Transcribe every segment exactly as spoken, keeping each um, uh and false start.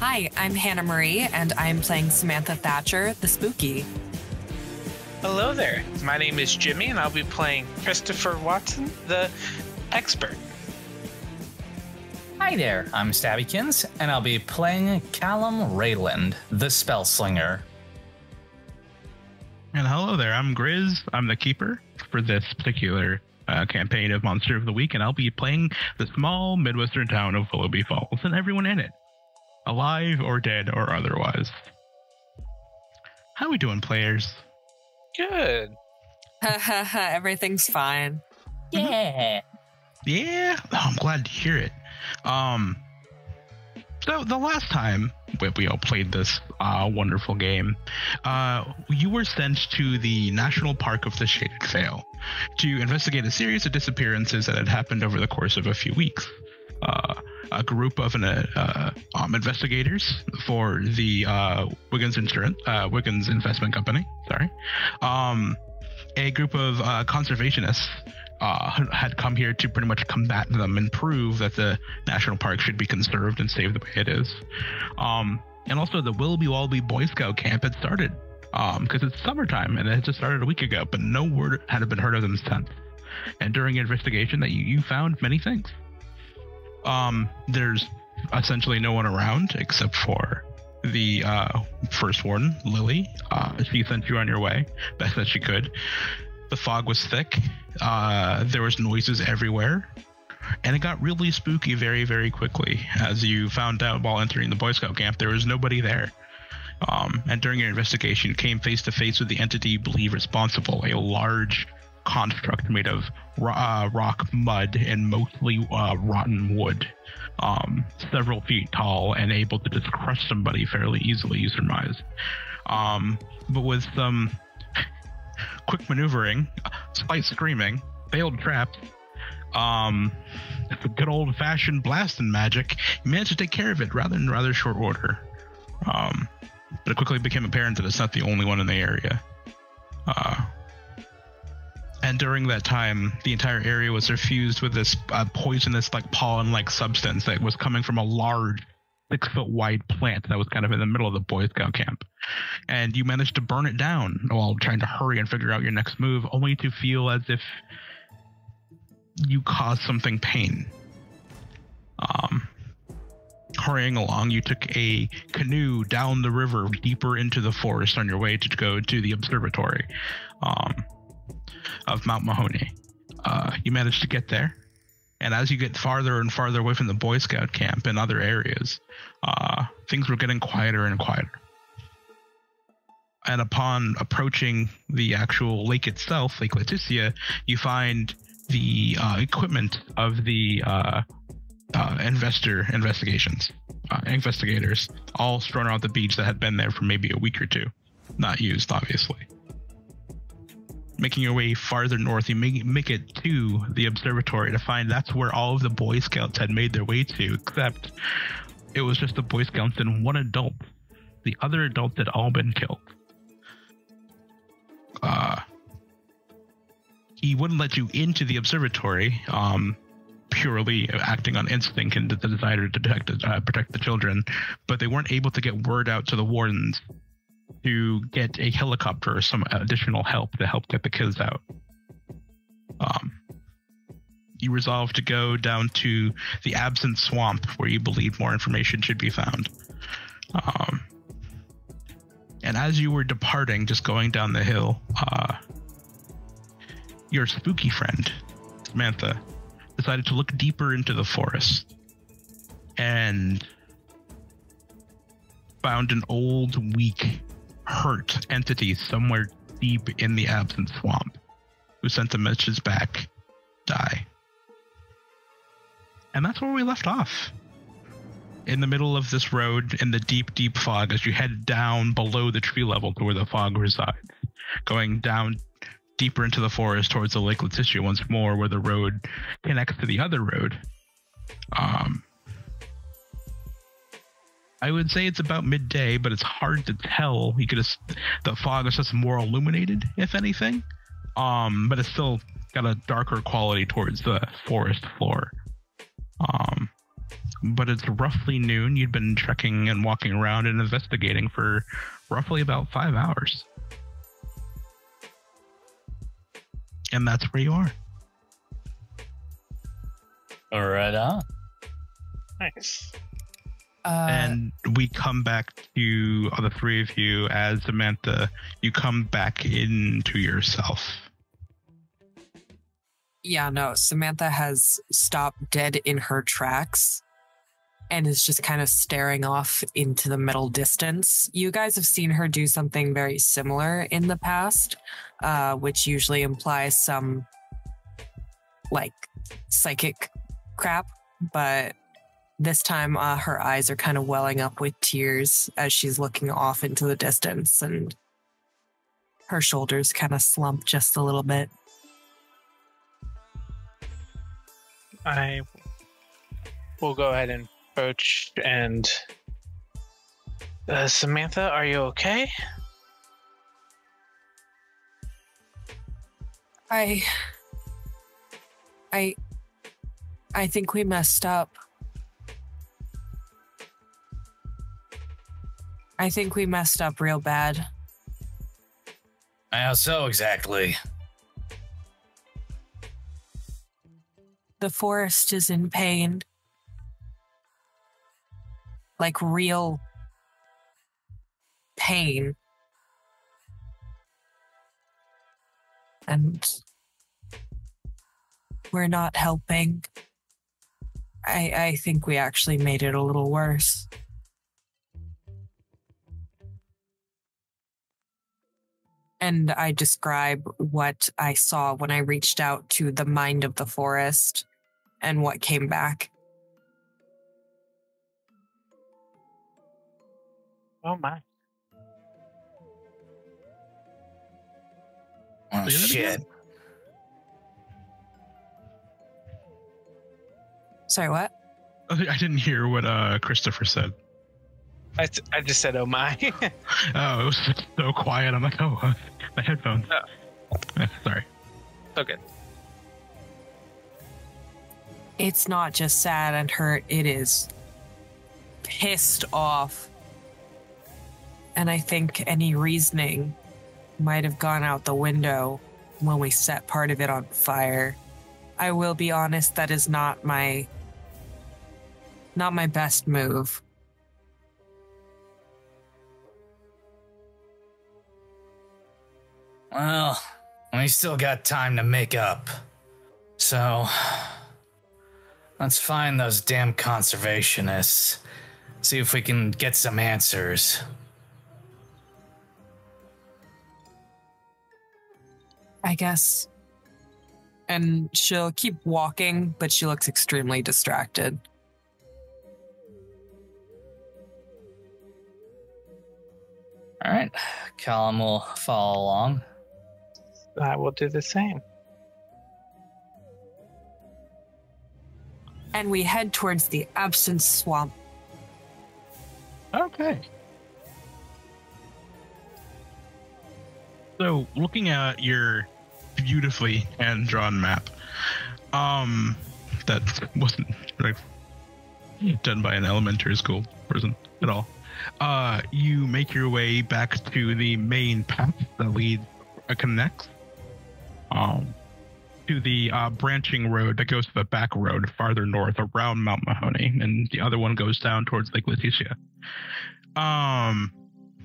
Hi, I'm Hannah Marie, and I'm playing Samantha Thatcher, the Spooky. Hello there. My name is Jimmy, and I'll be playing Christopher Watson, the Expert. Hi there, I'm Stabbykins, and I'll be playing Callum Rayland, the Spellslinger. And hello there, I'm Grizz. I'm the Keeper for this particular uh, campaign of Monster of the Week, and I'll be playing the small Midwestern town of Willoughby Falls and everyone in it, alive or dead or otherwise. How we doing, players? Good. Ha ha ha, everything's fine. Yeah. Yeah, oh, I'm glad to hear it. Um, so the last time we, we all played this uh, wonderful game, uh, you were sent to the National Park of the Shaded Vale to investigate a series of disappearances that had happened over the course of a few weeks. Uh, a group of an, uh, um, investigators for the uh, Wiggins Insurance, uh, Wiggins Investment Company, sorry, um, a group of uh, conservationists uh, had come here to pretty much combat them and prove that the national park should be conserved and saved the way it is. Um, and also the Willoughby Wallaby Boy Scout camp had started because um, it's summertime and it had just started a week ago, but no word had been heard of them since. And during your investigation, that you, you found many things. Um, there's essentially no one around except for the uh, first warden, Lily. Uh, she sent you on your way best that she could. The fog was thick. Uh, there was noises everywhere. And it got really spooky very, very quickly. As you found out while entering the Boy Scout camp, there was nobody there. Um, and during your investigation, you came face to face with the entity you believe responsible, a large construct made of uh, rock, mud, and mostly uh, rotten wood, um, several feet tall and able to just crush somebody fairly easily, you surmise. Um, but with some quick maneuvering, slight screaming, failed traps, um, good old-fashioned blasting magic, you managed to take care of it rather in rather short order. Um, but it quickly became apparent that it's not the only one in the area. Uh, And during that time, the entire area was suffused with this uh, poisonous, like pollen-like substance that was coming from a large, six-foot-wide plant that was kind of in the middle of the Boy Scout camp. And you managed to burn it down while trying to hurry and figure out your next move, only to feel as if you caused something pain. Um, hurrying along, you took a canoe down the river, deeper into the forest on your way to go to the observatory. Um... of Mount Mahoney. Uh, you managed to get there, and as you get farther and farther away from the Boy Scout camp and other areas, uh, things were getting quieter and quieter. And upon approaching the actual lake itself, Lake Leticia, you find the uh, equipment of the uh, uh, investor investigations, uh, investigators, all strewn around the beach that had been there for maybe a week or two, not used, obviously. Making your way farther north, you make, make it to the observatory to find that's where all of the Boy Scouts had made their way to, except it was just the Boy Scouts and one adult. The other adults had all been killed. Uh, he wouldn't let you into the observatory, um, purely acting on instinct and the desire to protect, uh, protect the children, but they weren't able to get word out to the wardens to get a helicopter or some additional help to help get the kids out. Um, you resolve to go down to the Absent Swamp, where you believe more information should be found. Um, and as you were departing, just going down the hill, uh, your spooky friend, Samantha, decided to look deeper into the forest and found an old, weak, hurt entity somewhere deep in the Absent Swamp, who sent a message back, die. And that's where we left off. In the middle of this road, in the deep, deep fog, as you head down below the tree level to where the fog resides, going down deeper into the forest towards the Lake Leticia once more, where the road connects to the other road. Um, I would say it's about midday, but it's hard to tell. You could just, the fog is just more illuminated, if anything. Um, but it's still got a darker quality towards the forest floor. Um, but it's roughly noon. You'd been trekking and walking around and investigating for roughly about five hours. And that's where you are. All right on. Nice. Uh, And we come back to the three of you as Samantha, you come back into yourself. yeah, no, Samantha has stopped dead in her tracks and is just kind of staring off into the middle distance. You guys have seen her do something very similar in the past, uh, which usually implies some like psychic crap, but this time uh, her eyes are kind of welling up with tears as she's looking off into the distance, and her shoulders kind of slump just a little bit. I will go ahead and approach and uh, Samantha, are you okay? I I I think we messed up. I think we messed up real bad. How so exactly? The forest is in pain. Like real pain. And we're not helping. I I think we actually made it a little worse. And I describe what I saw when I reached out to the mind of the forest and what came back. Oh my. Oh, Say that shit. again? Sorry, what? I didn't hear what uh, Christopher said. I, t- I just said, oh my. Oh, it was so quiet. I'm like, oh, uh, my headphones. Oh. Eh, sorry. Okay. It's not just sad and hurt, it is pissed off. And I think any reasoning might have gone out the window when we set part of it on fire. I will be honest, that is not my not my best move. Well, we still got time to make up. So, let's find those damn conservationists. See if we can get some answers. I guess. And she'll keep walking, but she looks extremely distracted. All right, Callum will follow along. I will do the same. And we head towards the Absence Swamp. Okay. So, looking at your beautifully hand-drawn map, um, that wasn't like done by an elementary school person at all. Uh, you make your way back to the main path that leads, uh, connects, um, to the uh, branching road that goes to the back road farther north around Mount Mahoney, and the other one goes down towards Lake Leticia. Um,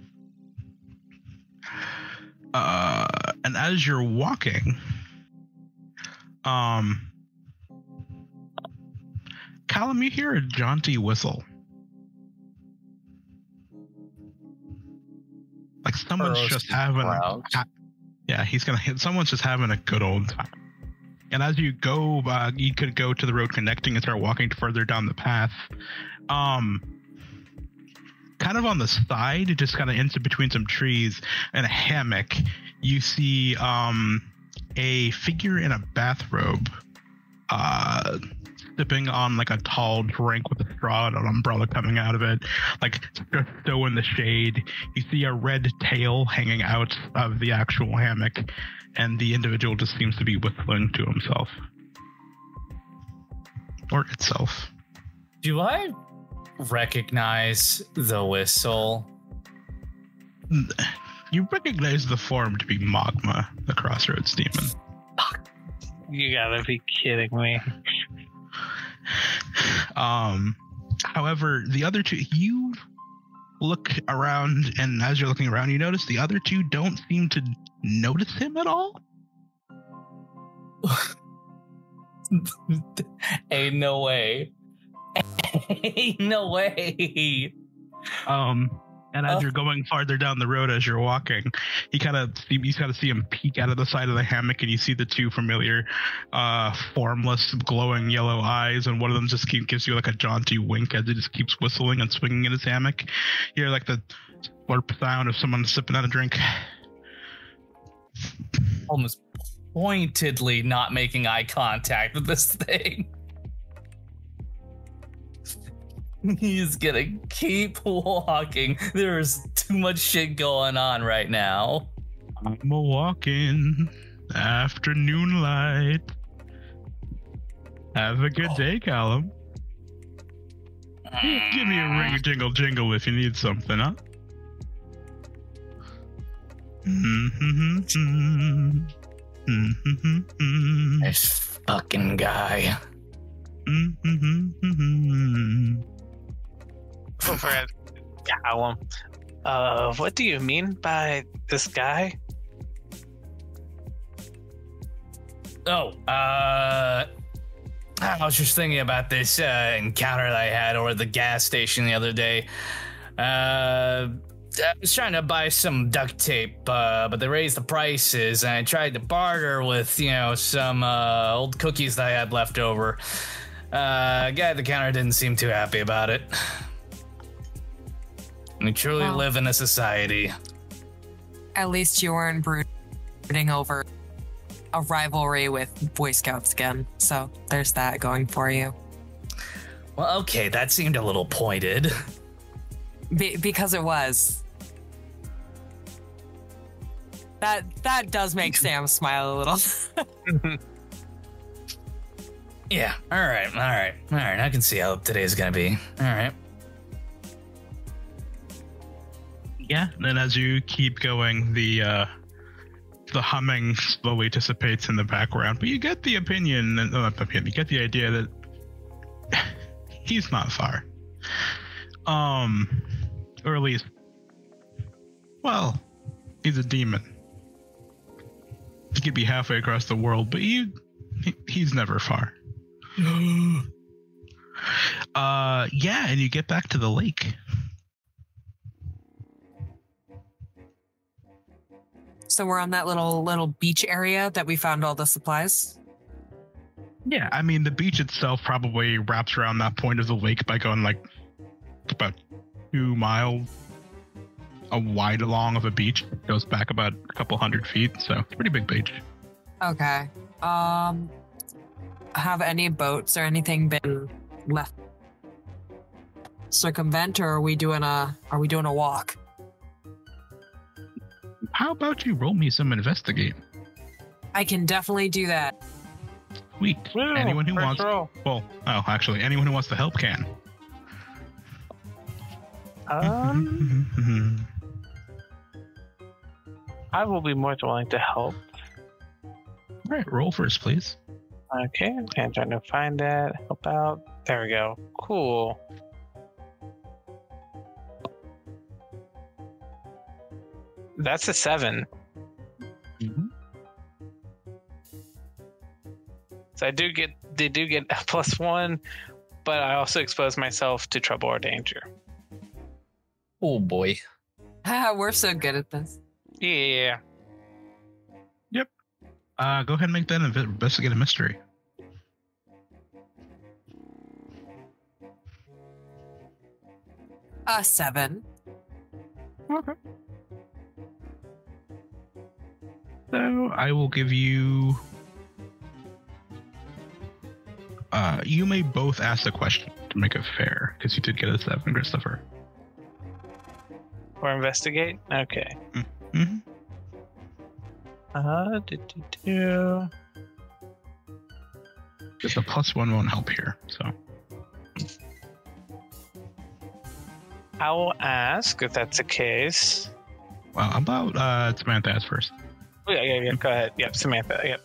uh, and as you're walking, um, Callum, you hear a jaunty whistle. Like someone's Burrows just is having, proud. ha- yeah, he's gonna hit. Someone's just having a good old time. And as you go, uh, you could go to the road connecting and start walking further down the path. Um, kind of on the side, just kind of into between some trees and a hammock, you see um a figure in a bathrobe, uh. sipping on like a tall drink with a straw and an umbrella coming out of it, like just so in the shade. You see a red tail hanging out of the actual hammock, and the individual just seems to be whistling to himself. Or itself. Do I recognize the whistle? You recognize the form to be Magma, the Crossroads demon. You gotta be kidding me. Um, however, the other two, you look around, and as you're looking around, you notice the other two don't seem to notice him at all. Ain't no way. Ain't no way. Um, and as Oh. you're going farther down the road, as you're walking, you kind of see, you kind of see him peek out of the side of the hammock, and you see the two familiar, uh, formless, glowing yellow eyes, and one of them just keep, gives you like a jaunty wink as he just keeps whistling and swinging in his hammock. You hear like the slurp sound of someone sipping on a drink. Almost pointedly not making eye contact with this thing. He's gonna keep walking. There's too much shit going on right now. I'm a walking afternoon light. Have a good day, Callum. Give me a ring a jingle jingle if you need something, huh? Mm-hmm. Mm-hmm. This fucking guy. Mm-hmm. Over at Callum. Uh, what do you mean by this guy? Oh, uh, I was just thinking about this uh, encounter that I had over at the gas station the other day. Uh, I was trying to buy some duct tape, uh, but they raised the prices, and I tried to barter with, you know, some uh, old cookies that I had left over. Uh, guy at the counter didn't seem too happy about it. We truly Well, live in a society. At least you weren't brooding over a rivalry with Boy Scouts again. So there's that going for you. Well, okay, that seemed a little pointed. Be- because it was. That that does make Sam smile a little. Yeah, all right, all right, all right. I can see how today's gonna be. All right. Yeah, and then as you keep going, the uh, the humming slowly dissipates in the background, but you get the opinion, and not the opinion, you get the idea that he's not far. Um, or at least, well, he's a demon. He could be halfway across the world, but you, he, he's never far. uh, yeah, and you get back to the lake. So we're on that little little beach area that we found all the supplies. Yeah, I mean, the beach itself probably wraps around that point of the lake by going like about two miles a wide along of a beach. It goes back about a couple hundred feet, so it's a pretty big beach. Okay. Um, have any boats or anything been left circumvent, or are we doing a are we doing a walk? How about you roll me some investigate? I can definitely do that. Sweet. Woo, anyone who first wants, roll. well, oh, actually, anyone who wants to help can. Um, I will be more than willing to help. All right, roll first, please. Okay, I'm trying to find that. Help out. There we go. Cool. That's a seven. Mm-hmm. So I do get, they do get a plus one, but I also expose myself to trouble or danger. Oh boy. We're so good at this. Yeah. Uh, go ahead and make that an investigate a mystery. A seven. Okay. So I will give you. Uh, you may both ask the question to make it fair, because you did get a seven, Christopher. Or investigate? Okay. Mm-hmm. Uh, do, do, do. Just a plus one won't help here, so. I will ask if that's the case. Well, how about uh, Samantha ask first? Oh, yeah, yeah, yeah. Go ahead. Yep, Samantha. Yep.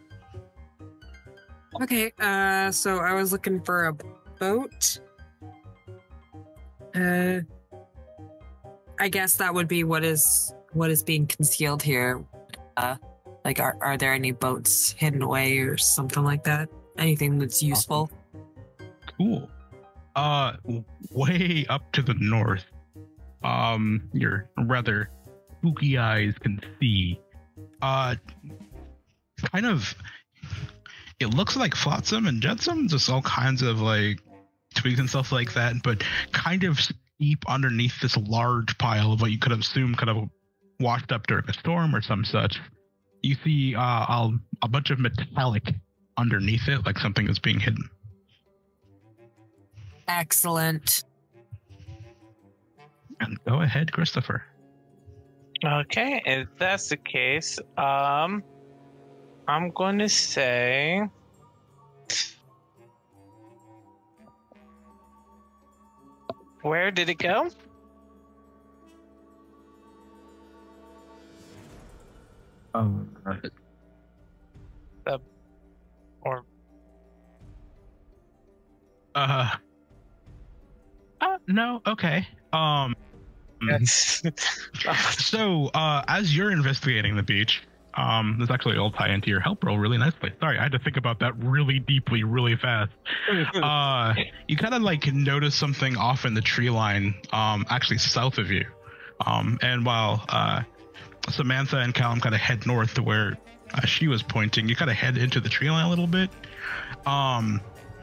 Okay, uh, so I was looking for a boat. Uh, I guess that would be what is what is being concealed here. Uh, like, are are there any boats hidden away or something like that? Anything that's useful? Cool. Uh, way up to the north, um, your rather spooky eyes can see, uh, kind of, it looks like Flotsam and Jetsam, just all kinds of like twigs and stuff like that, but kind of deep underneath this large pile of what you could assume could have washed up during a storm or some such. You see, uh, a, a bunch of metallic underneath it, like something is being hidden. Excellent. And go ahead, Christopher. Okay, if that's the case, um, I'm going to say, where did it go? Um, uh, or uh, uh, no, okay. Um, that's so, uh, as you're investigating the beach, um, this actually all tie into your help roll really nicely. Sorry, I had to think about that really deeply, really fast. Uh, you kind of like notice something off in the tree line, um, actually south of you. Um, and while, uh, Samantha and Callum kind of head north to where uh, she was pointing, you kind of head into the tree line a little bit. Um,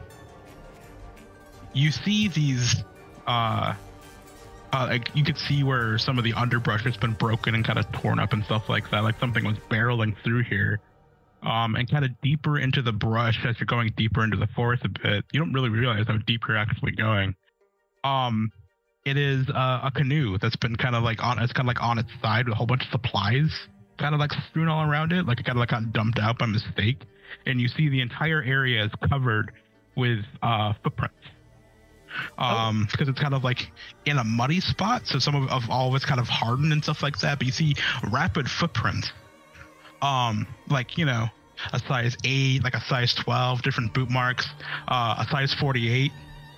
you see these, uh, uh, like you could see where some of the underbrush has been broken and kind of torn up and stuff like that, like something was barreling through here. Um, and kind of deeper into the brush as you're going deeper into the forest a bit, you don't really realize how deep you're actually going. Um, it is uh, a canoe that's been kind of like on, it's kind of like on its side with a whole bunch of supplies kind of like strewn all around it, like it kind of like got dumped out by mistake. And you see the entire area is covered with uh, footprints. Um, because it's kind of like in a muddy spot, so some of, of all of it's kind of hardened and stuff like that. But you see rapid footprints, um, like you know, a size eight, like a size twelve, different boot marks, uh, a size forty-eight.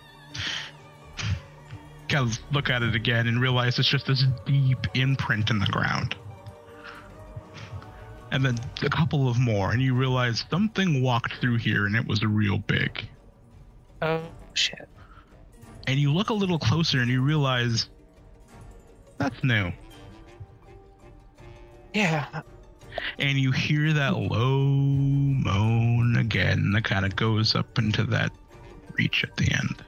Kind of look at it again and realize it's just this deep imprint in the ground, and then a couple of more, and you realize something walked through here, and it was real big. Oh shit. And you look a little closer and you realize that's new. Yeah. And you hear that low moan again that kind of goes up into that reach at the end.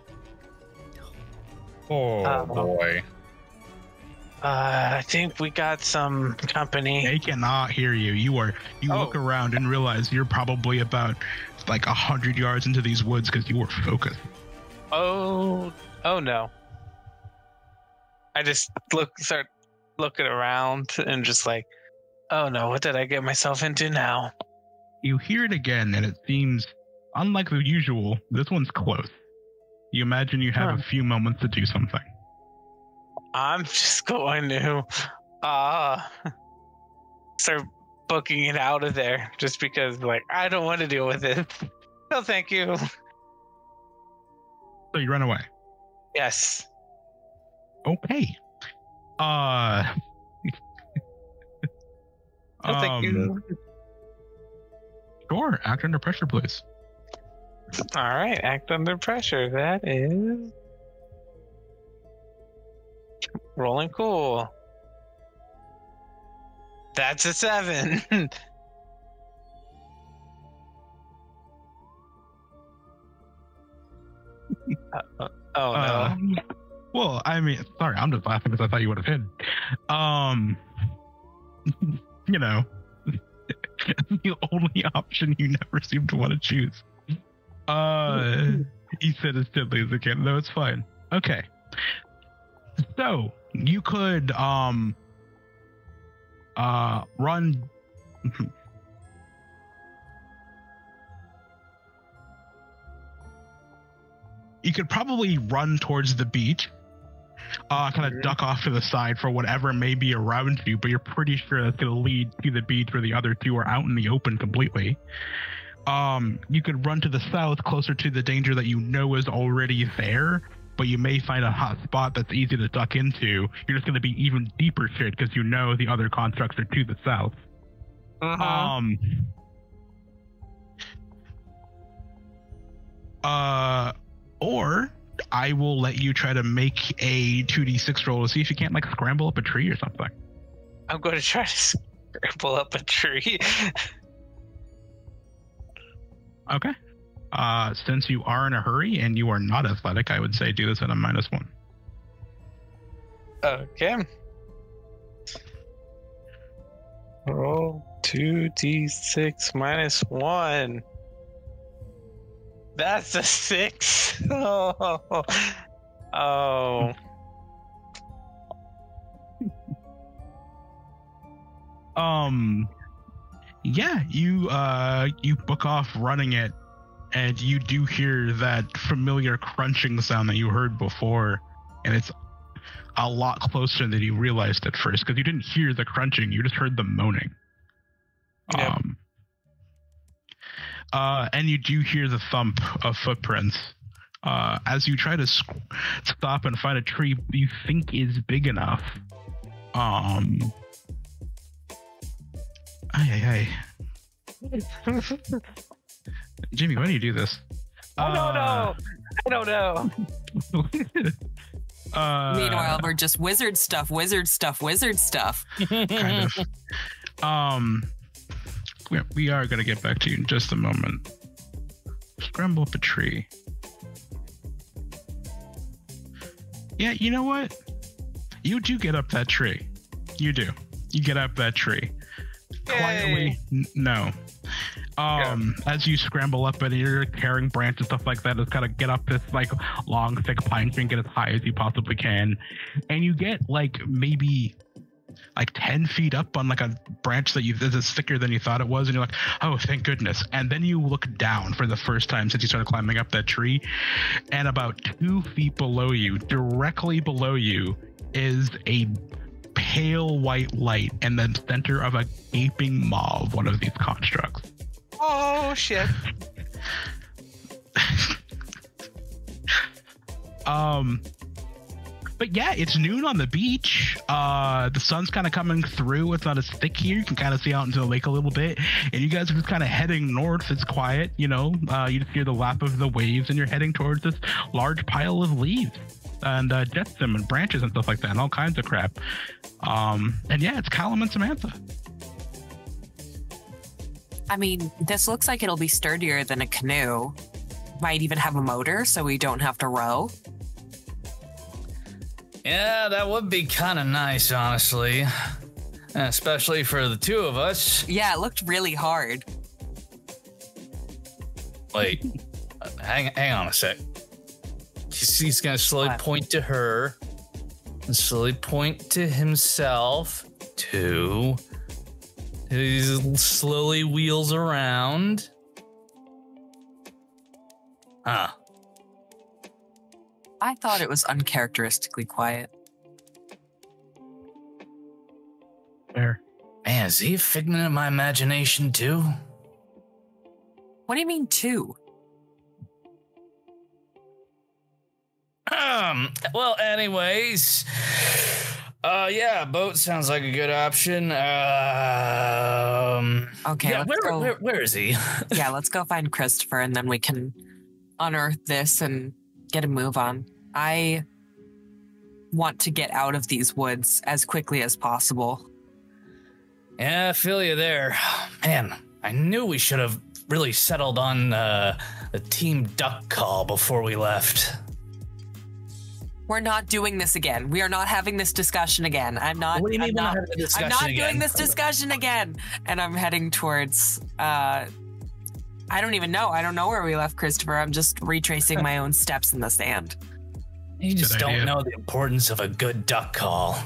Oh Uh, boy. Uh, I think we got some company. They cannot hear you. You are you Oh. look around and realize you're probably about like a hundred yards into these woods because you were focused. Oh, oh no. I just look, start looking around and just like, oh no, what did I get myself into now? You hear it again, and it seems, unlike the usual, this one's close. You imagine you have Huh. a few moments to do something. I'm just going to, uh, start booking it out of there just because, like, I don't want to deal with it. No, thank you. So you run away. Yes. Okay. Uh. No, thank um, you. Sure. Act under pressure, please. All right, act under pressure. That is rolling cool. That's a seven. uh, uh, oh no. Uh, well, I mean, sorry, I'm just laughing because I thought you would have hit. Um, you know, the only option you never seem to want to choose. Uh, he said as gently as he can. No, it's fine. Okay. So you could um uh run. You could probably run towards the beach uh, kind of duck off to the side for whatever may be around you, but you're pretty sure that's going to lead to the beach where the other two are out in the open completely. Um, you could run to the south, closer to the danger that you know is already there, but you may find a hot spot that's easy to duck into. You're just going to be even deeper shit because you know the other constructs are to the south. Uh-huh. Um. Uh, or I will let you try to make a two d six roll to see if you can't like scramble up a tree or something. I'm going to try to scramble up a tree. Okay. Uh, since you are in a hurry and you are not athletic, I would say do this at a minus one. Okay. Roll two d six minus one. That's a six. Oh. Oh. Um, yeah, you uh you book off running it, and you do hear that familiar crunching sound that you heard before, and it's a lot closer than you realized at first because you didn't hear the crunching, you just heard the moaning. Yep. Um, uh, and you do hear the thump of footprints. Uh, as you try to sc- stop and find a tree you think is big enough. Um. Hey, hey, hey. Jimmy, why do you do this? I don't know. I don't know. uh, Meanwhile, we're just wizard stuff, wizard stuff, wizard stuff. kind of. Um, we, we are going to get back to you in just a moment. Scramble up a tree. Yeah, you know what? You do get up that tree. You do. You get up that tree. Quietly, n- no. Um, yeah. As you scramble up and you're carrying branches and stuff like that, just kind of get up this like long, thick pine tree and get as high as you possibly can. And you get like maybe like ten feet up on like a branch that you is thicker than you thought it was, and you're like, oh, thank goodness. And then you look down for the first time since you started climbing up that tree, and about two feet below you, directly below you, is a pale white light in the center of a gaping maw of one of these constructs. Oh shit. um but yeah, it's noon on the beach. Uh the sun's kind of coming through. It's not as thick here. You can kind of see out into the lake a little bit, and you guys are just kind of heading north. It's quiet, you know. Uh you just hear the lap of the waves, and you're heading towards this large pile of leaves and uh jetsam and branches and stuff like that, and all kinds of crap. Um and yeah, it's Callum and Samantha. I mean, this looks like it'll be sturdier than a canoe. Might even have a motor, so we don't have to row. Yeah, that would be kind of nice, honestly. Especially for the two of us. Yeah, it looked really hard. Wait, hang, hang on a sec. He's, he's gonna slowly what? point to her, and slowly point to himself. Two. He slowly wheels around. Huh. I thought it was uncharacteristically quiet. Where? Man, is he a figment of my imagination too? What do you mean two? Um, well, anyways, uh, yeah, boat sounds like a good option. Um, okay, yeah, let's where, go. Where, where is he? Yeah, let's go find Christopher, and then we can unearth this and get a move on. I want to get out of these woods as quickly as possible. Yeah, I feel you there. Man, I knew we should have really settled on uh, a team duck call before we left. We're not doing this again. We are not having this discussion again. I'm not. What do you mean I'm we're not, not having a discussion I'm not again? doing this discussion again. And I'm heading towards. Uh, I don't even know. I don't know where we left Christopher. I'm just retracing my own steps in the sand. You just Good don't idea. know the importance of a good duck call.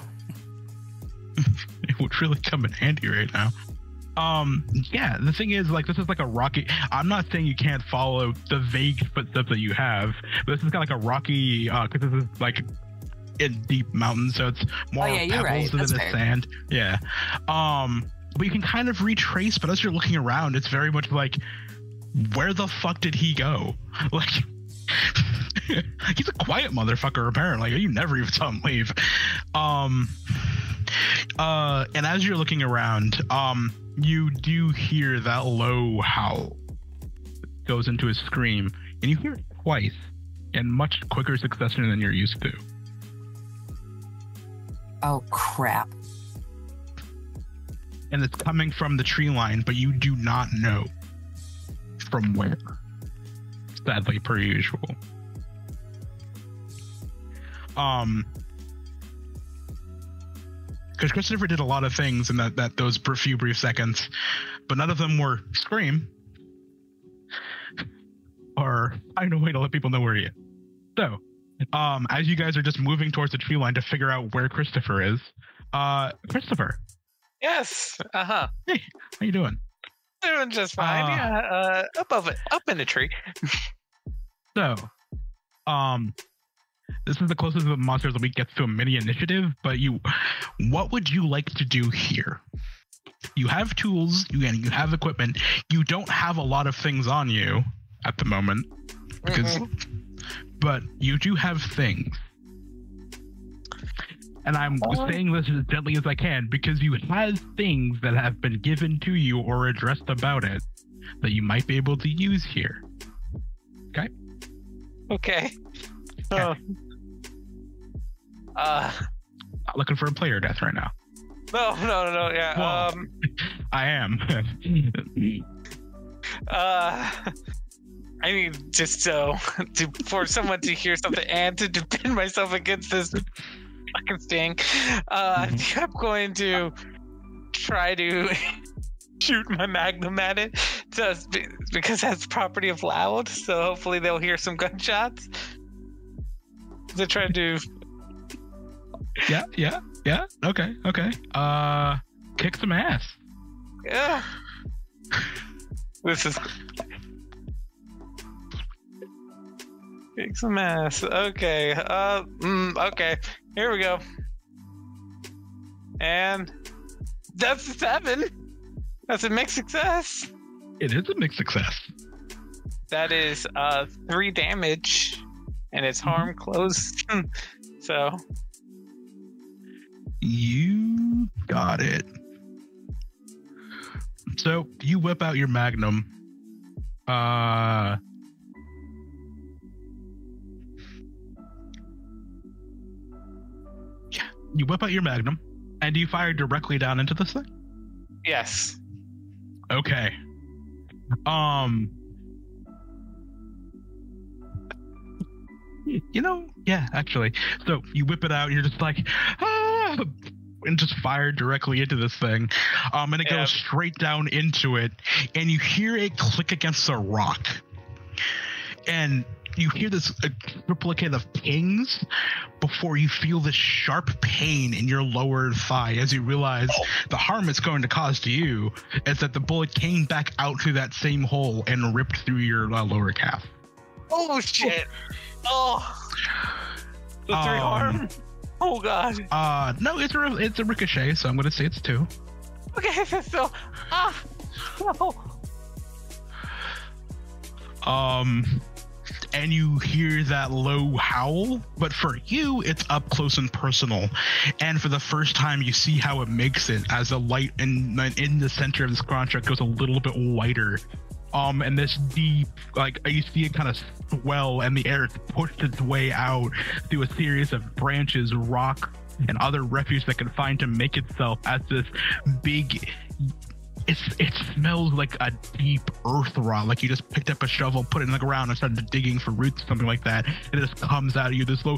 It would really come in handy right now. Um, yeah, the thing is, like, this is like a rocky. I'm not saying you can't follow the vague footsteps that you have, but this is kind of like a rocky, uh, because this is like in deep mountains, so it's more Oh, yeah, you're pebbles right. than That's it's fair. sand. Yeah. Um, but you can kind of retrace, but as you're looking around, it's very much like, where the fuck did he go? Like, he's a quiet motherfucker, apparently. You never even saw him leave. Um, uh, and as you're looking around, um, you do hear that low howl. Goes into a scream, and you hear it twice in much quicker succession than you're used to. Oh, crap. And it's coming from the tree line, but you do not know from where. Sadly, per usual. Um, because Christopher did a lot of things in that, that those few brief seconds, but none of them were scream or find a way to let people know where he is. So, um, as you guys are just moving towards the tree line to figure out where Christopher is, uh, Christopher, Yes. Uh huh. hey, how you doing? Doing just fine. Uh, yeah. Uh, above it, up in a tree. So, um, this is the closest the Monsters of the Week gets to a mini initiative, but you, what would you like to do here? You have tools, you, and you have equipment. You don't have a lot of things on you at the moment, because, but you do have things. And I'm Uh, saying this as gently as I can because you have things that have been given to you or addressed about it that you might be able to use here. Okay. Oh. Uh, Not looking for a player death right now. no, no, no, no. Yeah. Well, Um. I am. Uh. I mean, just so to for someone to hear something and to defend myself against this fucking sting. Uh, I think I'm going to try to shoot my magnum at it, just be- because that's property of Loud. So hopefully they'll hear some gunshots. To try to. yeah, yeah, yeah. Okay, okay. Uh, kick some ass. Yeah. This is. Kick some ass. Okay. Uh. Mm, okay. Here we go. And that's a seven. That's a mixed success. It is a mixed success. That is uh three damage, and it's harm close. So You got it. So you whip out your magnum. Uh. Yeah, you whip out your magnum, and you fire directly down into this thing. yes. Okay. Um. You know, yeah, actually. So you whip it out, you're just like, ah, and just fire directly into this thing. Um, and it Yeah. goes straight down into it, and you hear it click against a rock. And you hear this uh, triplicate of pings before you feel this sharp pain in your lower thigh as you realize the harm it's going to cause to you is that the bullet came back out through that same hole and ripped through your uh, lower calf. Oh shit. Oh. The three Um, harm. Oh god. Uh, no, it's a it's a ricochet, so I'm going to say it's two. Okay. So. Ah. No. Um, and you hear that low howl, but for you, it's up close and personal. And for the first time, you see how it makes it as the light in in the center of this construct goes a little bit whiter. Um, and this deep, like you see it kind of swell, and the air pushed its way out through a series of branches, rock, and other refuse that can find to make itself as this big. It's, it smells like a deep earth rot, like you just picked up a shovel, put it in the ground, and started digging for roots, something like that. And it just comes out of you, this low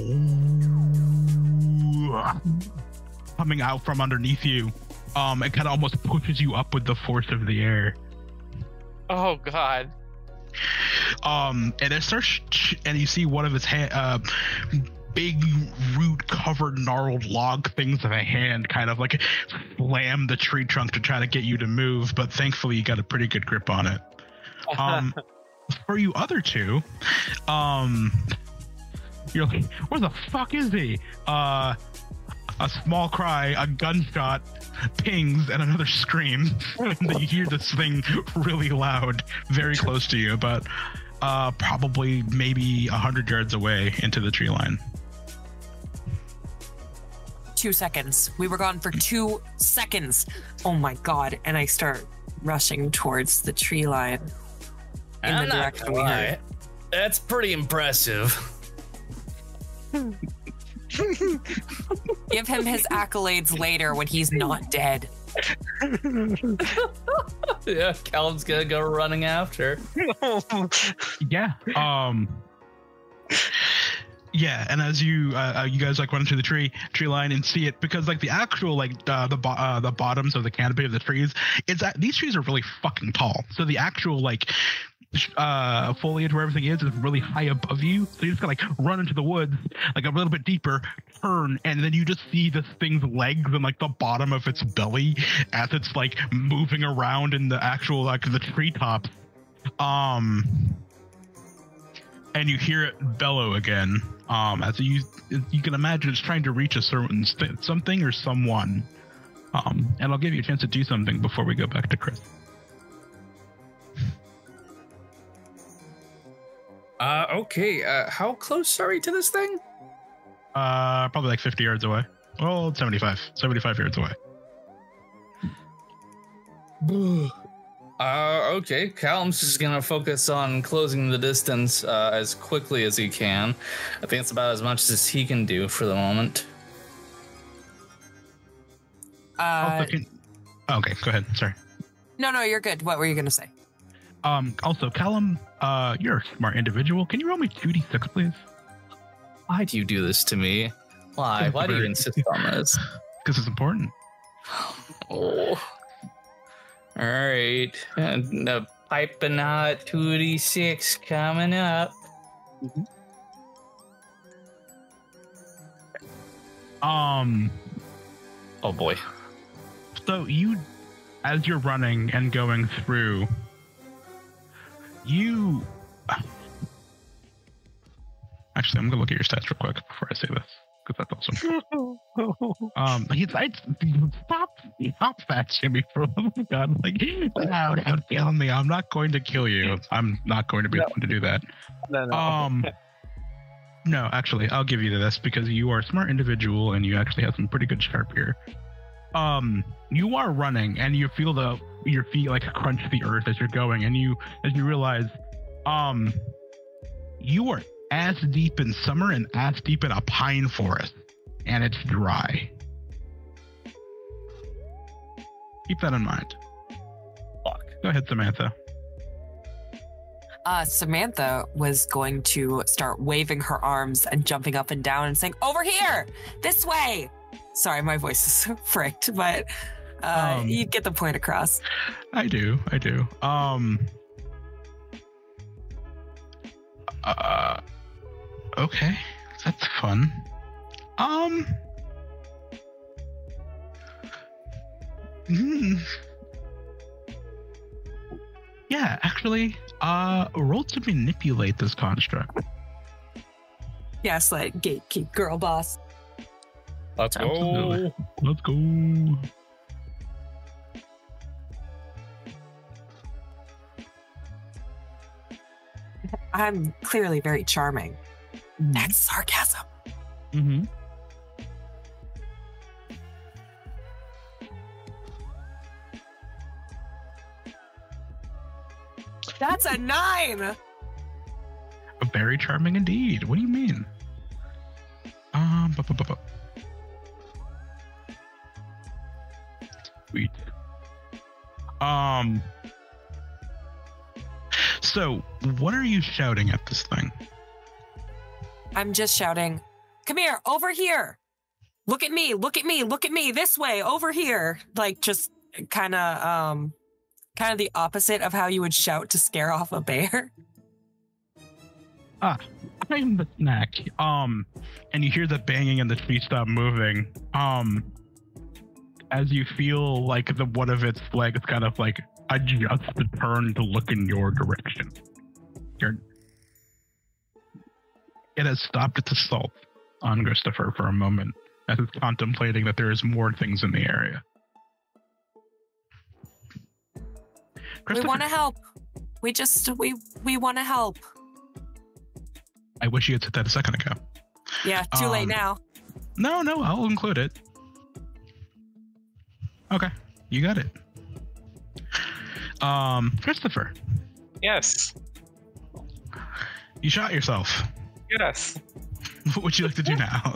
coming out from underneath you. Um, it kind of almost pushes you up with the force of the air. Oh god. Um, and it starts, and you see one of its hand, uh, big root covered gnarled log things of a hand kind of like slam the tree trunk to try to get you to move, but thankfully you got a pretty good grip on it. Um, for you other two, um, You're like, where the fuck is he? Uh, a small cry, a gunshot pings, and another scream. And then you hear this thing really loud, very close to you, but uh, probably maybe a hundred yards away into the tree line. Two seconds. We were gone for two seconds. Oh my god! And I start rushing towards the tree line in I'm the not direction gonna we lie. heard. That's pretty impressive. Give him his accolades later when he's not dead. Yeah, Callum's gonna go running after. Yeah. Um. Yeah, and as you uh, you guys like run through the tree tree line and see it, because like the actual like uh, the bo- uh, the bottoms of the canopy of the trees, it's that these trees are really fucking tall. So the actual like uh foliage where everything is is really high above you. So you just gotta like run into the woods like a little bit deeper, turn, and then you just see this thing's legs and like the bottom of its belly as it's like moving around in the actual like the treetops. Um. And you hear it bellow again, um, as you you can imagine it's trying to reach a certain st- something or someone. Um, and I'll give you a chance to do something before we go back to Chris. Uh, okay. Uh, how close are we to this thing? Uh, probably like fifty yards away. Well, seventy-five, seventy-five yards away. Uh, okay. Callum's just gonna focus on closing the distance uh, as quickly as he can. I think it's about as much as he can do for the moment. Uh, Also, can- okay, go ahead. Sorry. no, no, you're good. What were you gonna say? Um, also, Callum, uh, you're a smart individual. Can you roll me two d six, please? Why do you do this to me? Why? Why do you insist on this? Because it's important. Oh. All right. And the piping hot two d six coming up. Um, Oh boy. so you, as you're running and going through, you. Actually, I'm gonna look at your stats real quick before I say this, because that's awesome. um, he's like, stop, stop fat Jimmy, for the love of God! Like, no, don't kill me. I'm not going to kill you. I'm not going to be No. the one to do that. No, no. Um, no, actually, I'll give you this because you are a smart individual and you actually have some pretty good sharp here. Um, you are running and you feel the your feet like crunch the earth as you're going, and you as you realize, um, you are ass deep in summer and ass deep in a pine forest, and it's dry. Keep that in mind. Fuck. Go ahead, Samantha. Uh, Samantha was going to start waving her arms and jumping up and down and saying, "Over here! This way!" Sorry, my voice is so fricked, but uh, Um, you get the point across. I do, I do. Um. Uh. Okay, that's fun. Um. Hmm. Yeah, actually, uh, roll to manipulate this construct. Gaslight, gatekeep, girl boss. Let's Absolutely. go. Let's go. I'm clearly very charming. That's sarcasm. Mm-hmm. That's a nine. Very charming indeed. What do you mean? Um. bu- bu- bu- bu- Sweet. Um. So, what are you shouting at this thing? I'm just shouting, "Come here, over here. Look at me, look at me, look at me, this way, over here." Like just kind of um kind of the opposite of how you would shout to scare off a bear. Ah, I'm the snack. Um, and you hear the banging and the tree stop moving. Um, as you feel like the one of its legs kind of like adjusts to turn to look in your direction. You're it has stopped its assault on Christopher for a moment as it's contemplating that there is more things in the area. We want to help. We just we we want to help. I wish you had said that a second ago. Yeah, too um, late now. No, no, I'll include it. Okay, you got it. Um, Christopher. Yes. You shot yourself. Yes. What would you like to do now?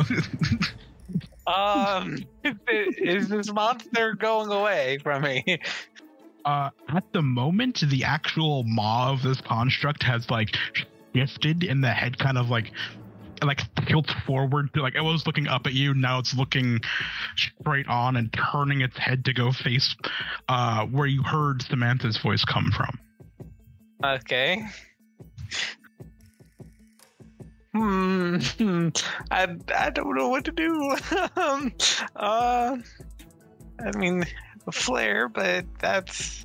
um, is this monster going away from me? Uh, at the moment, the actual maw of this construct has like shifted, and the head kind of like like tilts forward. Like it was looking up at you, now it's looking straight on and turning its head to go face uh, where you heard Samantha's voice come from. Okay. Hmm. I I don't know what to do. um. Uh. I mean, a flare, but that's.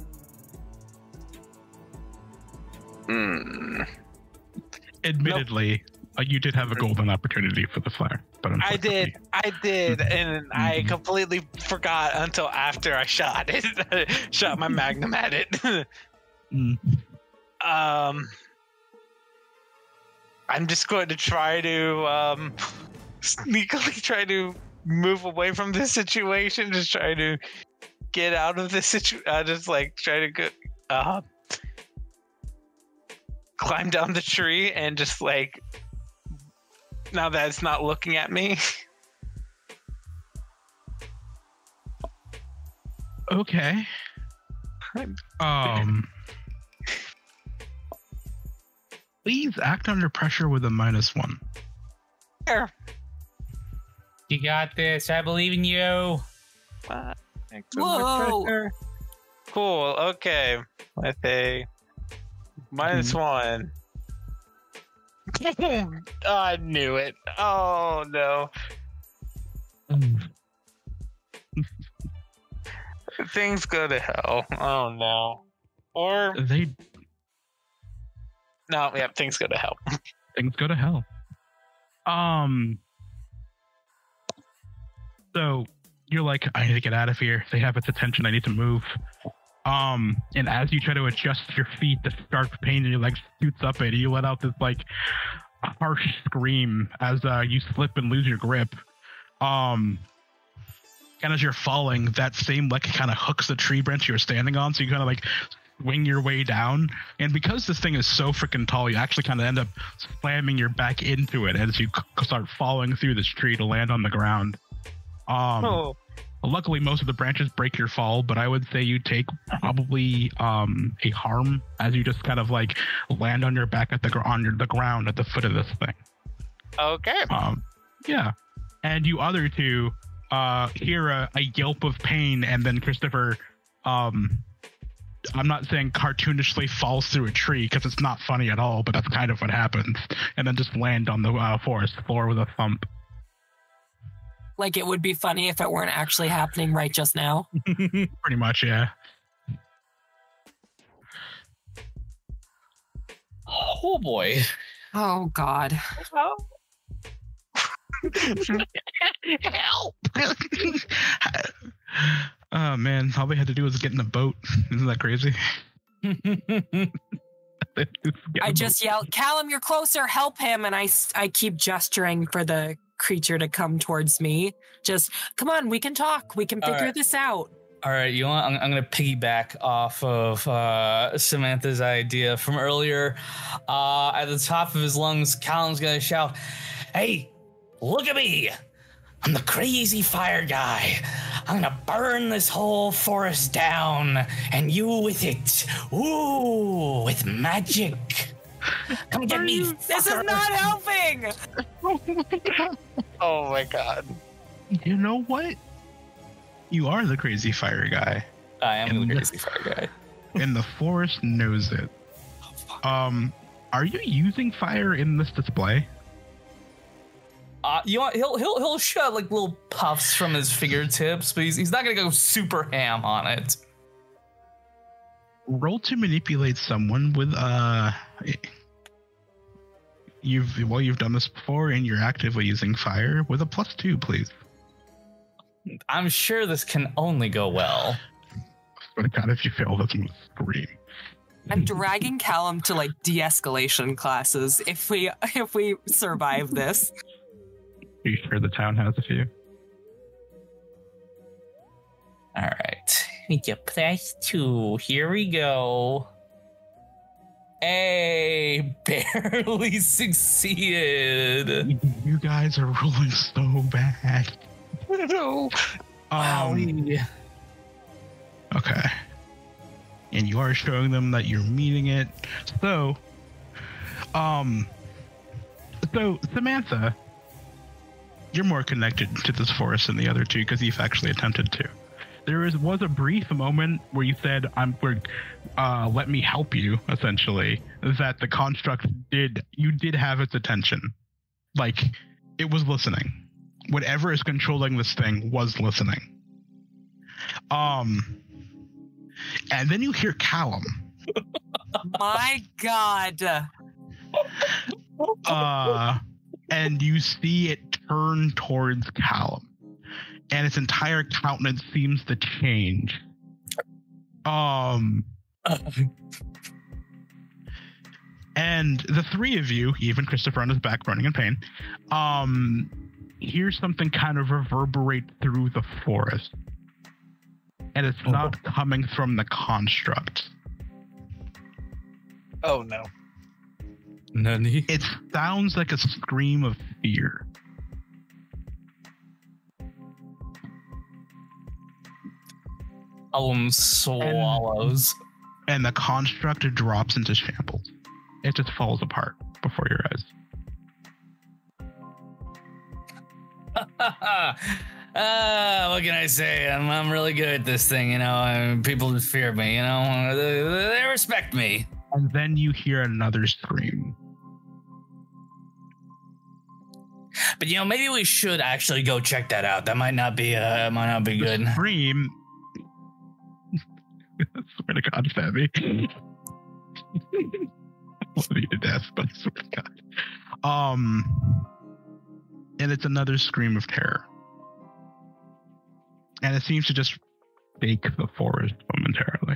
Hmm. Admittedly, nope. uh, you did have a golden opportunity for the flare, but I did, I did, and mm-hmm. I completely forgot until after I shot it. Shot my magnum at it. mm. Um. I'm just going to try to um, sneakily try to move away from this situation. Just try to get out of this situation. Uh, just like try to go, uh, climb down the tree and just like now that it's not looking at me. Okay. Um. Please act under pressure with a minus one. Sure. You got this. I believe in you. Uh, Whoa. Cool. Okay. With a minus mm. one. Oh, I knew it. Oh no. Things go to hell. Oh no. Or they. No, yeah, things go to hell. Things go to hell. Um. So you're like, I need to get out of here. They have its attention. I need to move. Um. And as you try to adjust your feet, the sharp pain in your legs shoots up, and you let out this like harsh scream as uh, you slip and lose your grip. Um. And as you're falling, that same leg kind of hooks the tree branch you're standing on, so you kind of like swing your way down, and because this thing is so freaking tall, you actually kind of end up slamming your back into it as you c- start falling through this tree to land on the ground. Um, oh. Luckily, most of the branches break your fall, but I would say you take probably um, a harm as you just kind of like land on your back at the gr- on your, the ground at the foot of this thing. Okay. Um, yeah, and you other two uh, hear a, a yelp of pain, and then Christopher. Um, I'm not saying cartoonishly falls through a tree because it's not funny at all, but that's kind of what happens. And then just land on the uh, forest floor with a thump. Like it would be funny if it weren't actually happening right just now. Pretty much, yeah. Oh boy. Oh God. Help! Help! Oh man, all they had to do was get in a boat. Isn't that crazy? I just yelled, Callum, you're closer, help him. And I, I keep gesturing for the creature to come towards me. Just, come on, we can talk. We can figure right. this out. All right, you know what? I'm, I'm going to piggyback off of uh, Samantha's idea from earlier. Uh, at the top of his lungs, Callum's going to shout, hey, look at me. I'm the crazy fire guy. I'm gonna burn this whole forest down, and you with it. Ooh, with magic. Come get me. This is not helping. Oh my God. You know what? You are the crazy fire guy. I am and the crazy the, fire guy. And the forest knows it. Oh, fuck. Um, are you using fire in this display? Uh, you know what? He'll he'll he'll shoot like little puffs from his fingertips, but he's he's not gonna go super ham on it. Roll to manipulate someone with uh you've well, you've done this before, and you're actively using fire with a plus two, please. I'm sure this can only go well. But God, if you fail, that's gonna scream. I'm dragging Callum to like de-escalation classes if we if we survive this. Are you sure the town has a few? All right. You plus two. Here we go. Hey, barely succeeded. You guys are rolling so bad. No. Um, okay. And you are showing them that you're meeting it. So, um, so Samantha, you're more connected to this forest than the other two because you've actually attempted to. There is, was a brief moment where you said, "I'm, we're, uh, let me help you." Essentially, that the construct did, you did have its attention, like it was listening. Whatever is controlling this thing was listening. Um, and then you hear Callum. My God. Uh, and you see it turn towards Callum. And its entire countenance seems to change. Um, and the three of you, even Christopher on his back running in pain, um, hear something kind of reverberate through the forest. And it's Oh. not coming from the construct. Oh no. Nani? It sounds like a scream of fear. Callum swallows. And the construct drops into shambles. It just falls apart before your eyes. uh, what can I say? I'm, I'm really good at this thing, you know. I mean, people fear me, you know. They, they respect me. And then you hear another scream. But you know, maybe we should actually go check that out. That might not be uh might not be good. The scream. I swear to God, Fabby. I love you to death, but I swear to God. Um, and it's another scream of terror. And it seems to just shake the forest momentarily.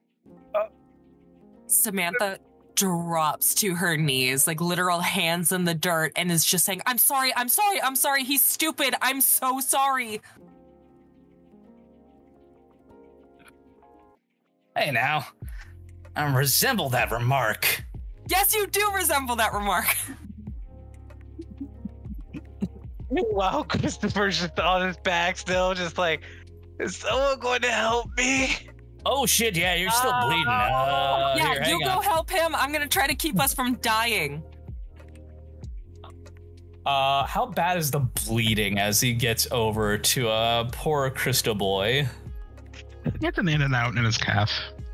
Samantha drops to her knees, like literal hands in the dirt, and is just saying, I'm sorry, I'm sorry, I'm sorry, he's stupid, I'm so sorry. Hey now, I resemble that remark. Yes, you do resemble that remark. Wow, Christopher's just on his back still, just like, is someone going to help me? Oh shit, yeah, you're still Uh, bleeding. Uh, yeah, here, you hang go on. help him. I'm gonna try to keep us from dying. Uh, how bad is the bleeding as he gets over to uh poor Crystal boy? It's an in and out in his calf.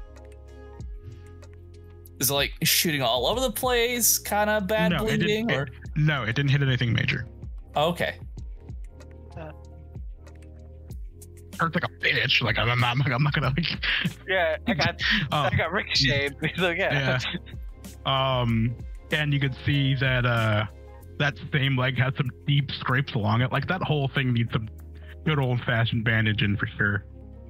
Is it like shooting all over the place, kind of bad No, it bleeding, didn't- or it- No, it didn't hit anything major. okay? Hurts like a bitch. Like I'm not, I'm not gonna. Like, Yeah, I got, oh, I got ricocheted. So yeah. yeah. Um, and you could see that uh, that same leg has some deep scrapes along it. Like that whole thing needs some good old fashioned bandaging for sure.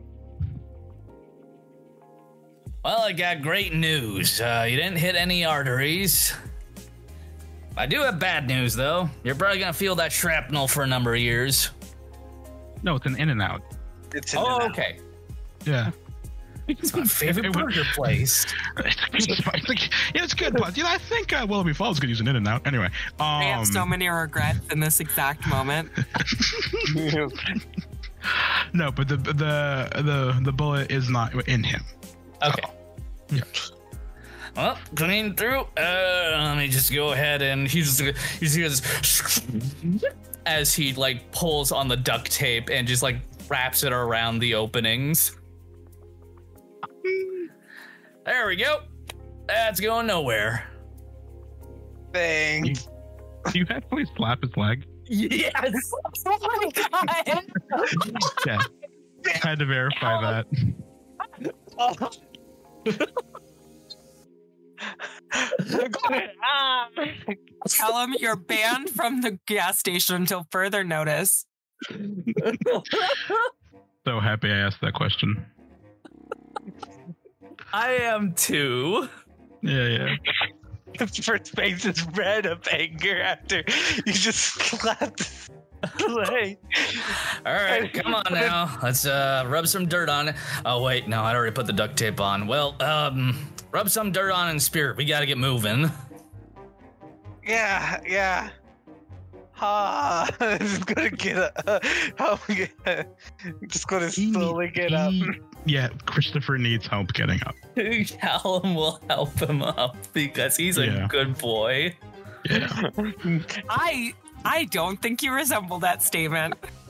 Well, I got great news. Uh, you didn't hit any arteries. I do have bad news, though. You're probably gonna feel that shrapnel for a number of years. No, it's an in and out. It's in Oh, and out. okay. Yeah. It's my favorite It would- burger place. it's, it's, like, yeah, it's good, but you know, I think uh, Willoughby Falls could use an in and out. Anyway, um, I have so many regrets in this exact moment. no, but the the the the bullet is not in him. Okay. Yeah. Well, clean through. Uh, let me just go ahead and he's he's he goes as he like pulls on the duct tape and just like wraps it around the openings. There we go. That's going nowhere. Thanks. Do you actually slap his leg? Yes. Oh my God. Yeah. Had to verify that. Oh. I'm going, ah. Callum, you're banned from the gas station until further notice. So happy I asked that question. I am too. Yeah, yeah. Christopher's face is red of anger after you just slapped play. All right, come on now. Let's uh, rub some dirt on it. Oh, wait, no, I already put the duct tape on. Well, um, rub some dirt on in spirit. We got to get moving. Yeah, yeah. Ah, this is gonna get up. Uh, oh, yeah. Just gonna slowly get up. He- yeah, Christopher needs help getting up. Callum will help him up because he's a Yeah. good boy. Yeah. I I don't think you resemble that statement.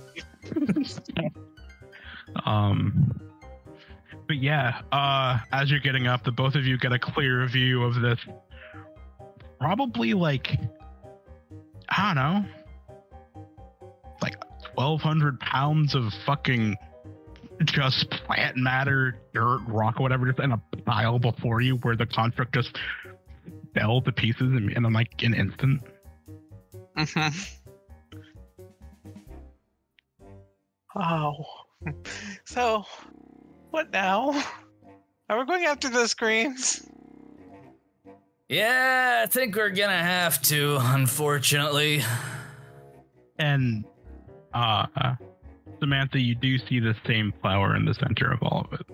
Um, but yeah, uh, as you're getting up, the both of you get a clear view of this. Probably like, I don't know, like twelve hundred pounds of fucking just plant matter, dirt, rock, or whatever, just in a pile before you, where the construct just fell to pieces in, in like an instant. Mm-hmm. Oh. So, what now? Are we going after the screens? Yeah, I think we're gonna have to, unfortunately. And uh, Samantha, you do see the same flower in the center of all of it.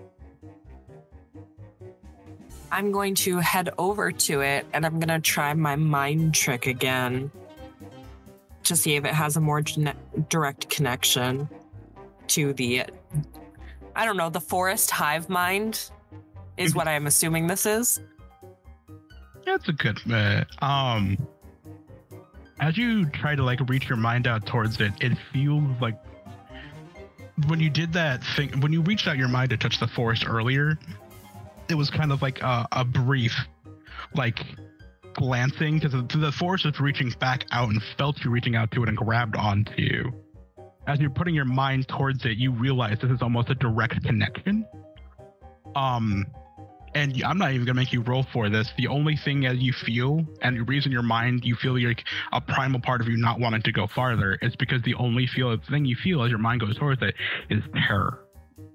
I'm going to head over to it and I'm going to try my mind trick again to see if it has a more gene- direct connection to the, I don't know, the forest hive mind is what I'm assuming this is. That's a good uh, um as you try to like reach your mind out towards it, it feels like when you did that thing, when you reached out your mind to touch the forest earlier, it was kind of like a, a brief like glancing, because the, the forest is reaching back out and felt you reaching out to it and grabbed onto you. As you're putting your mind towards it, you realize this is almost a direct connection. Um And I'm not even gonna make you roll for this. The only thing that you feel, and the reason your mind, you feel like a primal part of you not wanting to go farther, is because the only feel thing you feel as your mind goes towards it is terror.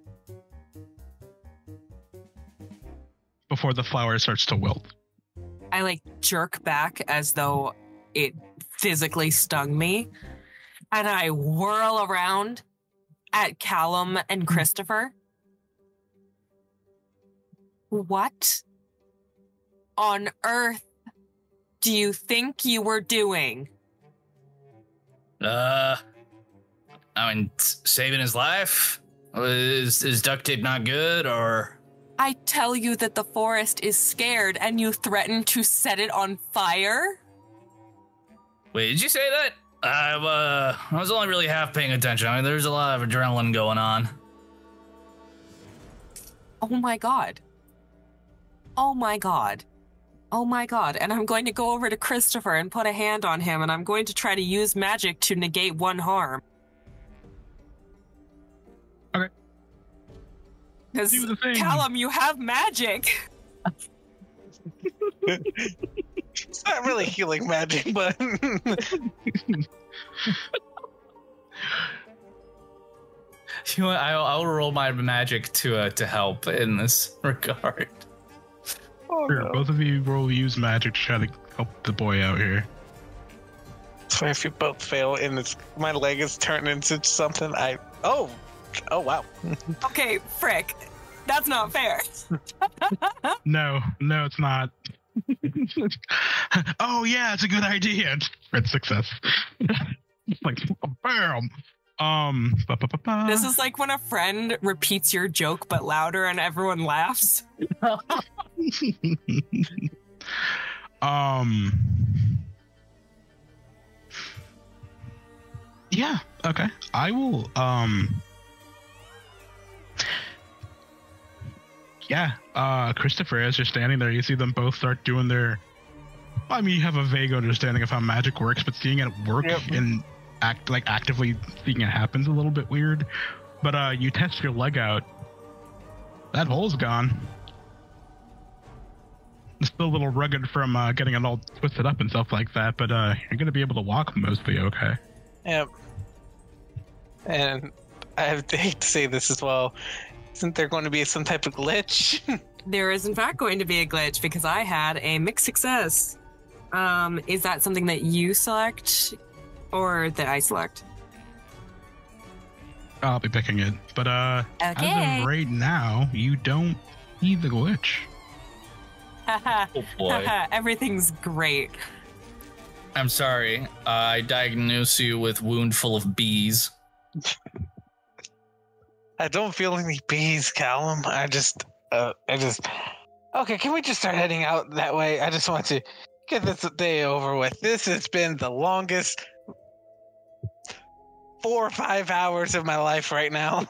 Before the flower starts to wilt. I like jerk back as though it physically stung me, and I whirl around at Callum and Christopher. What on earth do you think you were doing? Uh, I mean, s- saving his life? Is, is duct tape not good, or? I tell you that the forest is scared and you threaten to set it on fire? Wait, did you say that? I, uh, I was only really half paying attention. I mean, there's a lot of adrenaline going on. Oh my god. Oh my god. Oh my god. And I'm going to go over to Christopher and put a hand on him, and I'm going to try to use magic to negate one harm. Okay. Because, Do the thing. Callum, you have magic. It's not really healing magic, but You know what, I'll, I'll roll my magic to uh, to help in this regard. oh, Sure, no. both of you roll use magic to try to help the boy out here. So if you both fail and it's my leg is turned into something, I oh oh wow. Okay, frick. That's not fair. No, no, it's not. Oh yeah, it's a good idea. It's success. Like bam. Um. Ba, ba, ba, ba. This is like when a friend repeats your joke but louder and everyone laughs. um. Yeah. Okay. I will. Um. Yeah. Uh, Christopher, as you're standing there, you see them both start doing their. I mean, you have a vague understanding of how magic works, but seeing it work Yep. and act like actively seeing it happens a little bit weird. But uh, you test your leg out. That hole's gone. still a little rugged from uh, getting it all twisted up and stuff like that, but uh, you're gonna be able to walk mostly okay. Yep. And I have to hate to say this as well. Isn't there going to be some type of glitch? There is in fact going to be a glitch because I had a mixed success. Um, is that something that you select or that I select? I'll be picking it, but uh, Okay. as of right now, you don't see the glitch. Oh boy. Everything's great. I'm sorry. Uh, I diagnose you with wound full of bees. I don't feel any bees, Callum. I just, uh, I just. Okay, can we just start heading out that way? I just want to get this day over with. This has been the longest four or five hours of my life right now.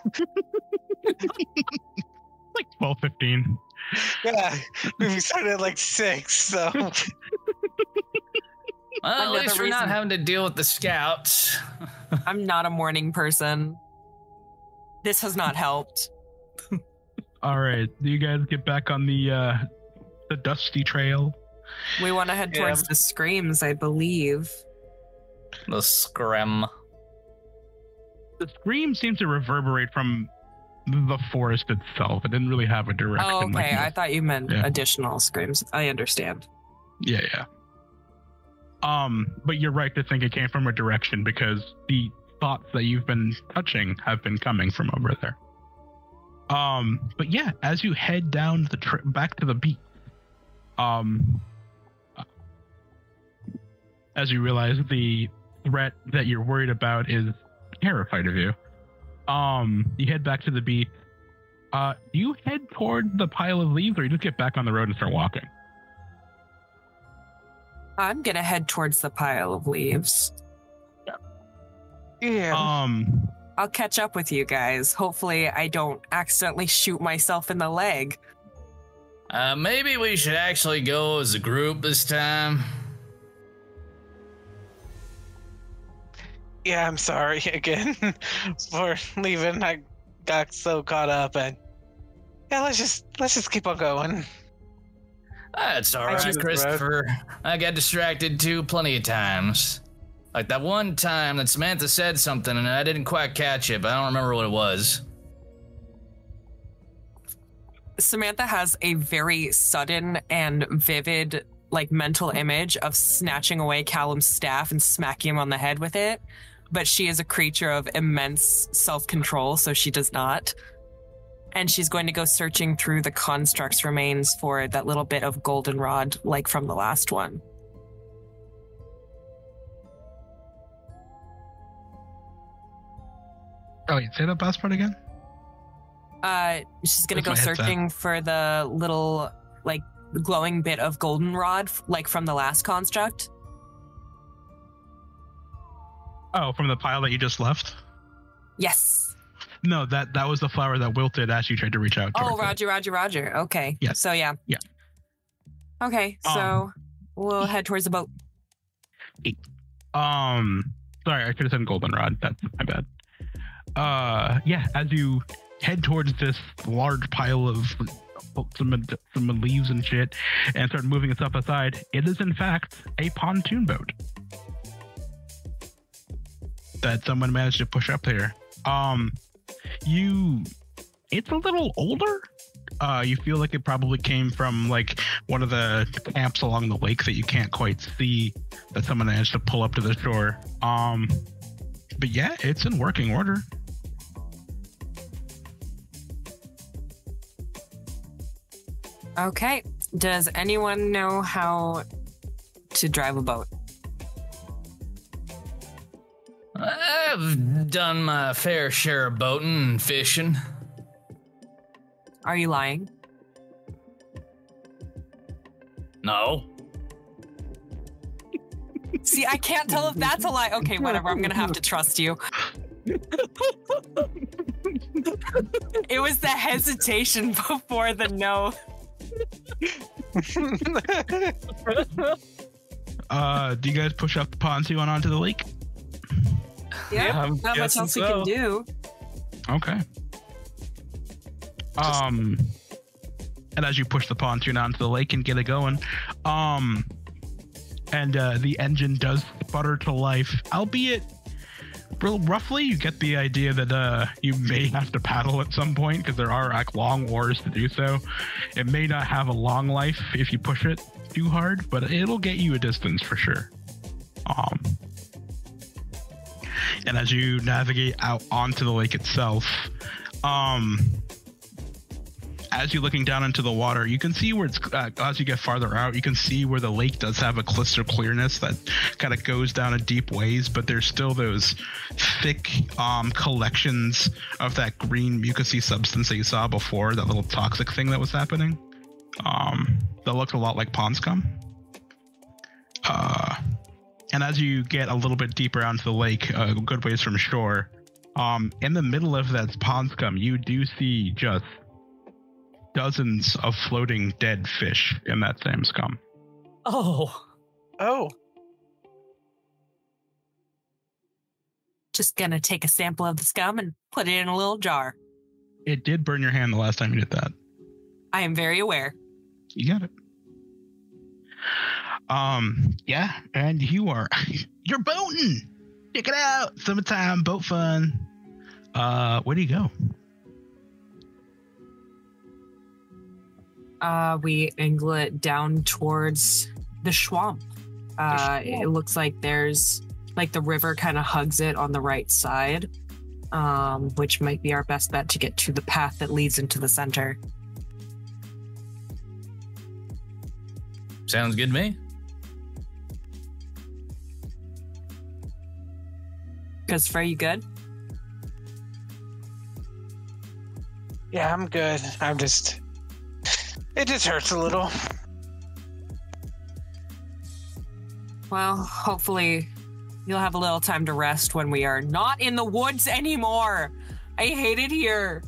Like twelve, fifteen. Yeah, we started at like six, so. Well, at Another least we're not reason- having to deal with the scouts. I'm not a morning person. This has not helped. All right, do you guys get back on the uh, the dusty trail? We want to head Yeah. towards the screams, I believe. The scrim. The scream seems to reverberate from the forest itself. It didn't really have a direction. Oh, like okay. you- I thought you meant Yeah. additional screams. I understand. Yeah, yeah. Um, but you're right to think it came from a direction because the thoughts that you've been touching have been coming from over there. Um, but yeah, as you head down the tri- back to the beach, um, as you realize the threat that you're worried about is terrified of you, um, you head back to the beach. Uh, do you head toward the pile of leaves, or you just get back on the road and start walking? I'm gonna head towards the pile of leaves. Yeah. Um. I'll catch up with you guys. Hopefully, I don't accidentally shoot myself in the leg. Uh, maybe we should actually go as a group this time. Yeah, I'm sorry again for leaving. I got so caught up, and yeah, let's just let's just keep on going. That's all I right, just- Christopher. I got distracted too plenty of times. Like that one time that Samantha said something and I didn't quite catch it, but I don't remember what it was. Samantha has a very sudden and vivid, like, mental image of snatching away Callum's staff and smacking him on the head with it. But she is a creature of immense self-control, so she does not. And she's going to go searching through the construct's remains for that little bit of goldenrod, like from the last one. Oh, wait, say that last part again. Uh, she's gonna Where's go my headset? searching for the little, like, glowing bit of goldenrod, like from the last construct. Oh, from the pile that you just left? Yes. No, that that was the flower that wilted as you tried to reach out. Oh, towards it. Roger, Roger, Roger. Okay. Yeah. So, yeah. Yeah. Okay, so Um, we'll head towards the boat. Um, sorry, I could have said goldenrod. That's my bad. Uh, yeah, as you head towards this large pile of some some leaves and shit, and start moving stuff aside, it is in fact a pontoon boat that someone managed to push up there. Um, you, it's a little older. Uh, you feel like it probably came from like one of the camps along the lake that you can't quite see, that someone managed to pull up to the shore. Um, but yeah, it's in working order. Okay. Does anyone know how to drive a boat? I've done my fair share of boating and fishing. Are you lying? No. See, I can't tell if that's a lie. Okay, whatever. I'm going to have to trust you. It was the hesitation before the no. Uh, do you guys push up the pontoon onto the lake? Yeah, I'm not much guessing else we so. can do. Okay. Um, and as you push the pontoon onto the lake and get it going, um, and uh, the engine does sputter to life, albeit real roughly. You get the idea that uh, you may have to paddle at some point because there are like long oars to do so. It may not have a long life if you push it too hard, but it'll get you a distance for sure. Um, and as you navigate out onto the lake itself, um, as you're looking down into the water, you can see where it's, uh, as you get farther out, you can see where the lake does have a crystal clearness that kind of goes down a deep ways, but there's still those thick um, collections of that green mucousy substance that you saw before, that little toxic thing that was happening. Um, that looks a lot like pond scum. Uh, and as you get a little bit deeper onto the lake, a uh, good ways from shore, um, in the middle of that pond scum, you do see just dozens of floating dead fish in that same scum. Oh. Oh. Just gonna take a sample of the scum and put it in a little jar. It did burn your hand the last time you did that. I am very aware. You got it. Um, yeah, and you are, you're boating. Check it out. Summertime boat fun. Uh, where do you go? Uh, we angle it down towards the swamp. Uh, it looks like there's, like the river kind of hugs it on the right side, um, which might be our best bet to get to the path that leads into the center. Sounds good to me. Christopher, you good? Yeah, I'm good. I'm just... It just hurts a little. Well, hopefully you'll have a little time to rest when we are not in the woods anymore. I hate it here.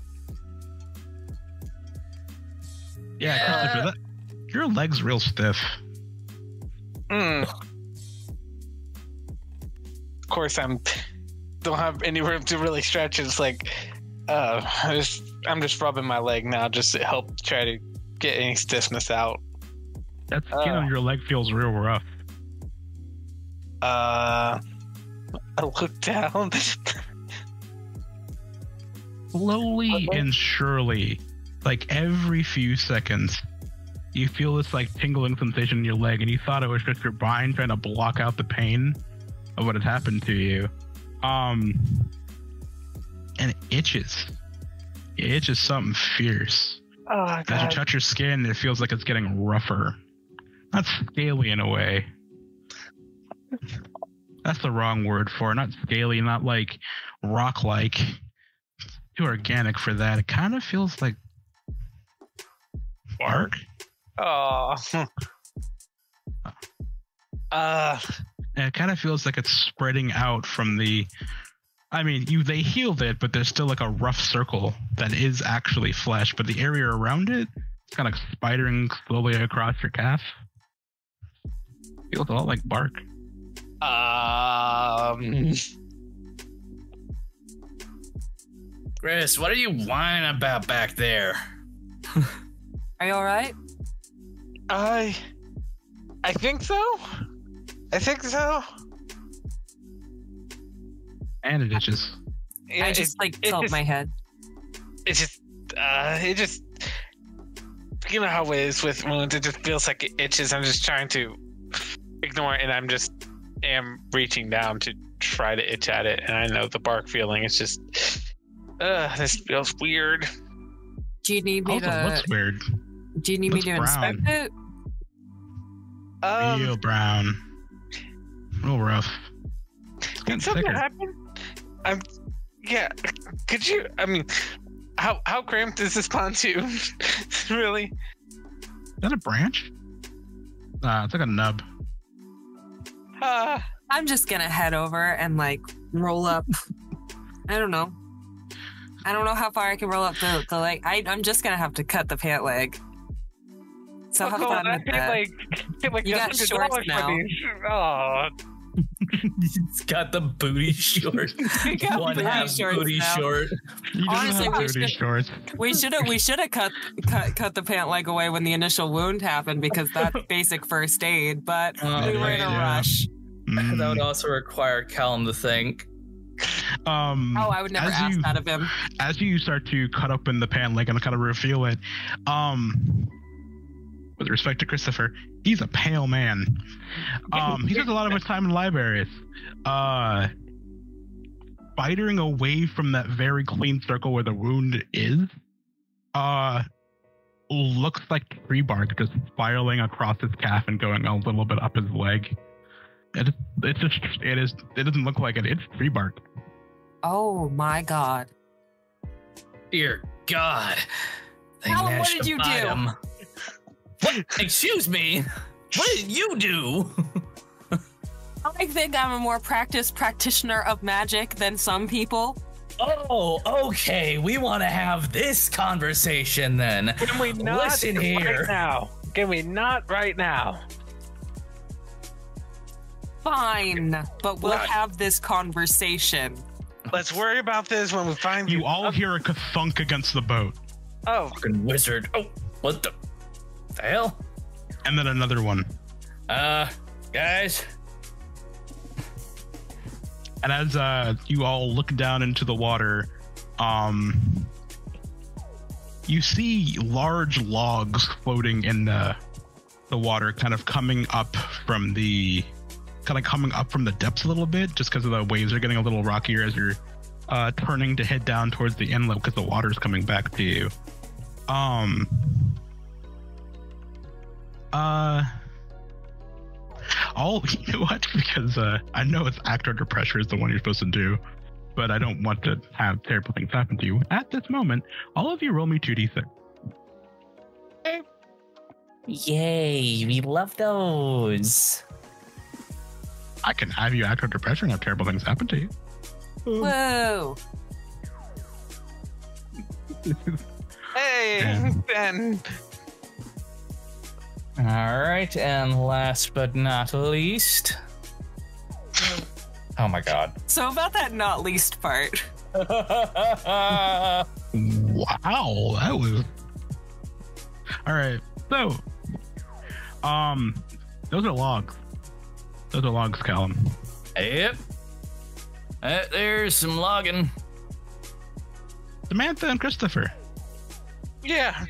Yeah, I can't live with that. Your leg's real stiff. Mm. Of course, I'm don't have any room to really stretch. It's like, uh, I just, I'm just rubbing my leg now just to help try to get any stiffness out. That skin uh, on your leg feels real rough. Uh, I look down. Slowly and surely, like every few seconds, you feel this like tingling sensation in your leg, and you thought it was just your mind trying to block out the pain of what had happened to you. Um, and it itches. It itches something fierce. Oh, God. As you touch your skin, it feels like it's getting rougher. Not scaly in a way. That's the wrong word for it. Not scaly, not like rock-like. Too organic for that. It kind of feels like bark. Oh. uh. And it kind of feels like it's spreading out from the... I mean, you they healed it, but there's still like a rough circle that is actually flesh, but the area around it, it's kind of spidering slowly across your calf. Feels a lot like bark. Um... Chris, what are you whining about back there? Are you all right? I... I think so. I think so. And it itches. Yeah, I just it, like it felt just, my head. It just, uh, it just, you know how it is with wounds. It just feels like it itches. I'm just trying to ignore it, and I'm just am reaching down to try to itch at it. And I know the bark feeling. It's just, uh, this feels weird. Do you need me Also, to? looks weird. Do you need looks me to brown. inspect it? Um, Real brown. Real rough. Did something happen? I'm, yeah. Could you? I mean, how how cramped is this pontoon? Really? Is that a branch? Nah, it's like a nub. Uh, I'm just gonna head over and like roll up. I don't know. I don't know how far I can roll up the, the leg. I, I'm just gonna have to cut the pant leg. So have fun with I paid that. like, paid like You got shorts now. Oh, He's got the booty short. We got One booty half shorts booty now. short. He doesn't Honestly, have we booty should- shorts. We should have we should have cut, cut cut the pant leg away when the initial wound happened because that's basic first aid. But Oh, we were in a yeah. rush. Mm. That would also require Callum to think. Um, Oh, I would never as ask you, that of him. As you start to cut open the pant leg and kind of reveal it, um, with respect to Christopher, he's a pale man. Um, he spends a lot of his time in libraries. Uh, spidering away from that very clean circle where the wound is, uh, looks like tree bark just spiraling across his calf and going a little bit up his leg. It, it's just, it is, it doesn't look like it. It's tree bark. Oh my god. Dear God. They Callum, what managed did to you find do? him. What? Excuse me. What did you do? I think I'm a more practiced practitioner of magic than some people. Oh, okay. We want to have this conversation then. Can we not Listen right here. now? Can we not right now? Fine, but we'll What? have this conversation. Let's worry about this when we find You you. all hear a thunk against the boat, Oh, Fucking wizard. Oh, what the, the hell? and then another one. Uh, guys. And as uh, you all look down into the water, um, you see large logs floating in the the water, kind of coming up from the kind of coming up from the depths a little bit, just because of the waves are getting a little rockier as you're uh, turning to head down towards the inlet because the water's coming back to you. Um. Uh. All you know what? Because uh, I know it's act under pressure is the one you're supposed to do, but I don't want to have terrible things happen to you. At this moment, all of you roll me two d six. Yay, we love those. I can have you act under pressure and have terrible things happen to you. Whoa. hey, Yeah. Ben. All right, and last but not least. Oh my God. So about that not least part. Wow, that was. All right, so, um, those are logs. Those are logs, Callum. Yep. Uh, there's some logging. Samantha and Christopher. Yeah.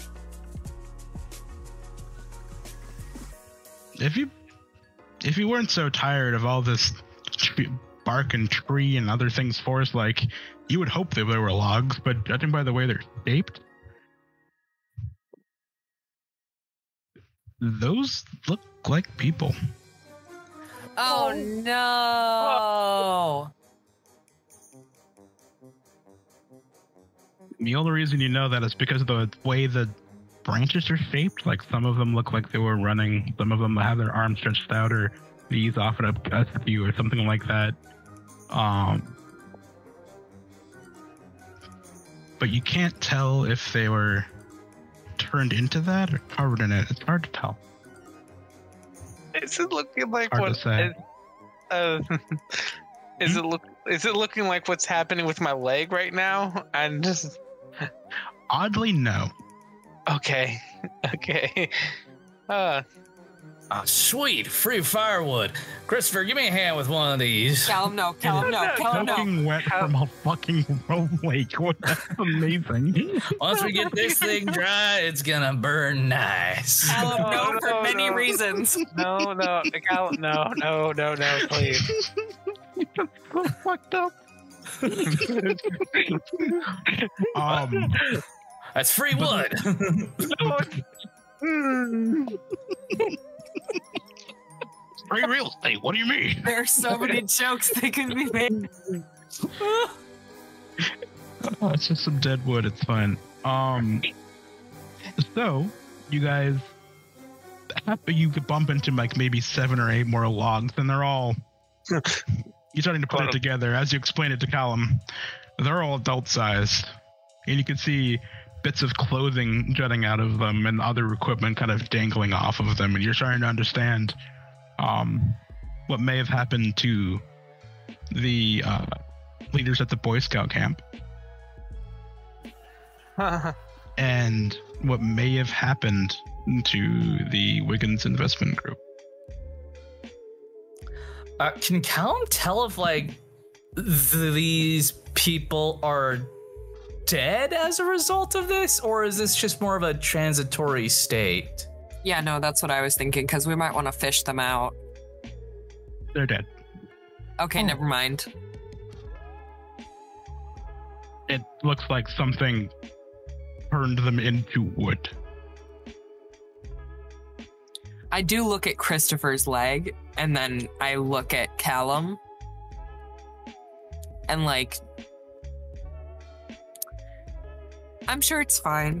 If you, if you weren't so tired of all this tree, bark and tree and other things forest like, you would hope that they were logs. But judging by the way they're shaped, those look like people. Oh no. The only reason you know that is because of the way the branches are shaped. Like some of them look like they were running, some of them have their arms stretched out or knees offered up at you or something like that. Um, but you can't tell if they were turned into that or covered in it. It's hard to tell. Is it looking like Hard what? to say. Is, uh, is it look? Is it looking like what's happening with my leg right now? I'm just Oddly, no. okay. Okay. Uh, Oh, sweet, free firewood. Christopher, give me a hand with one of these. Callum, no. Callum, no. Callum, no. Soaking wet from a fucking road lake. What? That's amazing. Once we get this thing dry, it's gonna burn nice. Callum, no, No, for no, many no. reasons. no, no, Cal- no, no, no, no, please. That's so fucked up. um, That's free wood. free real estate. What do you mean? There are so many jokes that can be made. Oh, it's just some dead wood. It's fine. Um, so you guys, you could bump into like maybe seven or eight more logs, and they're all. You're starting to put it together as you explain it to Callum. They're all adult sized, and you can see bits of clothing jutting out of them and other equipment kind of dangling off of them, and you're starting to understand um, what may have happened to the uh, leaders at the Boy Scout camp and what may have happened to the Wiggins investment group. Uh, can Callum tell if, like, th- these people are dead as a result of this, or is this just more of a transitory state? Yeah, no, that's what I was thinking, because we might want to fish them out. They're dead. Okay, Oh. never mind. It looks like something turned them into wood. I do look at Christopher's leg, and then I look at Callum. And, like, I'm sure it's fine.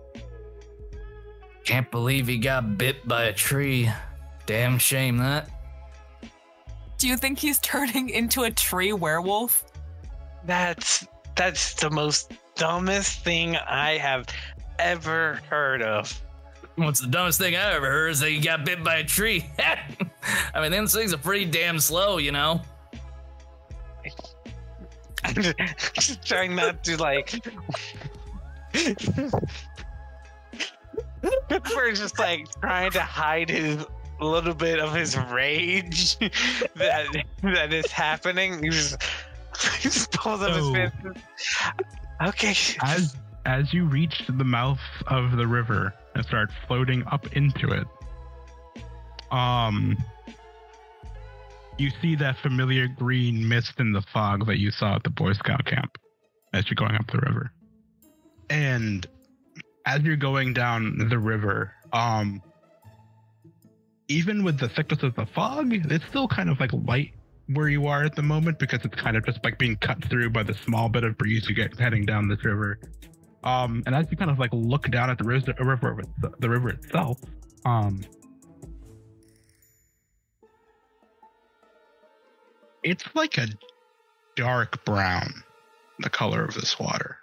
Can't believe he got bit by a tree. Damn shame that. Do you think he's turning into a tree werewolf? That's that's the most dumbest thing I have ever heard of. What's the dumbest thing I ever heard is that he got bit by a tree. I mean, those things are pretty damn slow, you know? I'm just, just trying not to, like... Christopher's just, like, trying to hide his a little bit of his rage that that is happening. He just, he just pulls up his Oh. pants. Okay. As as you reach the mouth of the river and start floating up into it, um, you see that familiar green mist in the fog that you saw at the Boy Scout camp as you're going up the river. And as you're going down the river, um, even with the thickness of the fog, it's still kind of like light where you are at the moment because it's kind of just like being cut through by the small bit of breeze you get heading down this river. Um, and as you kind of like look down at the river, river the river itself, um, it's like a dark brown, the color of this water.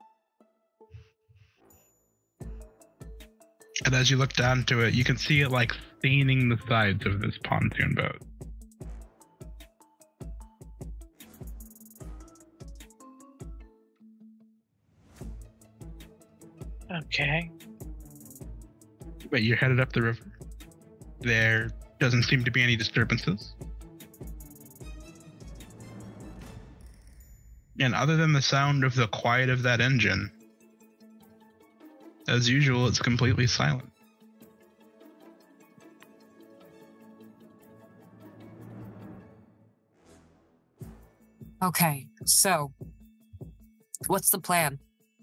And as you look down to it, you can see it like staining the sides of this pontoon boat. Okay. But you're headed up the river. There doesn't seem to be any disturbances. And other than the sound of the quiet of that engine, as usual, it's completely silent. Okay, so what's the plan?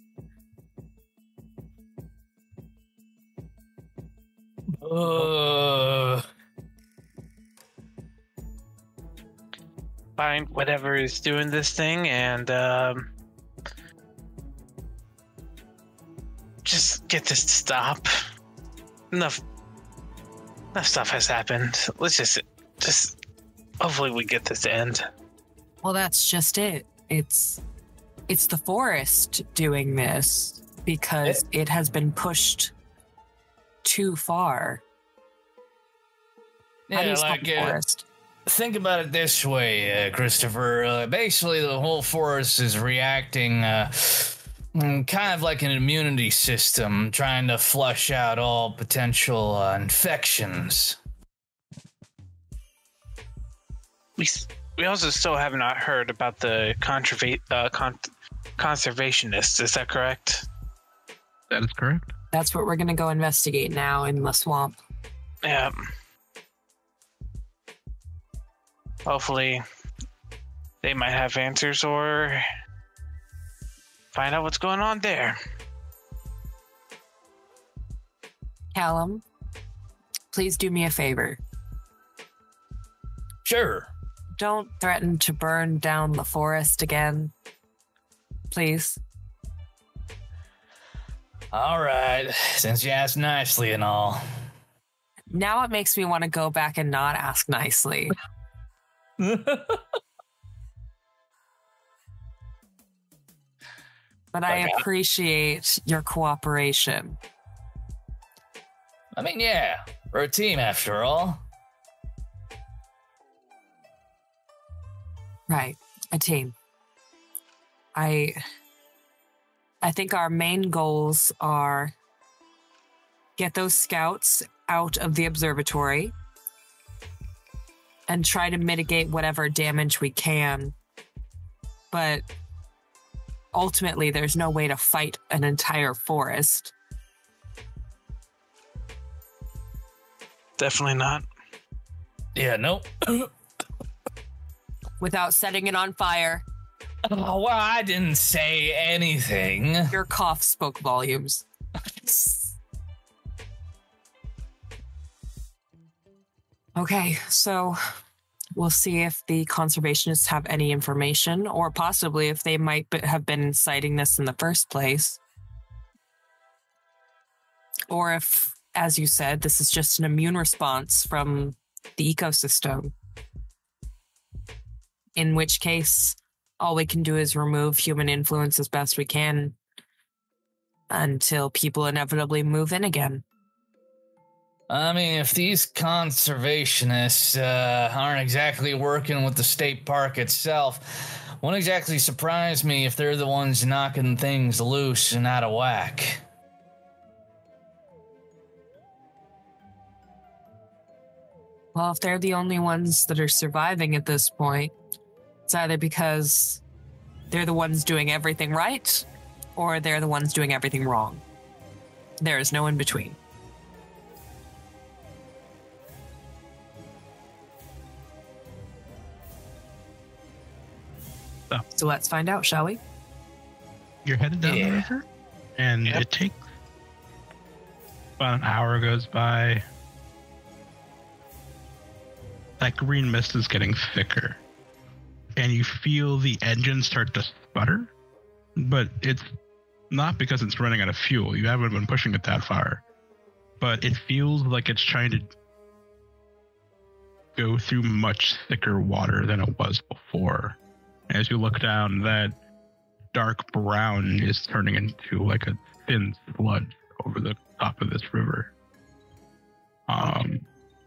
Uh, Find whatever is doing this thing and um, just get this to stop. Enough, enough stuff has happened. Let's just, just hopefully we get this to end. Well, that's just it. It's it's the forest doing this because it has been pushed too far. How do yeah, you stop like, the uh, forest? think about it this way, uh, Christopher. Uh, basically, the whole forest is reacting uh, mm, kind of like an immunity system, trying to flush out all potential uh, infections. We s- we also still have not heard about the conserva- uh, con- conservationists. Is that correct? That is correct. That's what we're gonna go investigate now in the swamp. Yeah. Hopefully, they might have answers or find out what's going on there. Callum, please do me a favor. Sure. Don't threaten to burn down the forest again. Please. All right, since you asked nicely and all. Now it makes me want to go back and not ask nicely. But I Okay. appreciate your cooperation. I mean, yeah, we're a team after all. Right. A team. I I think our main goals are get those scouts out of the observatory and try to mitigate whatever damage we can. But ultimately, there's no way to fight an entire forest. Definitely not. Yeah, nope. Without setting it on fire. Oh, well, I didn't say anything. Your cough spoke volumes. Okay, so we'll see if the conservationists have any information, or possibly if they might be- have been citing this in the first place. Or if, as you said, this is just an immune response from the ecosystem. In which case, all we can do is remove human influence as best we can until people inevitably move in again. I mean, if these conservationists uh, aren't exactly working with the state park itself, won't exactly surprise me if they're the ones knocking things loose and out of whack. Well, if they're the only ones that are surviving at this point, it's either because they're the ones doing everything right, or they're the ones doing everything wrong. There is no in between. So, so let's find out, shall we? You're headed down Yeah. the river, and Yep. it takes about an hour goes by. That green mist is getting thicker, and you feel the engine start to sputter, but it's not because it's running out of fuel. You haven't been pushing it that far, but it feels like it's trying to go through much thicker water than it was before. As you look down, that dark brown is turning into like a thin sludge over the top of this river. Um,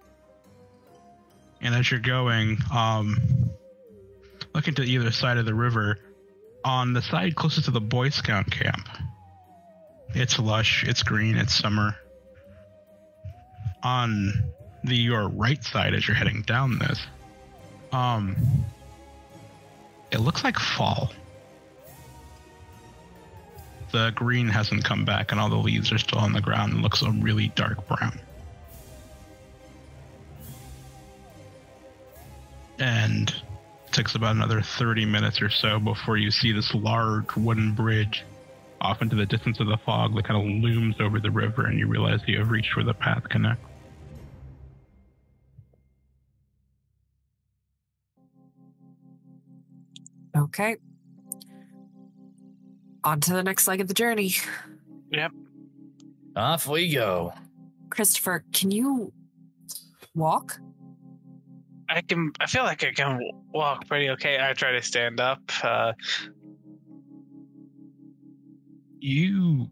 and as you're going, um, looking to either side of the river, on the side closest to the Boy Scout camp, it's lush, it's green, it's summer. On the your right side, as you're heading down this, um, it looks like fall. The green hasn't come back, and all the leaves are still on the ground and looks a really dark brown. And it takes about another thirty minutes or so before you see this large wooden bridge off into the distance of the fog that kind of looms over the river, and you realize you have reached where the path connects. Okay. On to the next leg of the journey. Yep. Off we go. Christopher, can you walk? I can. I feel like I can walk pretty okay. I try to stand up. Uh, You...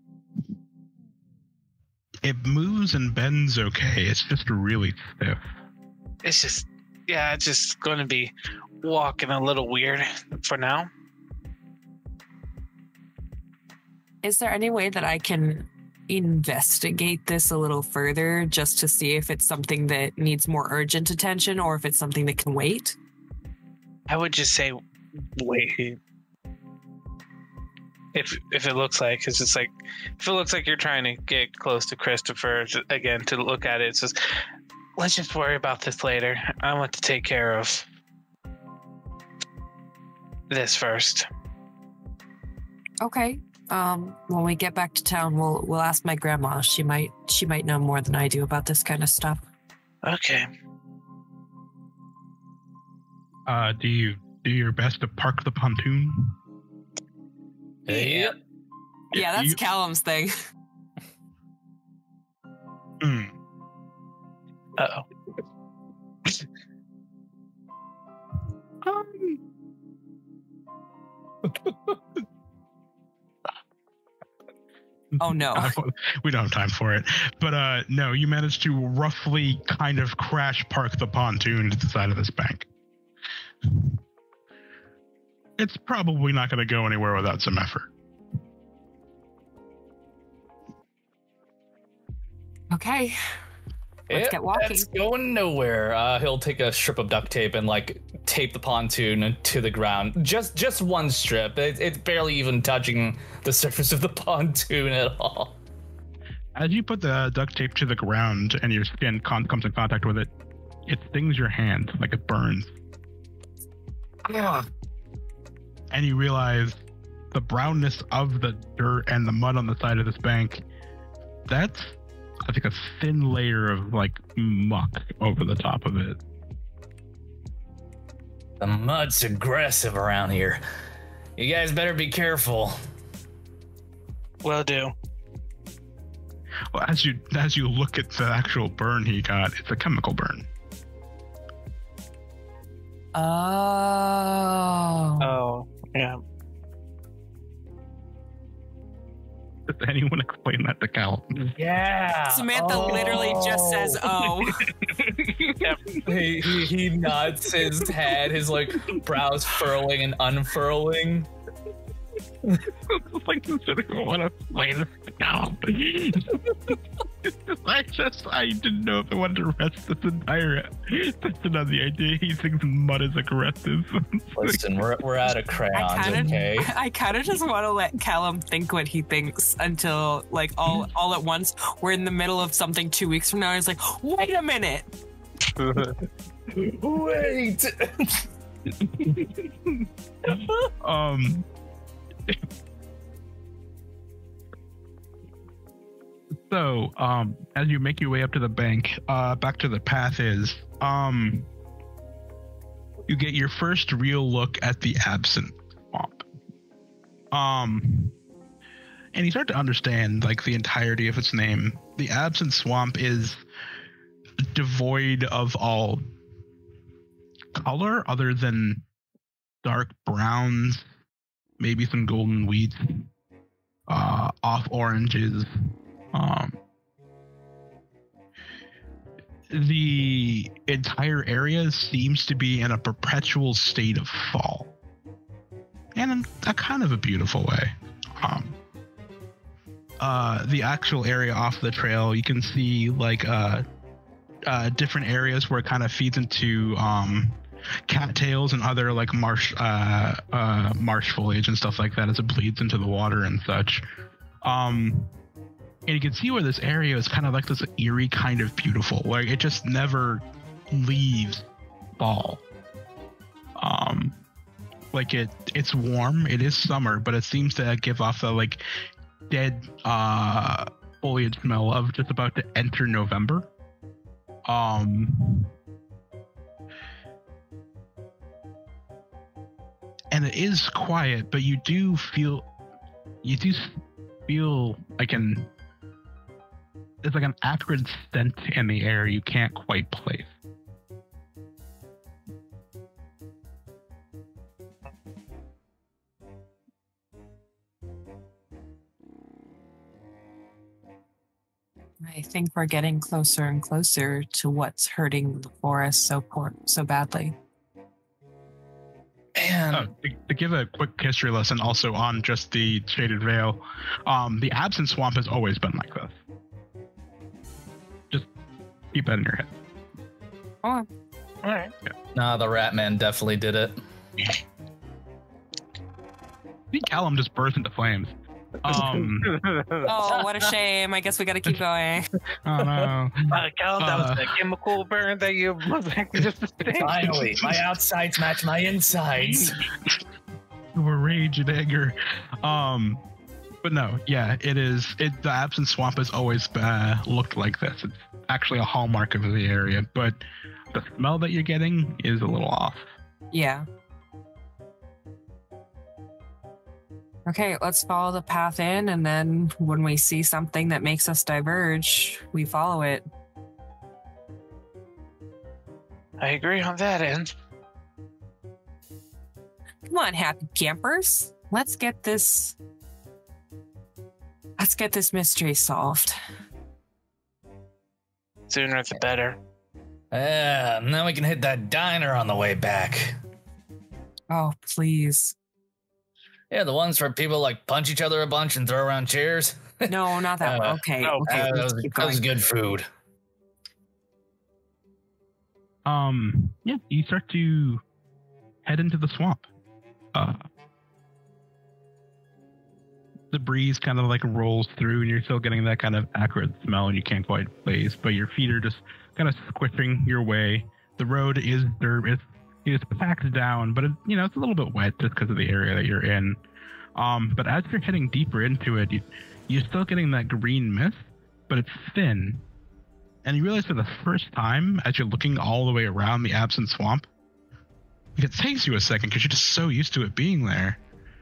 It moves and bends okay. It's just really stiff. it's just, yeah, it's just going to be walking a little weird for now. Is there any way that I can investigate this a little further just to see if it's something that needs more urgent attention or if it's something that can wait? I would just say, wait. If if it looks like, because it's like, if it looks like you're trying to get close to Christopher to, again to look at it, it's just, let's just worry about this later. I want to take care of this first. Okay. Um, when we get back to town, we'll we'll ask my grandma. She might she might know more than I do about this kind of stuff. Okay. Uh, do you do your best to park the pontoon? Yep. Yeah, that's You- Callum's thing. Hmm. Uh oh. Um, Oh no. we don't have time for it. But uh, no, you managed to roughly kind of crash park the pontoon to the side of this bank. it's probably not going to go anywhere without some effort. Okay. Let's Yep, get walking. That's going nowhere. Uh, he'll take a strip of duct tape and like tape the pontoon to the ground. Just just one strip. It, it's barely even touching the surface of the pontoon at all. As you put the duct tape to the ground and your skin con- comes in contact with it, it stings your hand, like it burns. Yeah. And you realize the brownness of the dirt and the mud on the side of this bank, that's, I think, a thin layer of like muck over the top of it. The mud's aggressive around here. You guys better be careful. Will do. Well, as you as you look at the actual burn he got, it's a chemical burn. Oh. Oh, yeah. Does anyone explain that to Cal? Yeah. Samantha literally just says, "Oh." he, he he nods his head, his like brows furling and unfurling. It's like I want to explain this to Cal. I just I didn't know if I wanted to rest this entire session on the idea he thinks mud is aggressive. Listen, we're we're out of crayons, I kinda, okay? I kind of just want to let Callum think what he thinks until, like, all all at once, we're in the middle of something two weeks from now. And he's like, "Wait a minute." Wait. um. So, um, as you make your way up to the bank, uh, back to the path is, um, you get your first real look at the Absinthe Swamp. Um, and you start to understand, like, the entirety of its name. The Absinthe Swamp is devoid of all color other than dark browns, maybe some golden wheat, uh, off oranges. Um, the entire area seems to be in a perpetual state of fall, and in a kind of a beautiful way. Um, uh, the actual area off the trail, you can see like uh, uh, different areas where it kind of feeds into um, cattails and other like marsh uh, uh, marsh foliage and stuff like that as it bleeds into the water and such. Um, And you can see where this area is kind of like this eerie kind of beautiful. Like it just never leaves fall. Um, like it, it's warm. It is summer, but it seems to give off the like dead uh, foliage smell of just about to enter November. Um, and it is quiet, but you do feel, you do feel like an. It's like an acrid scent in the air you can't quite place. I think we're getting closer and closer to what's hurting the forest so poor, so badly. Man. Oh, to, to give a quick history lesson also on just the Shaded Vale, um, the Absinthe Swamp has always been like this. Just keep that in your head. Oh, All right. Yeah. Nah, the Rat Man definitely did it. See, Callum just burst into flames. Um, oh, what a shame. I guess we got to keep going. oh no. Uh, Callum, that was Uh, the chemical burn that you just Finally, my outsides match my insides. We're rage and anger. Um, but no, yeah, it is. It the Absinthe Swamp has always uh, looked like this. It's actually a hallmark of the area, but the smell that you're getting is a little off. Yeah. Okay, let's follow the path in, and then when we see something that makes us diverge, we follow it. I agree on that end. Come on, happy campers. Let's get this. Let's get this mystery solved. Sooner the better. Yeah, now we can hit that diner on the way back. Oh, please. Yeah, the ones where people like punch each other a bunch and throw around chairs. No, not that one. Uh, Okay, oh, okay, Uh, that, let's was, keep that was going. good food. Um, yeah, you start to head into the swamp. Uh, the breeze kind of like rolls through, and you're still getting that kind of acrid smell, and you can't quite place. But your feet are just kind of squishing your way. The road is dirt; it's it's packed down, but it, you know it's a little bit wet just because of the area that you're in. Um, but as you're heading deeper into it, you, you're still getting that green mist, but it's thin. And you realize for the first time, as you're looking all the way around the absent swamp, it takes you a second because you're just so used to it being there.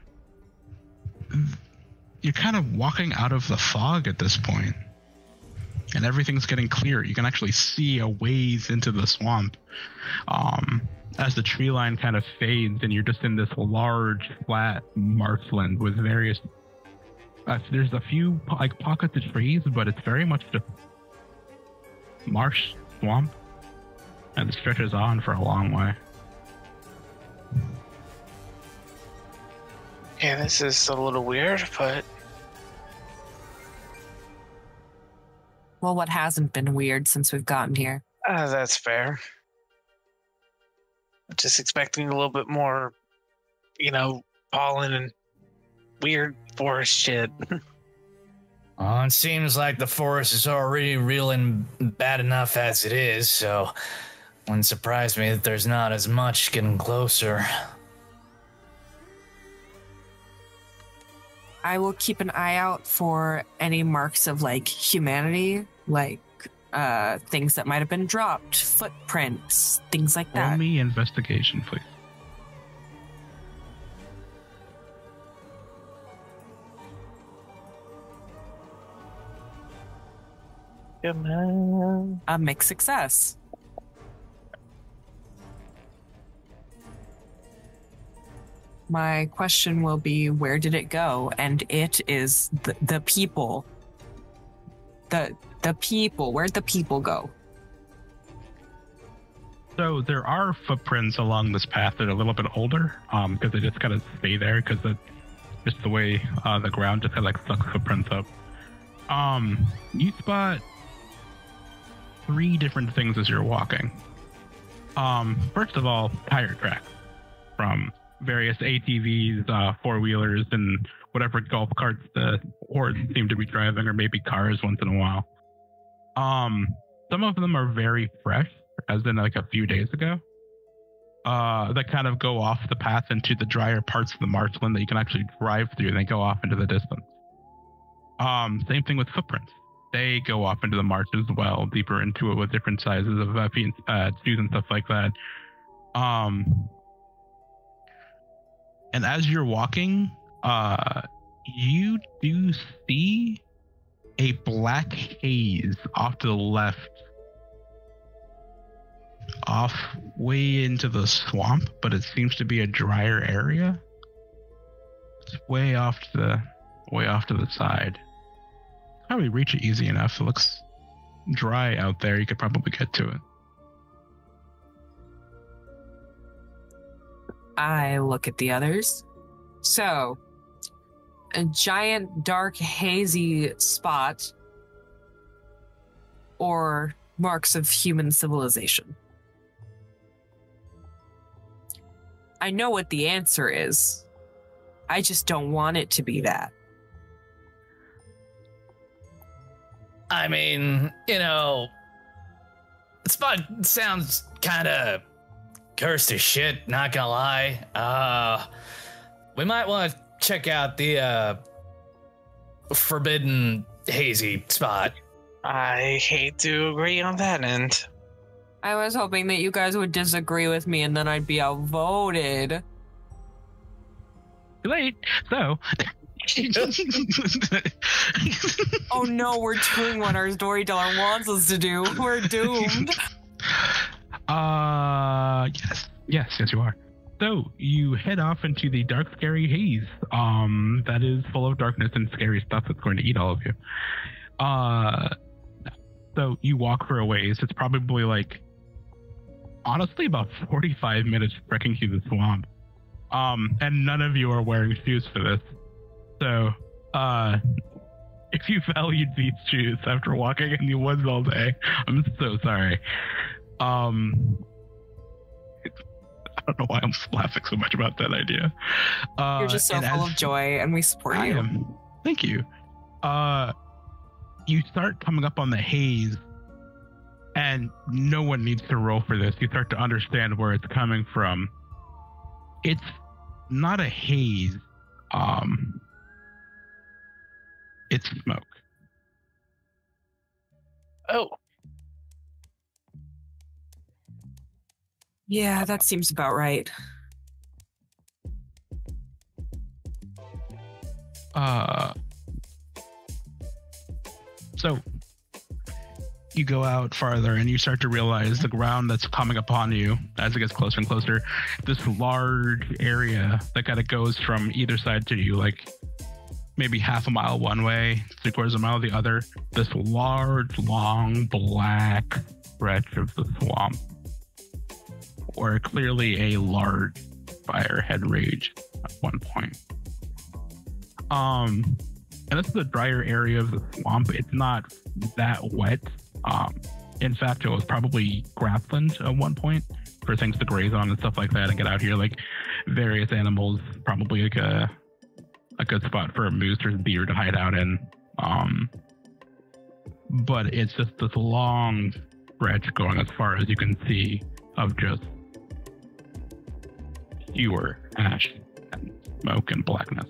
You're kind of walking out of the fog at this point, and everything's getting clear. You can actually see a ways into the swamp um, as the tree line kind of fades, and you're just in this large, flat marshland with various. Uh, there's a few like pockets of trees, but it's very much just marsh swamp, and it stretches on for a long way. Yeah, this is a little weird, but Well, what hasn't been weird since we've gotten here? uh, that's fair. Just expecting a little bit more, you know, pollen and weird forest shit. Well, it seems like the forest is already real and bad enough as it is, so it wouldn't surprise me that there's not as much getting closer. I will keep an eye out for any marks of like humanity, like uh things that might have been dropped, footprints, things like Roll that. me investigation, please. Come on. A mixed success. My question will be, where did it go? And it is the, the people. The the people. Where'd the people go? So there are footprints along this path that are a little bit older, um, because they just kind of stay there because it's just the way uh, the ground just kind of like sucks footprints up. Um, you spot three different things as you're walking. Um, first of all, tire tracks from various A T Vs, uh, four wheelers, and whatever golf carts the hordes seem to be driving, or maybe cars once in a while. Um, some of them are very fresh, as in like a few days ago. Uh, that kind of go off the path into the drier parts of the marshland that you can actually drive through, and they go off into the distance. Um, same thing with footprints. They go off into the marsh as well, deeper into it with different sizes of uh, feet, uh, shoes and stuff like that. Um, and as you're walking, uh, you do see a black haze off to the left, off way into the swamp, but it seems to be a drier area. It's way off to the way off to the side. Probably reach it easy enough. It looks dry out there. You could probably get to it. I look at the others. So, a giant, dark, hazy spot or marks of human civilization? I know what the answer is. I just don't want it to be that. I mean, you know, the spot sounds kind of cursed as shit, not gonna lie. Uh, we might want to check out the uh, forbidden hazy spot. I hate to agree on that end. I was hoping that you guys would disagree with me and then I'd be outvoted. Too late. So. Oh no, we're doing what our storyteller wants us to do. We're doomed. Uh, yes, yes, yes, you are. So you head off into the dark, scary haze. Um, that is full of darkness and scary stuff that's going to eat all of you. Uh, so you walk for a ways. It's probably like, honestly, about forty-five minutes trekking through the swamp. Um, and none of you are wearing shoes for this. So, uh, if you valued these shoes after walking in the woods all day, I'm so sorry. Um, I don't know why I'm laughing so much about that idea. Uh, You're just so and full as- of joy, and we support I you. am. Thank you. Uh, you start coming up on the haze, and no one needs to roll for this. You start to understand where it's coming from. It's not a haze. Um, it's smoke. Oh, Yeah, that seems about right. Uh, so you go out farther and you start to realize the ground that's coming upon you as it gets closer and closer, this large area that kind of goes from either side to you, like maybe half a mile one way, three quarters of a mile the other, this large, long, black stretch of the swamp where clearly a large fire had raged at one point. Um, and this is a drier area of the swamp. It's not that wet. Um, in fact, it was probably grassland at one point for things to graze on and stuff like that and get out here, like various animals, probably like a a good spot for a moose or deer to hide out in. Um, but it's just this long stretch going as far as you can see of just pure ash and smoke and blackness.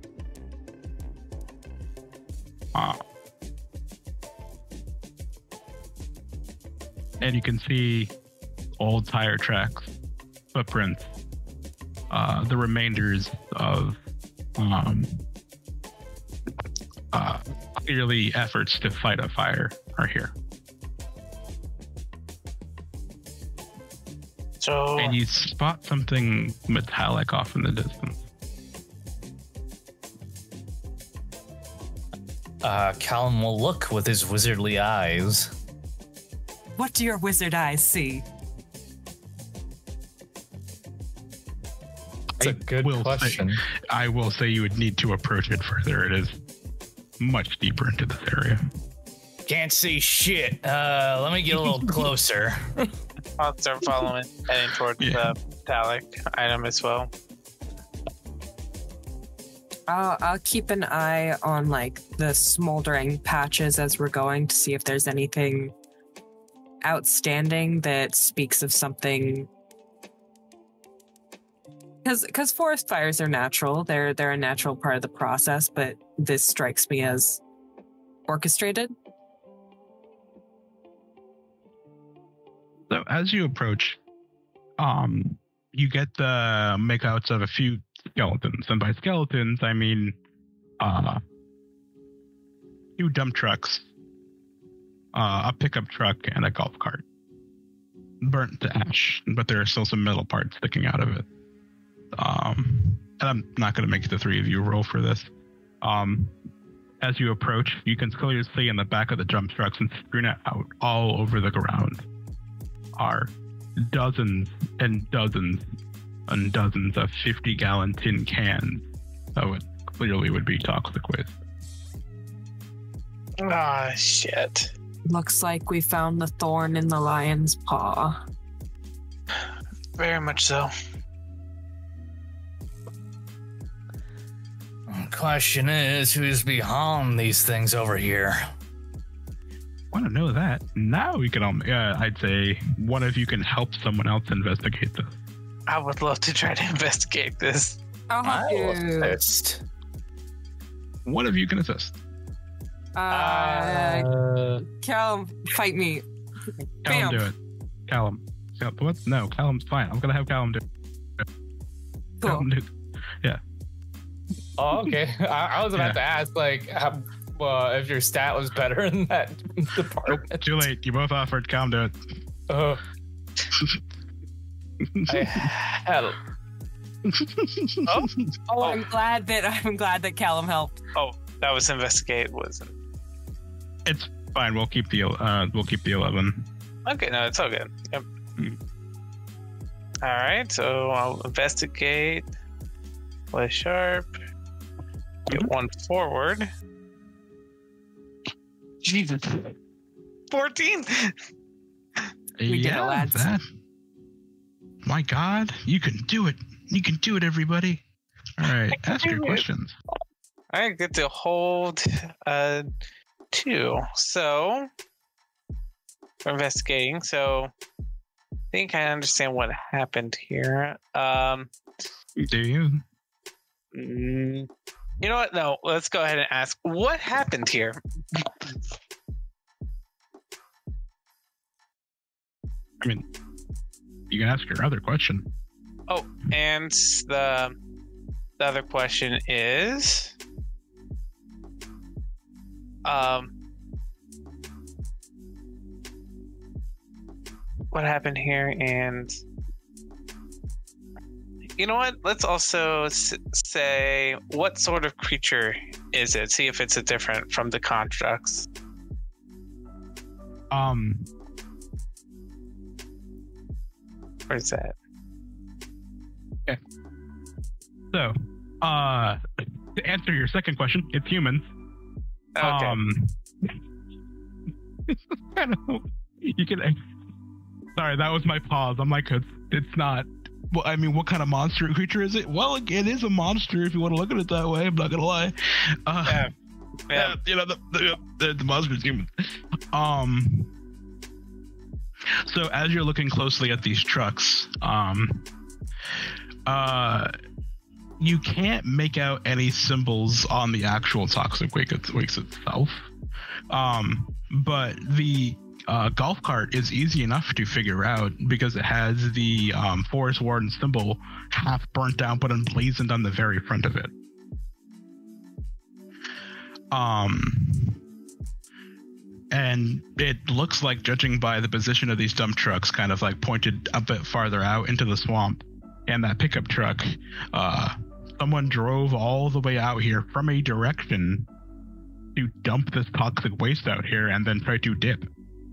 Uh, and you can see old tire tracks, footprints, uh, the remainders of um, uh, clearly efforts to fight a fire are here. so And you spot something metallic off in the distance. Uh, Callum will look with his wizardly eyes. What do your wizard eyes see? That's a I good will say- question. I will say you would need to approach it further. It is much deeper into this area. Can't see shit. Uh, let me get a little closer. I'll start following, heading towards Yeah. the metallic item as well. I'll, I'll keep an eye on like the smoldering patches as we're going to see if there's anything outstanding that speaks of something. Because because forest fires are natural, they're they're a natural part of the process, but this strikes me as orchestrated. So as you approach, um, you get the makeouts of a few skeletons, and by skeletons I mean uh, two dump trucks, uh, a pickup truck, and a golf cart, burnt to ash, but there are still some metal parts sticking out of it. Um, and I'm not going to make the three of you roll for this. Um, as you approach, you can clearly see in the back of the dump trucks and strewn out all over the ground are dozens and dozens and dozens of fifty gallon tin cans. So it clearly would be toxic waste. Ah, shit. Looks like we found the thorn in the lion's paw. Very much so. Question is, who's behind these things over here? Want to know that? Now we can, um, uh, I'd say one of you can help someone else investigate this. I would love to try to investigate this. I'll help I will you. assist. One of you can assist. Uh, Uh, Cal, fight me. Callum, Bam. do it. Callum. Cal- What? No, Callum's fine. I'm gonna have Callum do it. Cool. Callum do Oh, okay. I, I was about Yeah. to ask, like, how, uh, if your stat was better in that department. Too late. You both offered. Callum, do it. Uh, I had. Oh, Oh, I'm glad that I'm glad that Callum helped. oh, that was investigate, wasn't? It's fine. We'll keep the uh, we'll keep the eleven. Okay, no, it's all good. Yep. Mm. All right, so I'll investigate. Play sharp. Get one forward. Jesus. fourteen. We did it, yeah, lads. that. My God, you can do it. You can do it, everybody. All right, ask your questions. I get to hold uh two. So for investigating. So I think I understand what happened here. Um, Do you? mm, you know what? No, let's go ahead and ask what happened here. I mean, you can ask your other question. Oh, and the the other question is, um, what happened here? And you know what? Let's also s- say what sort of creature is it? See if it's a different from the constructs. Um, Where's that? so, uh, to answer your second question, it's humans. Okay. Um, I don't know. You can. Sorry, that was my pause. I'm like, it's, it's not. Well, I mean, what kind of monster or creature is it? Well, it is a monster if you want to look at it that way. I'm not gonna lie. Uh, yeah. yeah, Yeah. you know, the the, the, the monster is human. Um. So as you're looking closely at these trucks, um, uh, you can't make out any symbols on the actual toxic waste waste itself. Um, but the uh, golf cart is easy enough to figure out because it has the um, forest warden symbol half burnt down but emblazoned on the very front of it. Um, and it looks like, judging by the position of these dump trucks, kind of like pointed a bit farther out into the swamp, and that pickup truck, uh, someone drove all the way out here from a direction to dump this toxic waste out here and then try to dip.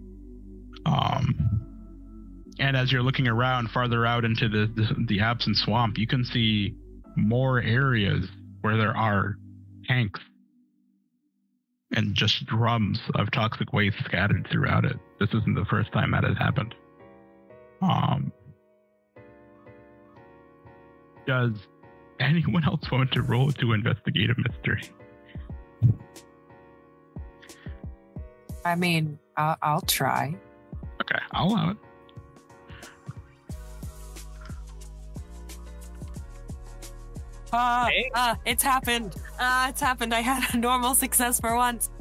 Um, and as you're looking around farther out into the, the, the absent swamp, you can see more areas where there are tanks and just drums of toxic waste scattered throughout it. This isn't the first time that has happened. Um, does anyone else want to roll to investigate a mystery? I mean, I'll, I'll try. Okay, I'll allow it. Ah, Hey. ah, it's happened. Ah, it's happened. I had a normal success for once.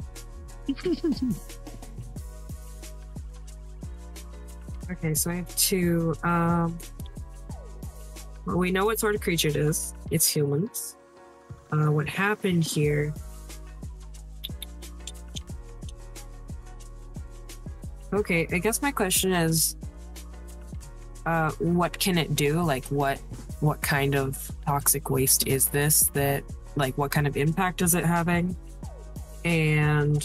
Okay, so I have two. Um, well, we know what sort of creature it is. It's humans. Uh, what happened here? Okay, I guess my question is, uh, what can it do? Like, what, what kind of toxic waste is this? That, like, what kind of impact is it having? And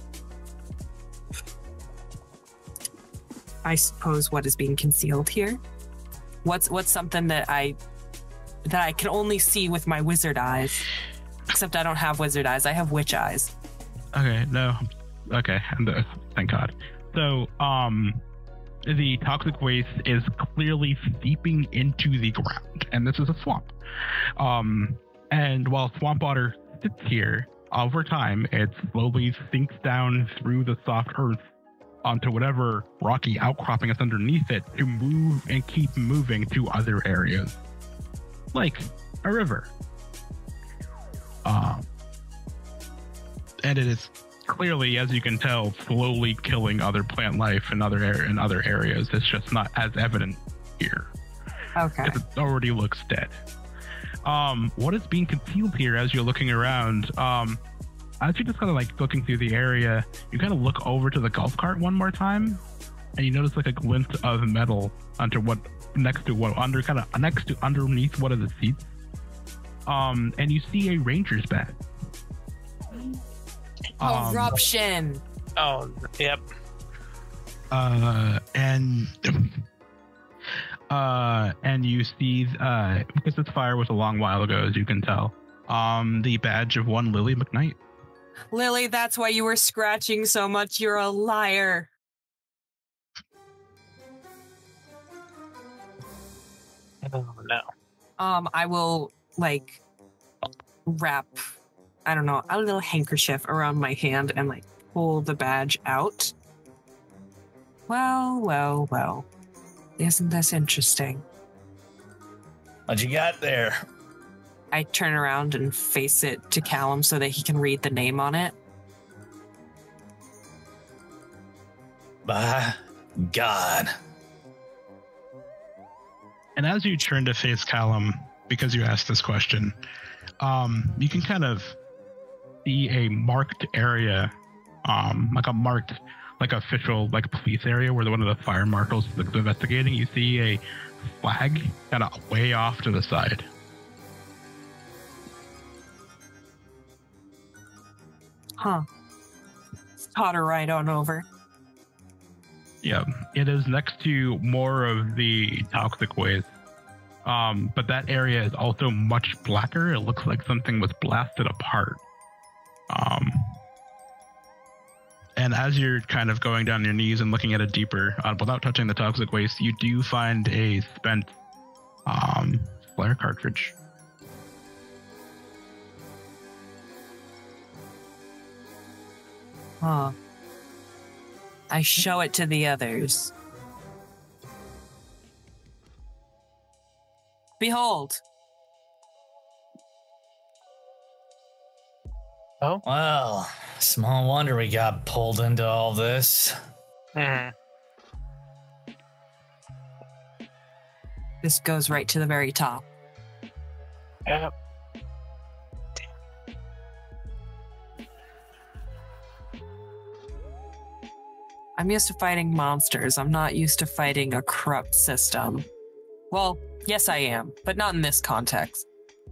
I suppose what is being concealed here? What's what's something that I that I can only see with my wizard eyes? Except I don't have wizard eyes. I have witch eyes. Okay, no. Okay, and uh, thank God. So, um, the toxic waste is clearly seeping into the ground, and this is a swamp. Um, and while swamp water sits here, over time, it slowly sinks down through the soft earth onto whatever rocky outcropping is underneath it to move and keep moving to other areas, like a river. Um, and it is clearly, as you can tell, slowly killing other plant life in other ar- in other areas. It's just not as evident here. Okay. It already looks dead. Um, what is being concealed here as you're looking around? Um, as you're just kind of like looking through the area, you kind of look over to the golf cart one more time, and you notice like a glint of metal under what next to what under kind of next to underneath one of the seats. Um, and you see a ranger's badge. Um, Corruption. Oh, yep. Uh, and uh, and you see, uh, because this fire was a long while ago, as you can tell, um, the badge of one Lily McKnight. Lily, that's why you were scratching so much. You're a liar. Oh no. Um, I will, like, wrap, I don't know, a little handkerchief around my hand and, like, pull the badge out. Well, well, well. Isn't this interesting? What you got there? I turn around and face it to Callum so that he can read the name on it. By God. And as you turn to face Callum, because you asked this question, um, you can kind of see a marked area, um, like a marked, like official, like police area where the, one of the fire marshals is investigating. You see a flag kind of way off to the side. Huh. Totter right on over. Yeah, it is next to more of the toxic waste. Um, but that area is also much blacker. It looks like something was blasted apart. Um, and as you're kind of going down your knees and looking at it deeper, uh, without touching the toxic waste, you do find a spent um, flare cartridge. Huh. I show it to the others. Behold. Oh? Well, small wonder we got pulled into all this. Mhm. This goes right to the very top. Yep. I'm used to fighting monsters. I'm not used to fighting a corrupt system. Well, yes, I am, but not in this context.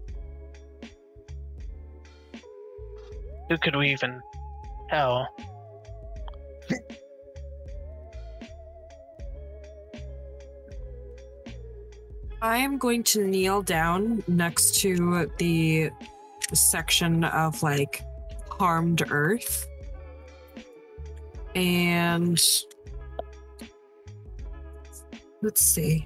Who could we even tell? I am going to kneel down next to the section of, like, harmed earth. And let's see.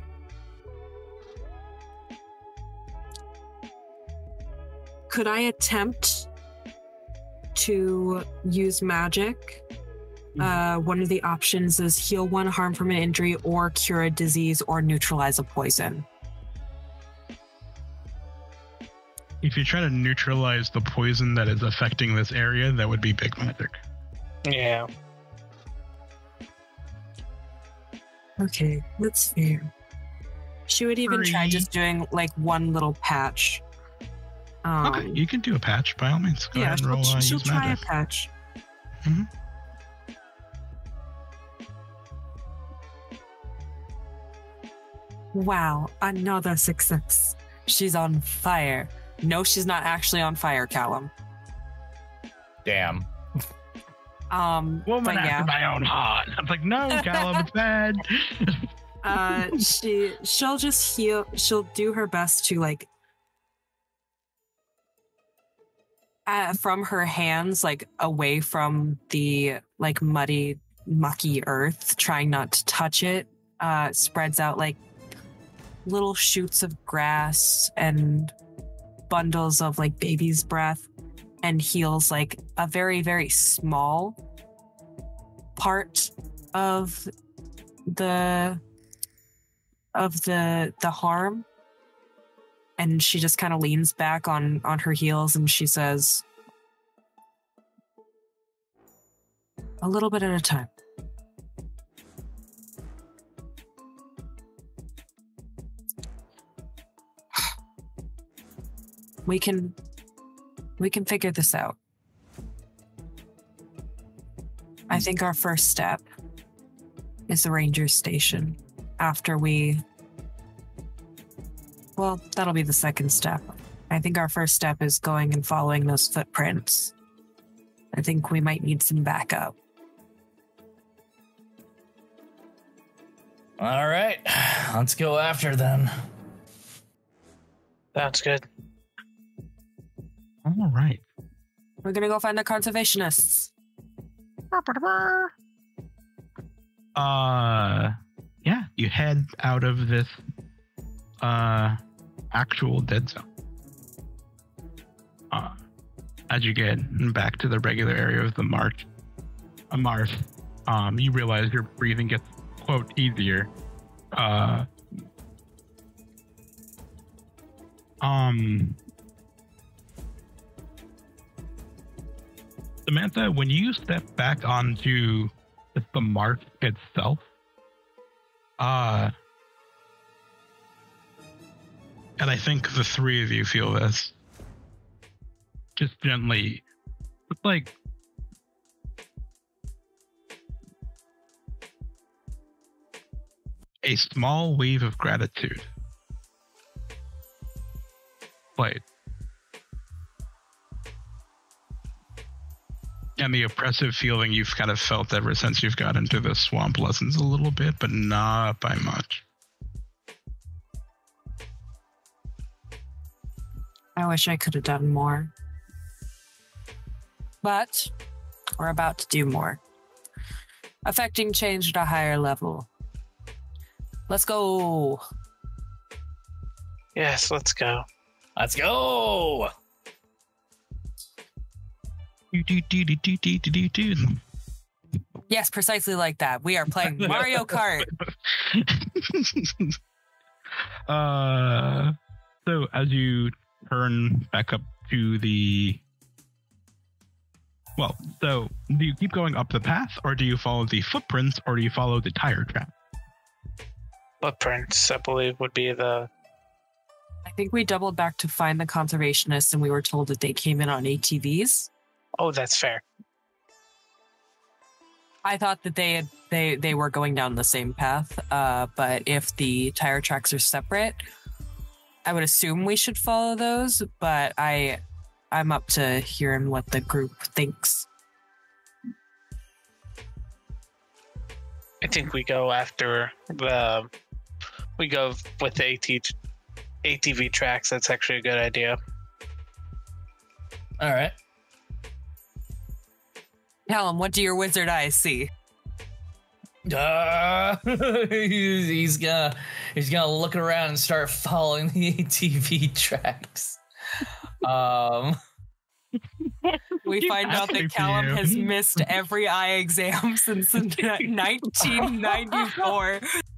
Could I attempt to use magic? Uh, one of the options is heal one harm from an injury or cure a disease or neutralize a poison. If you try to neutralize the poison that is affecting this area, that would be big magic. Yeah. Okay, let's see. She would even try Three. just doing like one little patch. Um, Okay, you can do a patch by all means. Go yeah, ahead and she'll, roll. Uh, she'll use try magic. a patch. Mhm. Wow, another success. She's on fire. No, she's not actually on fire, Callum. Damn. Um, Woman but after yeah, my own heart. I'm like, no, Callum, it's bad. uh, she she'll just heal. She'll do her best to like, uh, from her hands, like away from the like muddy, mucky earth, trying not to touch it. Uh, spreads out like little shoots of grass and bundles of like baby's breath, and heals like a very, very small part of the of the the harm. And she just kind of leans back on on her heels and she says, a little bit at a time. We can we can figure this out. I think our first step is the ranger station. After we Well, that'll be the second step. I think our first step is going and following those footprints. I think we might need some backup. All right, let's go after them. Sounds good. All right. We're gonna go find the conservationists. Uh, yeah, you head out of this uh actual dead zone. Uh, as you get back to the regular area of the march, uh, Mars, um, you realize your breathing gets quote easier. Uh, um. Samantha, when you step back onto the mark itself, uh, and I think the three of you feel this, just gently, it's like, a small wave of gratitude played. And the oppressive feeling you've kind of felt ever since you've got into the swamp lessens a little bit, but not by much. I wish I could have done more. But we're about to do more. Affecting change at a higher level. Let's go. Yes, let's go. Let's go. Do, do, do, do, do, do, do, do. Yes, precisely like that. We are playing Mario Kart. uh, so as you turn back up to the, well, so do you keep going up the path, or do you follow the footprints, or do you follow the tire trap? Footprints, I believe, would be the. I think we doubled back to find the conservationists and we were told that they came in on A T Vs. Oh, that's fair. I thought that they had they they were going down the same path, uh, but if the tire tracks are separate, I would assume we should follow those. But I I'm up to hearing what the group thinks. I think we go after the. We go with the AT, A T V tracks. That's actually a good idea. All right. Callum, what do your wizard eyes see? Uh, he's, he's gonna he's gonna look around and start following the A T V tracks. Um, we Keep find out asking that for Callum you. has missed every eye exam since nineteen ninety-four.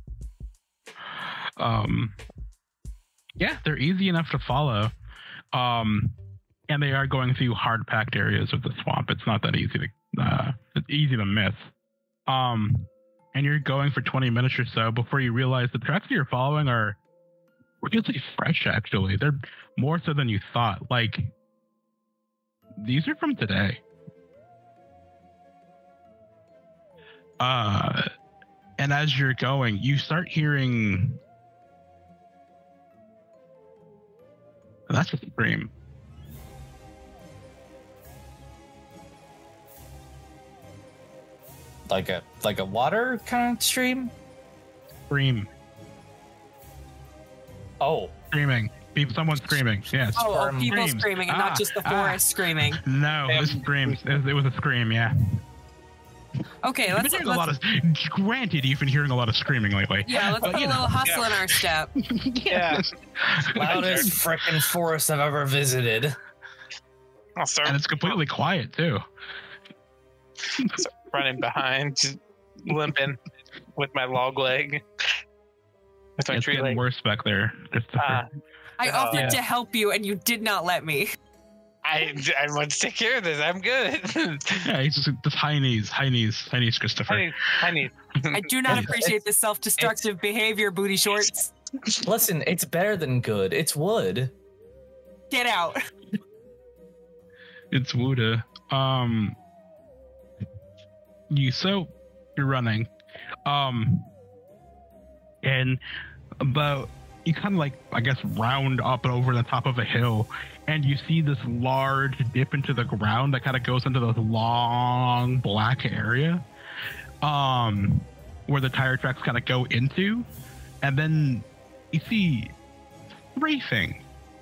Um, yeah, they're easy enough to follow. Um, and they are going through hard packed areas of the swamp. It's not that easy to, uh, it's easy to miss. Um, and you're going for twenty minutes or so before you realize the tracks that you're following are really fresh, actually. They're more so than you thought. Like, these are from today. Uh, and as you're going, you start hearing. That's a scream. like a like a water kind of stream. Scream. Oh, Screaming. People, someone screaming. Yes. Oh, oh, Sperm. people Screams. screaming and Ah, not just the ah. forest screaming. No, Damn. this screams. It was, it was a scream. Yeah. Okay, You've been let's, hearing let's a lot of. Granted, you've been hearing a lot of screaming lately. yeah, let's But, put a you little know, hustle in our step. Yeah. loudest frickin' forest I've ever visited. I'll start, And it's completely quiet too. start running behind, just limping with my log leg. With my It's tree getting leg. worse back there. Christopher. Uh, I Oh, offered yeah. to help you and you did not let me. I I want to take care of this. I'm good. yeah, he's just, just high knees, high knees, high knees, Christopher. I need. I need. I do not It's- appreciate this self-destructive behavior, booty shorts. Listen, it's better than good. It's wood. Get out. It's Wuda. Um, you so you're running, um, and about you kind of like I guess round up and over the top of a hill, and you see this large dip into the ground that kind of goes into this long black area. Um, where the tire tracks kind of go into, and then you see three things.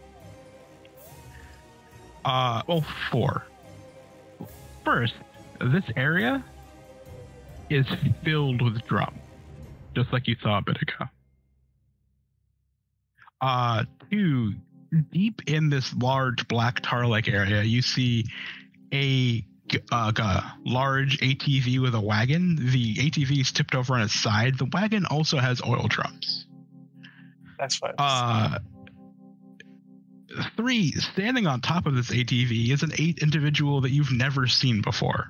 Uh, well, four. First, this area is filled with drums, just like you saw a bit ago. Uh, two, deep in this large black tar-like area, you see a, uh, a large A T V with a wagon. The A T V is tipped over on its side. The wagon also has oil drums. That's fine. Uh, three, standing on top of this A T V is an eight individual that you've never seen before.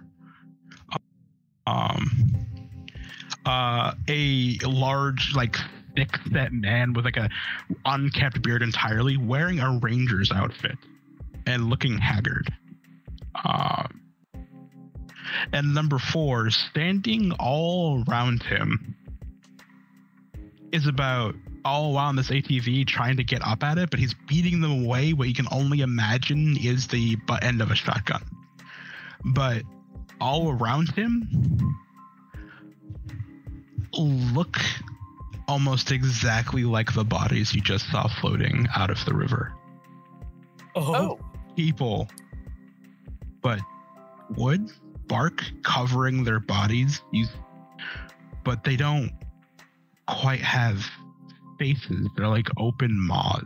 Um, uh, a large, like, thick-set man with like a unkept beard entirely, wearing a ranger's outfit and looking haggard. Um, and number four, standing all around him, is about all around this A T V trying to get up at it, but he's beating them away. What you can only imagine is the butt end of a shotgun. But all around him look almost exactly like the bodies you just saw floating out of the river. Oh. People, but wood, bark covering their bodies, you, but they don't quite have faces. They're like open maws.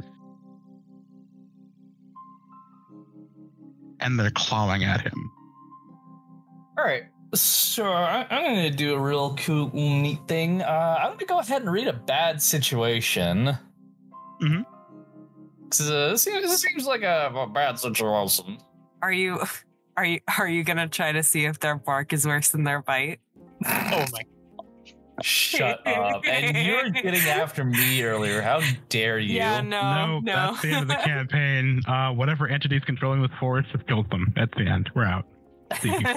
And they're clawing at him. All right. So I- I'm going to do a real cool, neat thing. Uh, I'm going to go ahead and read a bad situation. Mm-hmm. This, uh, this, seems, this seems like a, a bad situation. Are you are you are you gonna try to see if their bark is worse than their bite? Oh my. Shut up. And you're getting after me earlier. How dare you? Yeah, no, no, no. that's the end of the campaign. Uh, whatever entity's controlling this forest has killed them. That's the end. We're out. See you.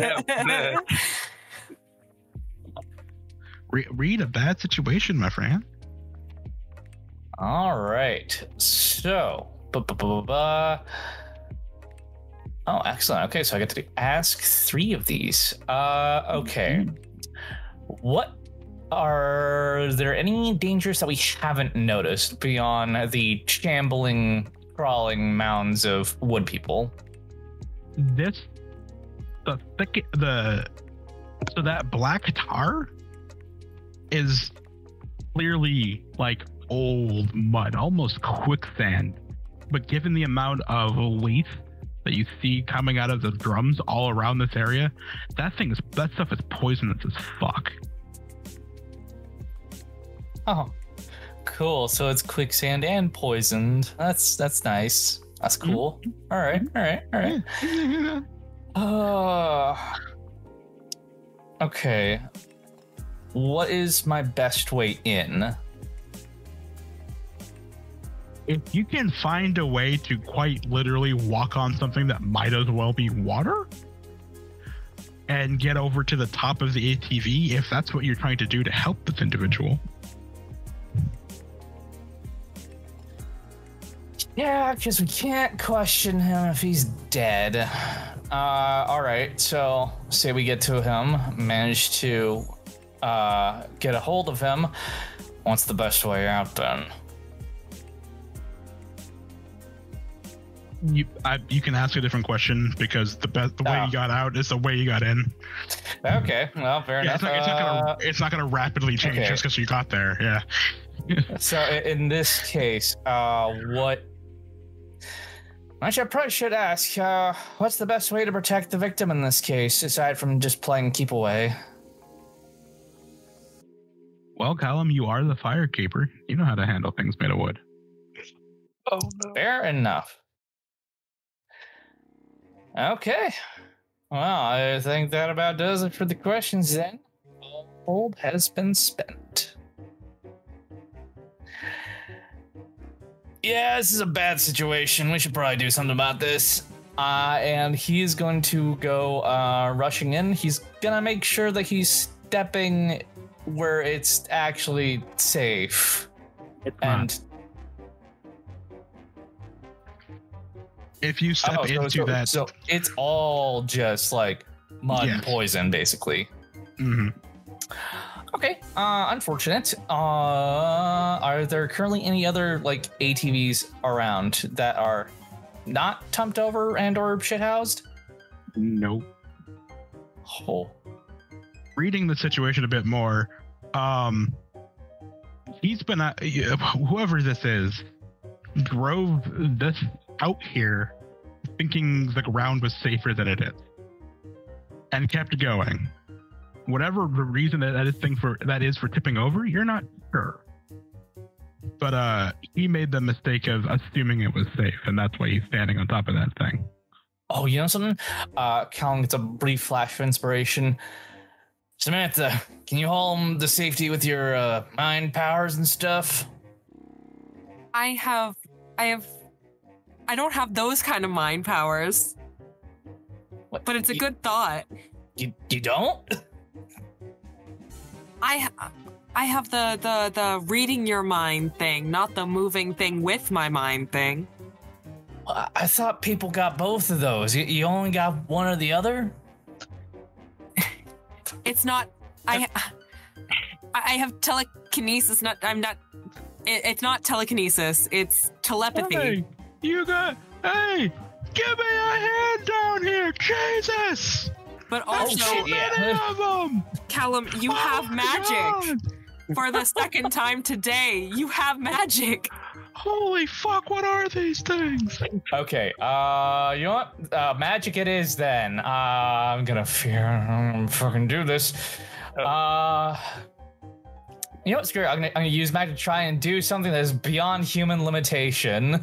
Re- read a bad situation, my friend. All right. So, bu- bu- bu- bu- bu- oh, excellent. Okay, so I get to ask three of these. Uh, okay. What are there any dangers that we haven't noticed beyond the shambling, crawling mounds of wood people? This, the thick, the, so that black tar is clearly like old mud, almost quicksand. But given the amount of leaf that you see coming out of the drums all around this area, that thing is, that stuff is poisonous as fuck. Oh, cool. So it's quicksand and poisoned. That's that's nice. That's cool. All right, all right, all right. Uh, okay. What is my best way in? If you can find a way to quite literally walk on something that might as well be water and get over to the top of the A T V, if that's what you're trying to do to help this individual. Yeah, because we can't question him if he's dead. Uh, all right. So say we get to him, manage to uh, get a hold of him. What's the best way out then? You, I, you can ask a different question because the best, the way Oh. you got out is the way you got in. Okay, well, fair Yeah, enough. it's not, it's not Uh, gonna, it's not gonna rapidly change okay. just because you got there. Yeah. So i- in this case, uh, what? Actually, I probably should ask. Uh, what's the best way to protect the victim in this case, aside from just playing keep away? Well, Callum, you are the firekeeper. You know how to handle things made of wood. Oh no. Fair enough. Okay. Well, I think that about does it for the questions then. All hold has been spent. Yeah, this is a bad situation. We should probably do something about this. Uh, and he's going to go uh, rushing in. He's gonna make sure that he's stepping where it's actually safe. It's And if you step Oh, so- into so- that, so it's all just like mud Yes. and poison, basically. Mhm. Okay, uh, unfortunate. Uh, are there currently any other like A T Vs around that are not tumped over and or shithoused? Nope. Oh. Reading the situation a bit more, um, he's been uh, whoever this is drove this out here thinking the ground was safer than it is, and kept going. Whatever the reason that that is thing for that is for tipping over, you're not sure. But uh, he made the mistake of assuming it was safe, and that's why he's standing on top of that thing. Oh, you know something? Uh, Callum gets a brief flash of inspiration. Samantha, can you hold the safety with your uh, mind powers and stuff? I have, I have, I don't have those kind of mind powers, What? but it's a You- good thought. You, you don't? I, I have the, the, the reading your mind thing, not the moving thing with my mind thing. I I thought people got both of those. You, you only got one or the other? It's not, I, I have telekinesis, not, I'm not, it, it's not telekinesis, it's telepathy. Hey, you got. Hey, give me a hand down here, Jesus! But Oh, also, shit, yeah. Many of them. Callum, you Oh have my magic. God. For the second time today, you have magic. Holy fuck! What are these things? Okay, uh, you know what? Uh, magic it is then. Uh, I'm gonna fear. I'm gonna fucking do this. Uh, you know what? Screw it. I'm gonna, I'm gonna use magic to try and do something that is beyond human limitation.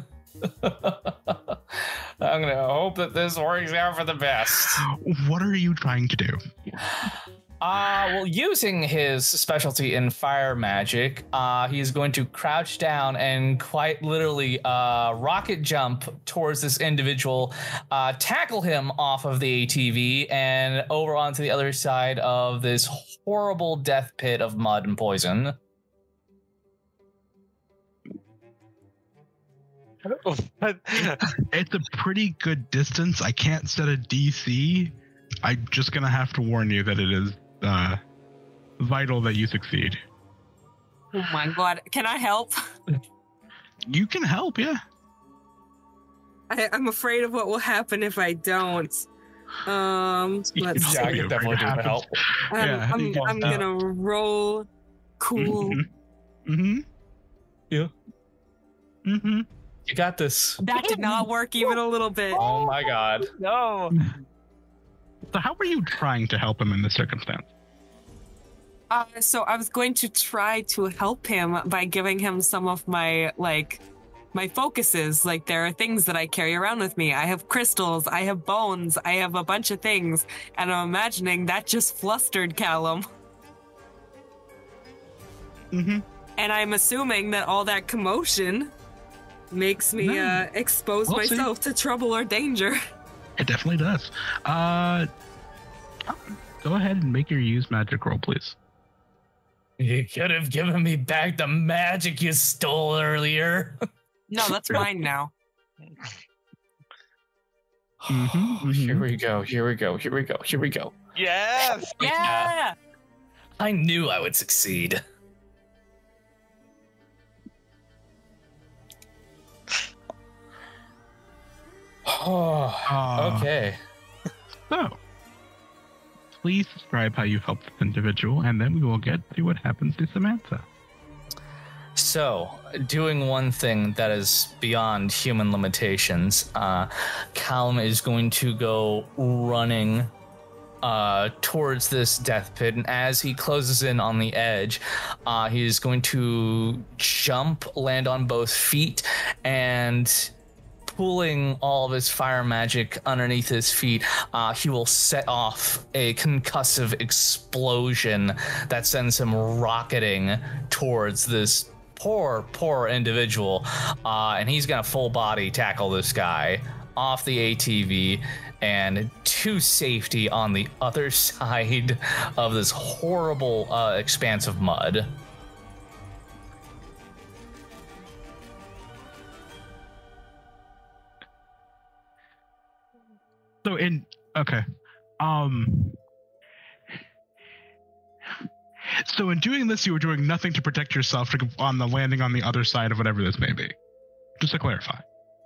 I'm gonna hope that this works out for the best. What are you trying to do? Uh, well, using his specialty in fire magic, uh, he's going to crouch down and quite literally uh, rocket jump towards this individual, uh, tackle him off of the A T V and over onto the other side of this horrible death pit of mud and poison. It's a pretty good distance. I can't set a D C. I'm just gonna have to warn you that it is uh, vital that you succeed. Oh my god, can I help? You can help, yeah. I, I'm afraid of what will happen if I don't. Um, let's Yeah, I see. can definitely do the help. Um, Yeah, I'm, you I'm can- gonna roll cool. Mm-hmm. Yeah. Mm-hmm. You got this. That did not work even a little bit. Oh my god. No. So how were you trying to help him in this circumstance? Uh, so I was going to try to help him by giving him some of my, like, my focuses. Like, there are things that I carry around with me. I have crystals, I have bones, I have a bunch of things. And I'm imagining that just flustered Callum. Mm-hmm. And I'm assuming that all that commotion makes me No. uh, expose We'll see. myself to trouble or danger. It definitely does. Uh, go ahead and make your use magic roll, please. You could have given me back the magic you stole earlier. No, that's mine now. Mhm, Here mhm. we go. Here we go. Here we go. Here we go. Yes. Yeah! I knew I would succeed. Oh, Uh, okay. So, please describe how you helped this individual, and then we will get to what happens to Samantha. So, doing one thing that is beyond human limitations, uh, Callum is going to go running uh, towards this death pit, and as he closes in on the edge, uh, he is going to jump, land on both feet, and pulling all of his fire magic underneath his feet, uh, he will set off a concussive explosion that sends him rocketing towards this poor, poor individual. Uh, and he's gonna full body tackle this guy off the A T V and to safety on the other side of this horrible uh, expanse of mud. So in okay, um, So in doing this, you were doing nothing to protect yourself on the landing on the other side of whatever this may be. Just to clarify.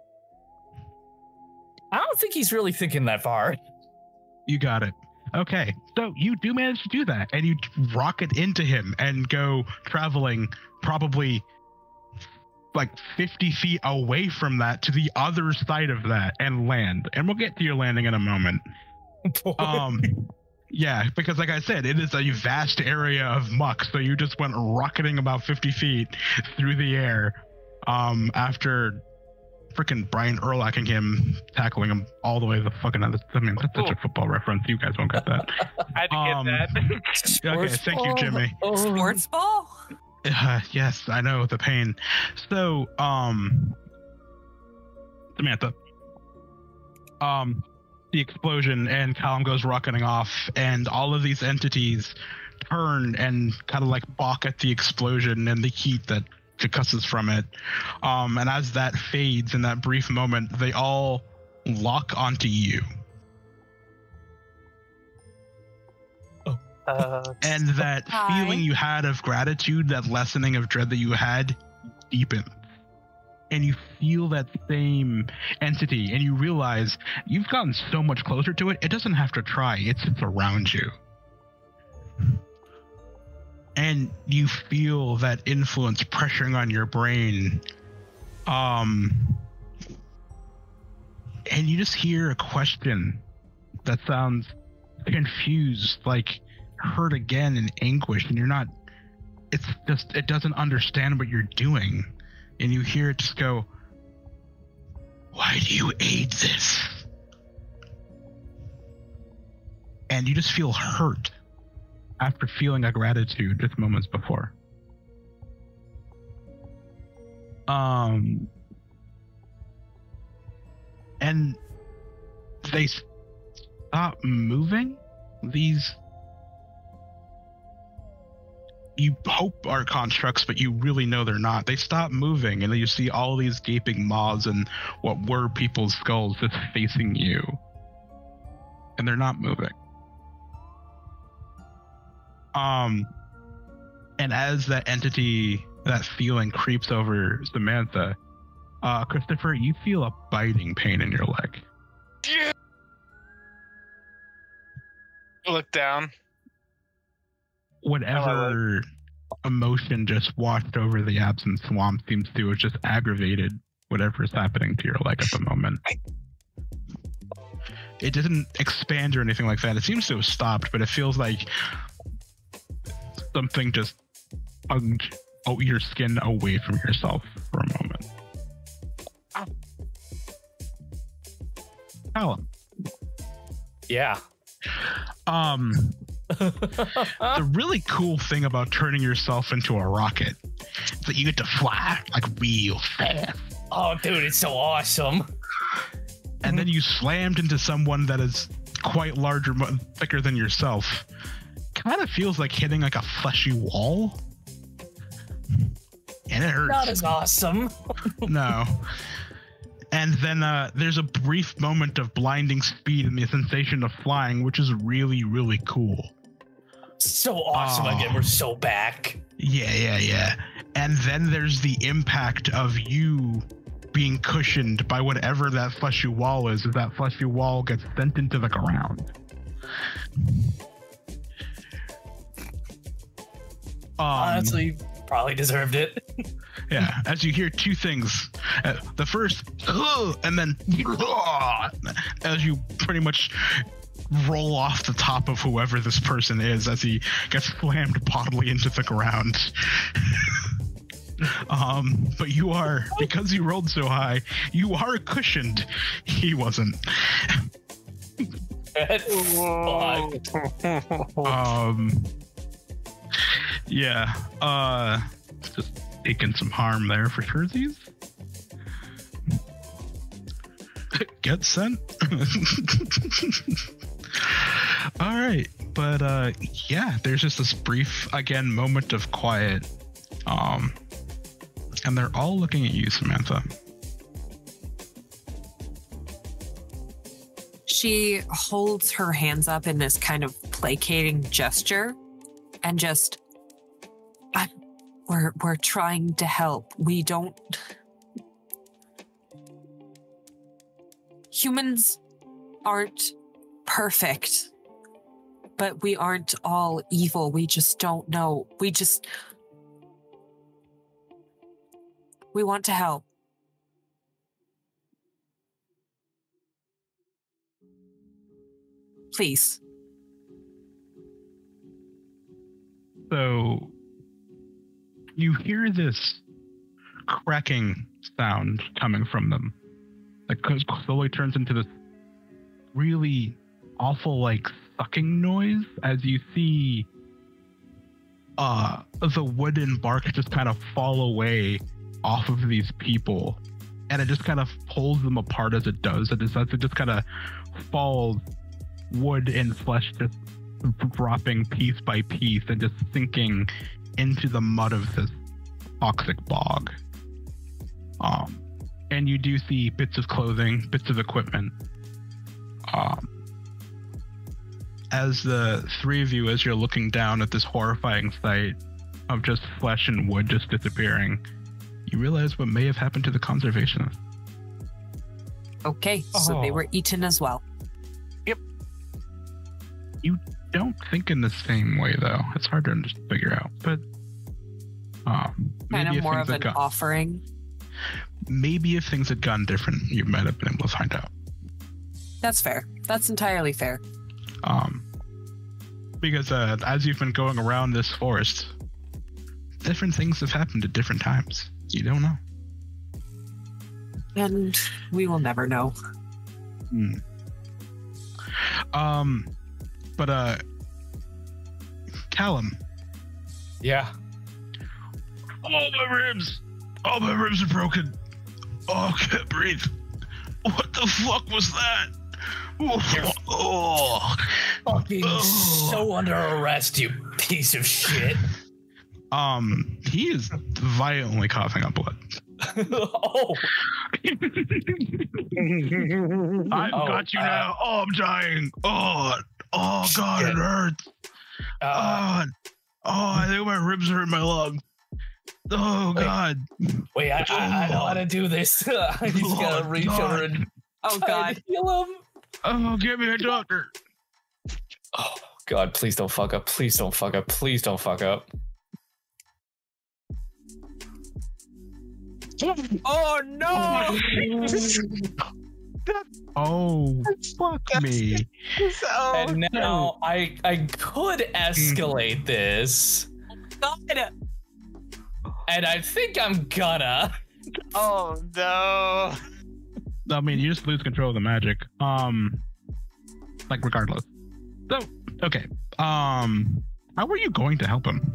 I don't think he's really thinking that far. You got it. Okay, so you do manage to do that, and you rocket into him and go traveling probably like fifty feet away from that to the other side of that and land. And we'll get to your landing in a moment. um, yeah, because like I said, it is a vast area of muck, so you just went rocketing about fifty feet through the air um, after freaking Brian Urlaching him, tackling him all the way to the fucking other. I mean, that's such a football reference. You guys won't get that. I had to Um, get that. Okay, thank you, Jimmy. Sports ball? Uh, yes, I know the pain. So, um, Samantha, um, the explosion and Callum goes rocketing off, and all of these entities turn and kind of like balk at the explosion and the heat that concusses from it. Um, and as that fades in that brief moment, they all lock onto you. Uh, And that Hi. feeling you had of gratitude, that lessening of dread that you had, deepens. And you feel that same entity, and you realize you've gotten so much closer to it, it doesn't have to try, it sits around you. And you feel that influence pressuring on your brain. Um, and you just hear a question that sounds confused, like hurt again in anguish, and you're not, it's just, it doesn't understand what you're doing. And you hear it just go, "Why do you aid this?" And you just feel hurt after feeling a gratitude just moments before. Um, and they stop moving. These, you hope are constructs, but you really know they're not. They stop moving, and then you see all these gaping maws and what were people's skulls just facing you. And they're not moving. Um, and as that entity, that feeling creeps over Samantha, uh, Christopher, you feel a biting pain in your leg. Look down. Whatever emotion just washed over the absent swamp seems to have just aggravated whatever is happening to your leg at the moment. It didn't expand or anything like that. It seems to have stopped, but it feels like something just hugged oh, your skin away from yourself for a moment. Callum. Yeah. Um, the really cool thing about turning yourself into a rocket is that you get to fly like real fast. Oh, dude, it's so awesome. And then you slammed into someone that is quite larger, mo- thicker than yourself. Kind of feels like hitting like a fleshy wall. And it hurts. Not as awesome. No. And then uh, there's a brief moment of blinding speed and the sensation of flying, which is really, really cool. So awesome Oh. again. We're so back. Yeah, yeah, yeah. And then there's the impact of you being cushioned by whatever that fleshy wall is, as that fleshy wall gets sent into the ground. Um, Honestly, probably deserved it. Yeah, as you hear two things. Uh, the first, "Ugh," and then "Ugh," as you pretty much roll off the top of whoever this person is as he gets slammed bodily into the ground. um, but you are, because you rolled so high, you are cushioned. He wasn't. Fuck. Um, yeah, uh, just taking some harm there for surezies. Get sent. All right, but uh, yeah, there's just this brief, again, moment of quiet, um, and they're all looking at you, Samantha. She holds her hands up in this kind of placating gesture and just I'm, we're we're trying to help. We don't. Humans aren't perfect, but we aren't all evil. We just don't know. We just. We want to help. Please. So you hear this cracking sound coming from them. That slowly turns into this really awful, like, sucking noise as you see uh, the wooden bark just kind of fall away off of these people. And it just kind of pulls them apart as it does. It just, it just kind of falls, wood and flesh just dropping piece by piece and just sinking into the mud of this toxic bog. Um, and you do see bits of clothing, bits of equipment. Um, as the three of you, as you're looking down at this horrifying sight of just flesh and wood just disappearing, you realize what may have happened to the conservationists. Okay, so they Oh. were eaten as well. You don't think in the same way, though. It's hard to just figure out, but um, Kind maybe of if more things of had an gone, offering. maybe if things had gone different, you might have been able to find out. That's fair. That's entirely fair. Um, because uh, as you've been going around this forest, different things have happened at different times. You don't know. And we will never know. Hmm. Um, but uh, Callum. Yeah. All my ribs, all my ribs are broken. Oh, I can't breathe. What the fuck was that? Oh, oh. Fucking Oh. so under arrest, you piece of shit. Um, he is violently coughing up blood. Oh, I've Oh, got you uh, now. Oh, I'm dying. Oh, oh God, Shit. it hurts. uh, oh, oh, I think my ribs are in my lungs. Oh Wait. God. wait, I, I, I know how to do this. I just gotta Oh, reach God. over and Oh, try God. to heal him. Oh, give me a doctor. Oh, God, please don't fuck up. Please don't fuck up. Please don't fuck up. Oh no! Oh, fuck me. Oh, And now I I could escalate this, God. and I think I'm gonna. oh no! I mean, you just lose control of the magic. Um, like regardless. So, okay. Um, how were you going to help him?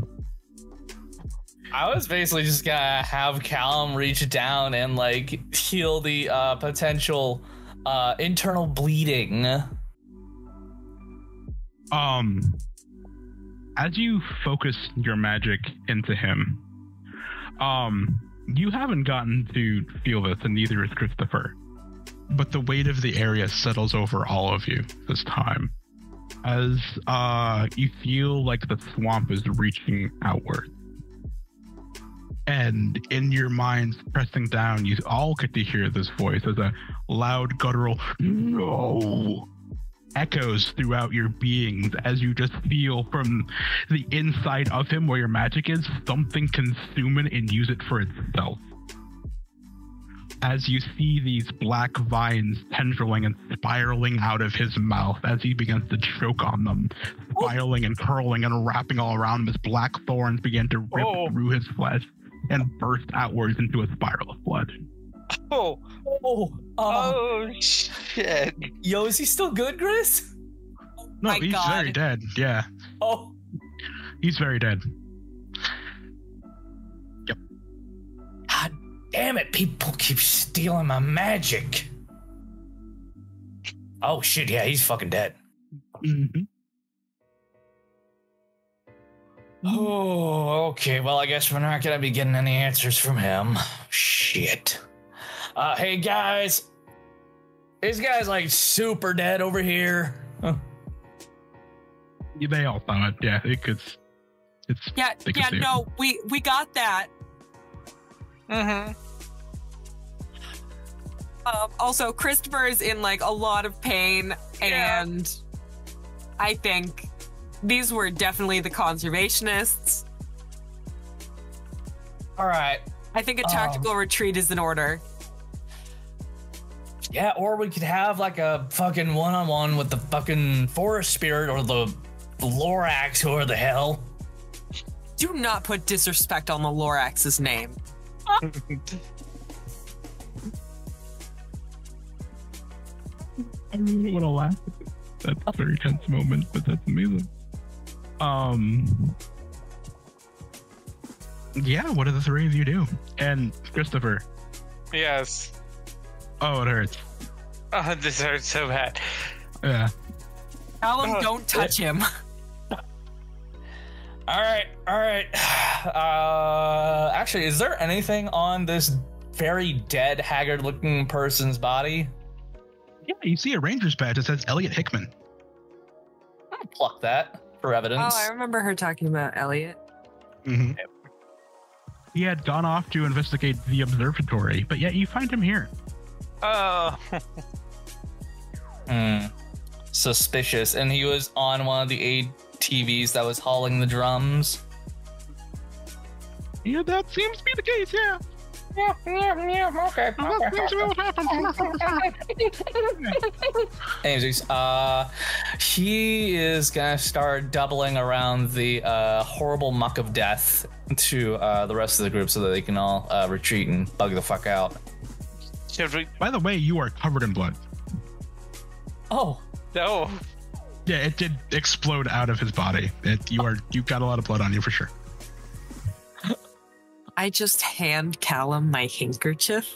I was basically just gonna have Callum reach down and like heal the uh, potential uh, internal bleeding. Um, as you focus your magic into him, um, you haven't gotten to feel this, and neither is Christopher. But the weight of the area settles over all of you this time, as uh, you feel like the swamp is reaching outward. And in your minds pressing down, you all get to hear this voice as a loud guttural no echoes throughout your beings as you just feel from the inside of him where your magic is, something consume it and use it for itself. As you see these black vines tendriling and spiraling out of his mouth as he begins to choke on them, spiraling and curling and wrapping all around him as black thorns begin to rip Oh. through his flesh and burst outwards into a spiral of blood. Oh, Oh, uh, oh shit! yo, is he still good, Chris? No, My he's God. very dead. Yeah, Oh, he's very dead. God damn it! People keep stealing my magic. Oh shit! Yeah, he's fucking dead. Mm-hmm. Oh, okay. Well, I guess we're not gonna be getting any answers from him. Shit. Uh, hey guys, this guy's like super dead over here. Huh. They all saw it. Yeah, it could. It's Yeah, they can yeah, see it. no, we we got that. Mm-hmm. Um, also, Christopher is in like a lot of pain, Yeah. and I think these were definitely the conservationists. All right. I think a Um, tactical retreat is in order. Yeah, or we could have like a fucking one-on-one with the fucking forest spirit or the Lorax, or the hell. Do not put disrespect on the Lorax's name. I really want to laugh at that. That's a very tense moment, but that's amazing. Um. Yeah, what do the three of you do? And Christopher. Yes. Oh, it hurts. Oh, this hurts so bad. Yeah. Callum, Oh, don't touch him. All right, all right. Uh, actually, is there anything on this very dead, haggard-looking person's body? Yeah, you see a ranger's badge that says Elliot Hickman. I'll pluck that for Oh, evidence. I remember her talking about Elliot. Mm-hmm. He had gone off to investigate the observatory, but yet you find him here. Oh. Hmm. Suspicious. And he was on one of the A T Vs that was hauling the drums. Yeah, that seems to be the case, yeah. Yeah, yeah, yeah. Okay. That seems to be what happened. Anyways, uh, he is gonna start doubling around the uh, horrible muck of death to uh, the rest of the group so that they can all uh, retreat and bug the fuck out. Should we? By the way, you are covered in blood. Oh, No. Yeah, it did explode out of his body. It, you are you got a lot of blood on you for sure. I just hand Callum my handkerchief.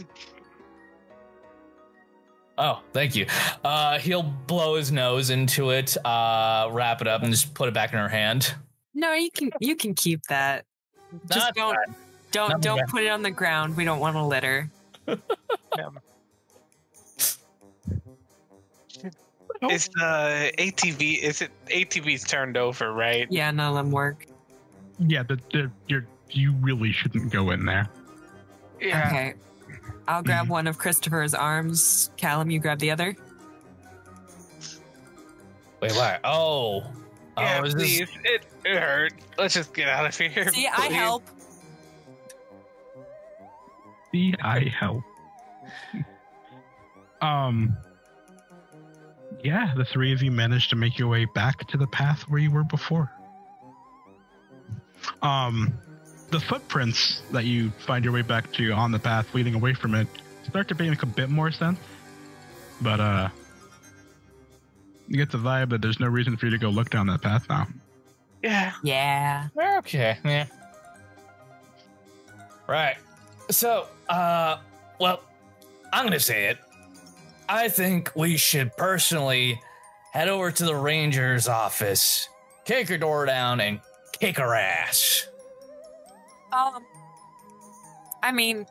oh, thank you. Uh, he'll blow his nose into it, uh, wrap it up, and just put it back in her hand. No, you can you can keep that. Just Not don't bad. don't Not don't bad. put it on the ground. We don't want to litter. Is the A T V? Is it A T V's turned over? Right. Yeah, none of them work. Yeah, the, the you're you really shouldn't go in there. Yeah. Okay. I'll grab Mhm. one of Christopher's arms. Callum, you grab the other. Wait, what? Oh. Yeah, oh, is this... please. It, it hurt. Let's just get out of here. See, I please. help. See, I help. um. Yeah, the three of you managed to make your way back to the path where you were before. Um, the footprints that you find your way back to on the path leading away from it start to make a bit more sense, but uh, you get the vibe that there's no reason for you to go look down that path now. Yeah. Yeah. Okay, yeah. Right. So, uh, well, I'm gonna say it. I think we should personally head over to the ranger's office, kick her door down, and kick her ass. Um. I mean,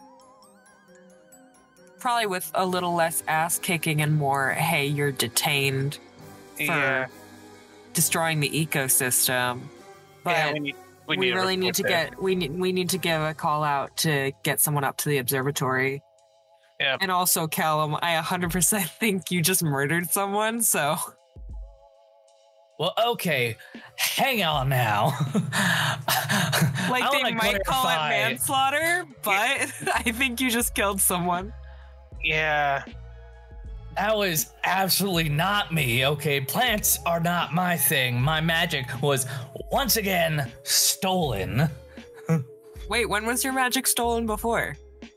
probably with a little less ass kicking and more, hey, you're detained for Yeah. destroying the ecosystem. But yeah. We need. We, we need a really need to report get we need we need to give a call out to get someone up to the observatory. Yeah. And also, Callum, I one hundred percent think you just murdered someone. So Well, okay, hang on now. like I they wanna might call it clarify- manslaughter, but I think you just killed someone. there. Yeah. That was absolutely not me, okay? Plants are not my thing. My magic was once again stolen. Wait, when was your magic stolen before?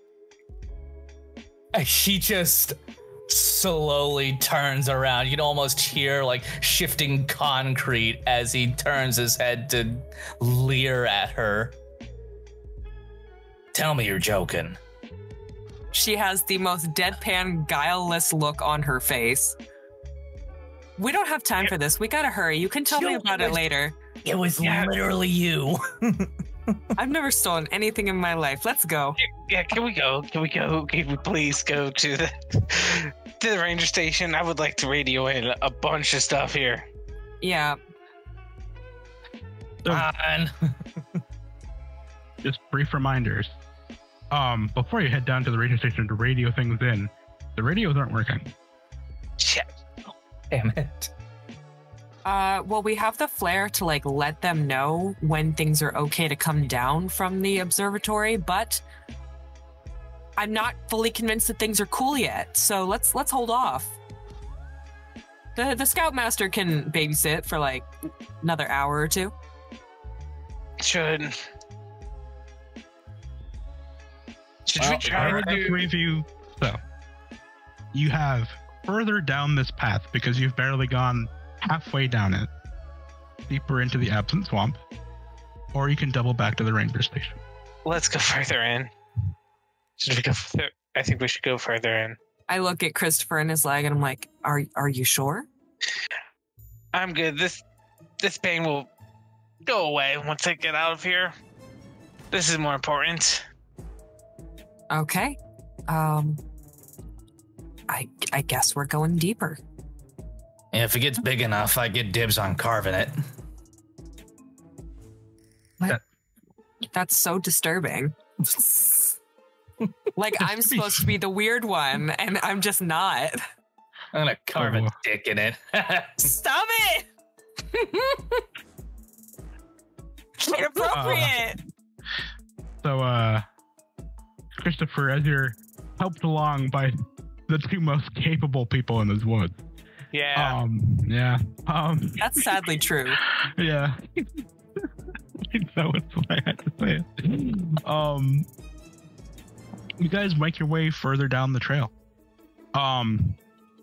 He just slowly turns around. You can almost hear like shifting concrete as he turns his head to leer at her. Tell me you're joking. She has the most deadpan, guileless look on her face. We don't have time for this. We gotta hurry. You can tell me You about it guys- later. It was Yeah. literally you. I've never stolen anything in my life. Let's go. Yeah. Can we go? Can we go? Can we please go to the to the ranger station? I would like to radio in a bunch of stuff here. Yeah. So, Fine. just brief reminders. Um, before you head down to the radio station to radio things in, the radios aren't working. Shit. Damn it. Uh, well, we have the flare to like let them know when things are okay to come down from the observatory, but I'm not fully convinced that things are cool yet. So let's let's hold off. The the scoutmaster can babysit for like another hour or two. Should. Should Well, we try I to would do? agree with you. So, you have further down this path because you've barely gone halfway down it, deeper into the absent swamp, or you can double back to the ranger station. Let's go further in. Should we go further? I think we should go further in. I look at Christopher and his leg, and I'm like, "Are are you sure?" I'm good. This this pain will go away once I get out of here. This is more important. Okay. Um. I I guess we're going deeper. And if it gets big enough, I get dibs on carving it. That's so disturbing. Like I'm supposed to be the weird one, and I'm just not. I'm gonna carve Oh. a dick in it. Stop it! Inappropriate. So, uh, Christopher, as you're helped along by the two most capable people in this woods. Yeah. Um, yeah. Um, That's sadly true. yeah. I know it's why I had to say it. Um, you guys make your way further down the trail. Um,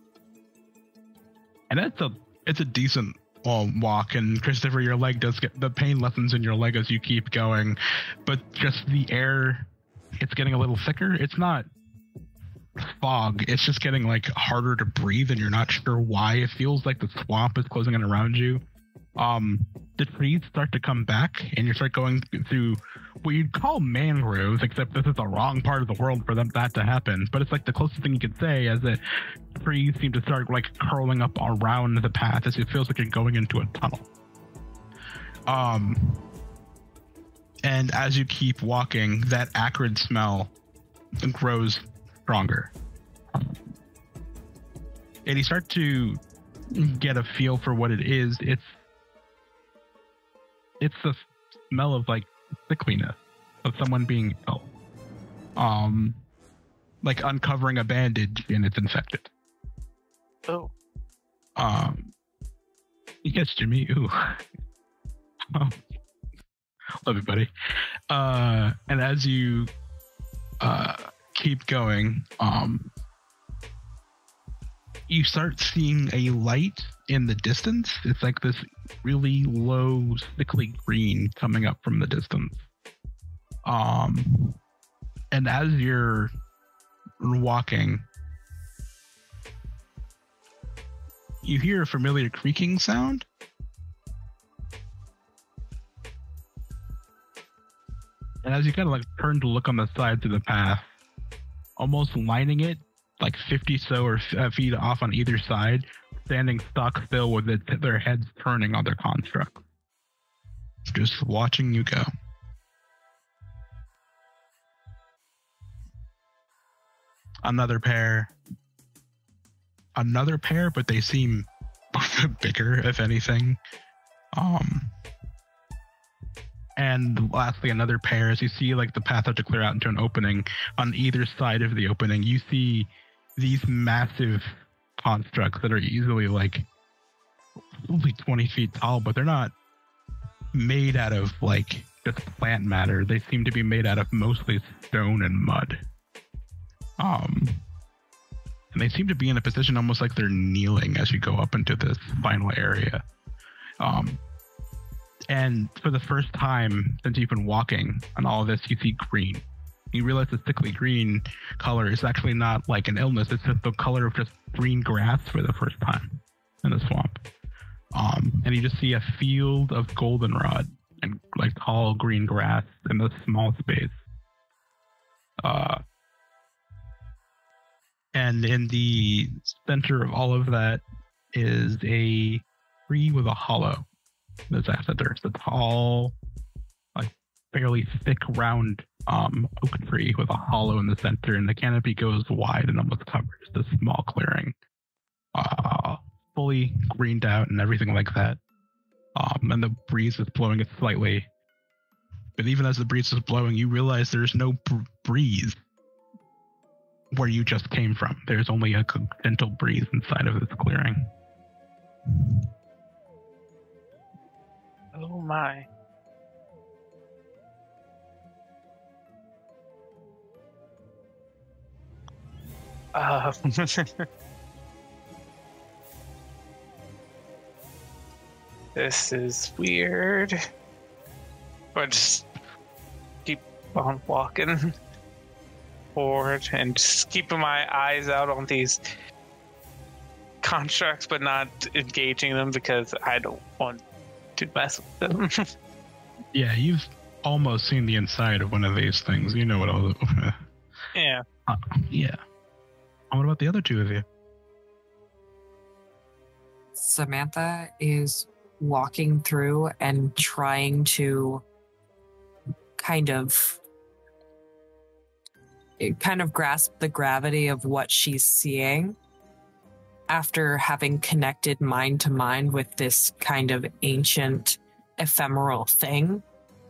and it's a it's a decent um, walk. And Christopher, your leg does get the pain lessens in your leg as you keep going, but just the air, it's getting a little thicker. It's not fog. It's just getting like harder to breathe, and you're not sure why. It feels like the swamp is closing in around you. Um, the trees start to come back, and you start going through what you'd call mangroves, except this is the wrong part of the world for them that to happen. But it's like the closest thing you could say, as the trees seem to start like curling up around the path, as it feels like you're going into a tunnel. Um, and as you keep walking, that acrid smell grows stronger, and you start to get a feel for what it is. It's it's the smell of like sickliness, of someone being ill, um, like uncovering a bandage and it's infected. Oh. Um, yes, Jimmy. Ooh. Oh. Love you, buddy. Uh, and as you uh keep going, um, you start seeing a light in the distance. It's like this really low, sickly green coming up from the distance. Um, and as you're walking, you hear a familiar creaking sound. And as you kind of like turn to look on the sides of the path, almost lining it, like fifty so or uh, feet off on either side, standing stock still with it, their heads turning on their construct, just watching you go. Another pair. Another pair, but they seem bigger, if anything. Um, and lastly, another pair. As you see, like the path start to clear out into an opening, on either side of the opening, you see these massive constructs that are easily like only twenty feet tall, but they're not made out of like just plant matter. They seem to be made out of mostly stone and mud. Um, and they seem to be in a position almost like they're kneeling as you go up into this final area. Um, and for the first time since you've been walking on all of this, you see green. You realize the sickly green color is actually not like an illness. It's just the color of just green grass for the first time in the swamp. Um, and you just see a field of goldenrod and like tall green grass in this small space. Uh, and in the center of all of that is a tree with a hollow this asset. There's a tall, like fairly thick, round um, oak tree with a hollow in the center, and the canopy goes wide and almost covers this small clearing, uh, fully greened out and everything like that. Um, and the breeze is blowing it slightly. But even as the breeze is blowing, you realize there's no br- breeze where you just came from. There's only a gentle breeze inside of this clearing. Oh my. Uh, this is weird. But just keep on walking forward and just keeping my eyes out on these constructs, but not engaging them because I don't want to mess with them. Yeah, you've almost seen the inside of one of these things. You know what all the... Yeah. Uh, yeah. What about the other two of you? Samantha is walking through and trying to kind of kind of grasp the gravity of what she's seeing after having connected mind to mind with this kind of ancient ephemeral thing.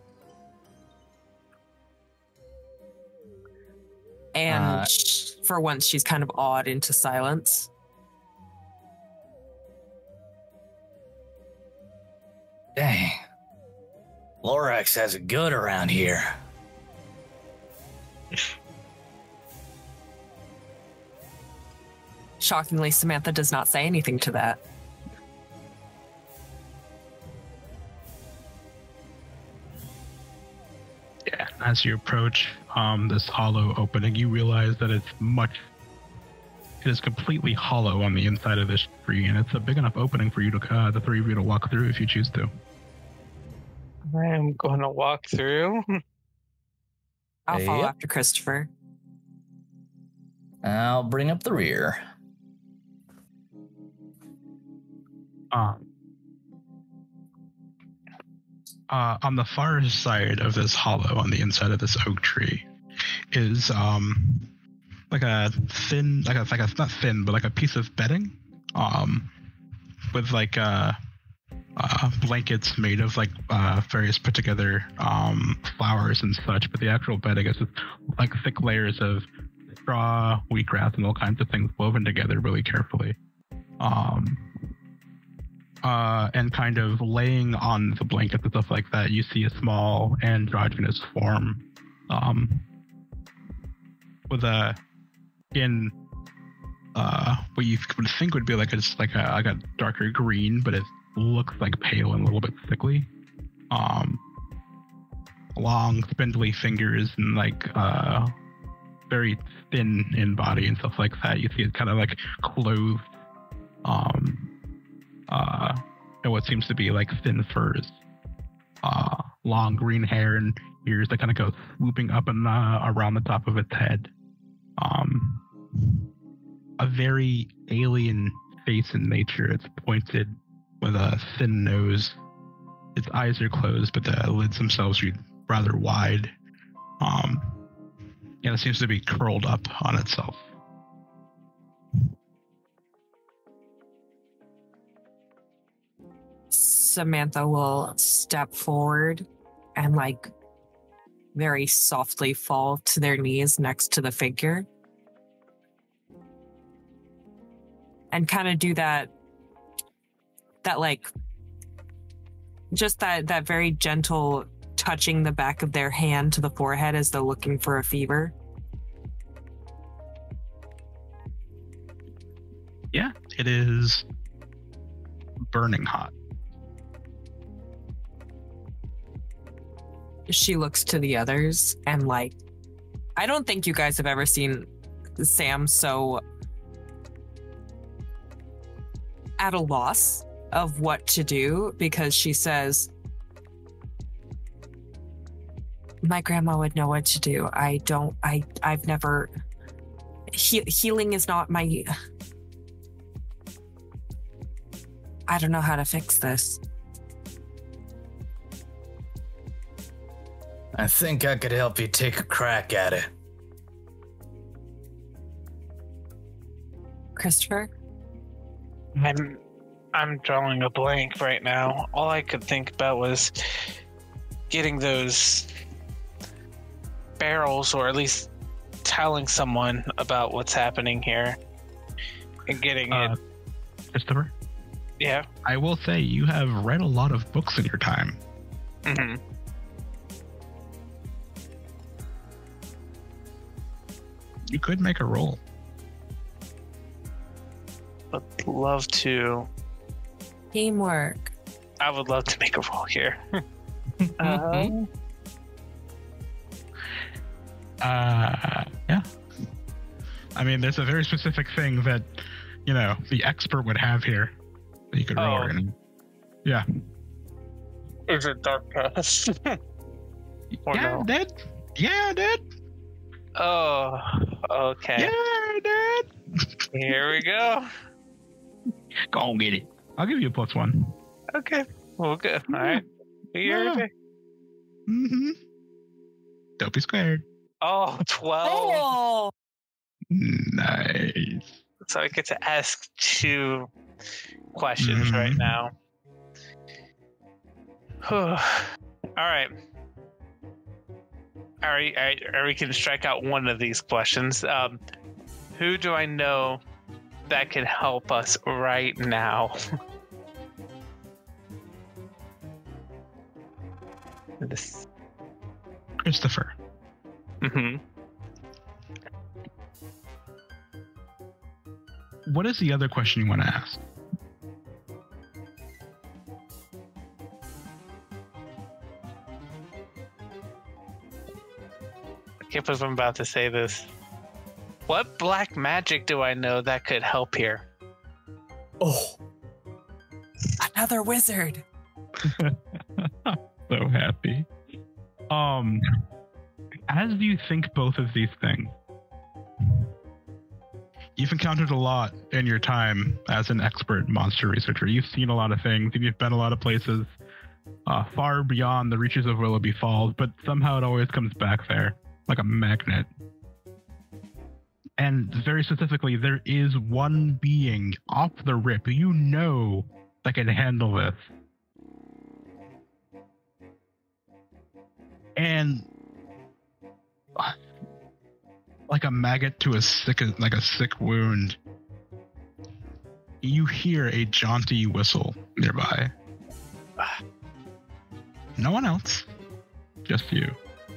And Uh, for once, she's kind of awed into silence. Dang. Lorax has it good around here. Shockingly, Samantha does not say anything to that. Yeah. As you approach um, this hollow opening, you realize that it's much... It is completely hollow on the inside of this tree, and it's a big enough opening for you to, uh, the three of you to walk through if you choose to. I am going to walk through. I'll follow Yep. after Christopher. I'll bring up the rear. Um, uh, on the far side of this hollow, on the inside of this oak tree, is um, like a thin, like a like a not thin, but like a piece of bedding, um, with like uh, uh, blankets made of like uh, various put together um, flowers and such. But the actual bedding is just like thick layers of straw, wheatgrass, and all kinds of things woven together really carefully. Um, uh, and kind of laying on the blankets and stuff like that, you see a small androgynous form, um, with a in uh, what you would think would be like a, just like a like a darker green, but it looks like pale and a little bit sickly. Um, long, spindly fingers and like uh, very thin in body and stuff like that. You see it kind of like clothed um uh in what seems to be like thin furs, uh long green hair and ears that kind of go swooping up and uh, around the top of its head. Um a very alien face in nature. It's pointed with a thin nose. Its eyes are closed, but the lids themselves are rather wide. Um and it seems to be curled up on itself. Samantha will step forward and like very softly fall to their knees next to the figure. And kind of do that, that like, just that, that very gentle touching the back of their hand to the forehead as though looking for a fever. Yeah, it is burning hot. She looks to the others and like, I don't think you guys have ever seen Sam so at a loss of what to do, because she says, my grandma would know what to do. I don't, I, I've never, he, healing is not my, I don't know how to fix this. I think I could help you take a crack at it. Christopher? I'm I'm drawing a blank right now. All I could think about was getting those barrels, or at least telling someone about what's happening here and getting Uh, it. Christopher, Yeah. I will say you have read a lot of books in your time. hmm You could make a roll. Would love to. Teamwork. I would love to make a roll here. um, Uh, yeah. I mean, there's a very specific thing that, you know, the expert would have here that you could roll. Oh. And, yeah. is it dark past? Or yeah, no? Dad. Yeah, Dad. Oh, okay. Yeah, Dad. Here we go. Go on, get it. I'll give you a plus one. Okay. Well, good. All right. Here Yeah. we go. Mm-hmm. Don't be scared. Oh, twelve. Oh! Nice. So I get to ask two questions Mhm. right now. All right. All right, all right, or we can strike out one of these questions. Um, who do I know that can help us right now? This. Christopher. hmm What is the other question you want to ask? I can't believe I'm about to say this. What black magic do I know that could help here? Oh. Another wizard. So happy. Um, as you think both of these things, you've encountered a lot in your time as an expert monster researcher. You've seen a lot of things, and you've been a lot of places uh, far beyond the reaches of Willoughby Falls, but somehow it always comes back there like a magnet. And very specifically, there is one being off the rip who you know that can handle this. And like a maggot to a sick, like a sick wound, you hear a jaunty whistle nearby. No one else, just you.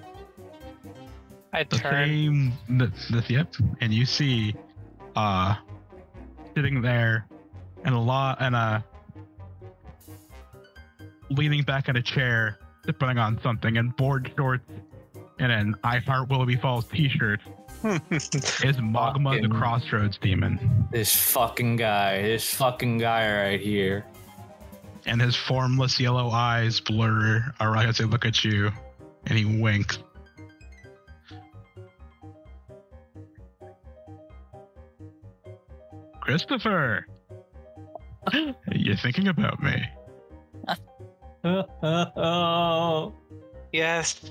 I The turn. same, the, the, yep, and you see, uh, sitting there, and a lot, and a leaning back in a chair, sipping on something, and board shorts, and an I Heart Willoughby Falls T-shirt, is Magma the Fucking- Crossroads Demon, This fucking guy, this fucking guy right here. and his formless yellow eyes blur around as they look at you, and he winks. Christopher, you're thinking about me. Oh. Yes.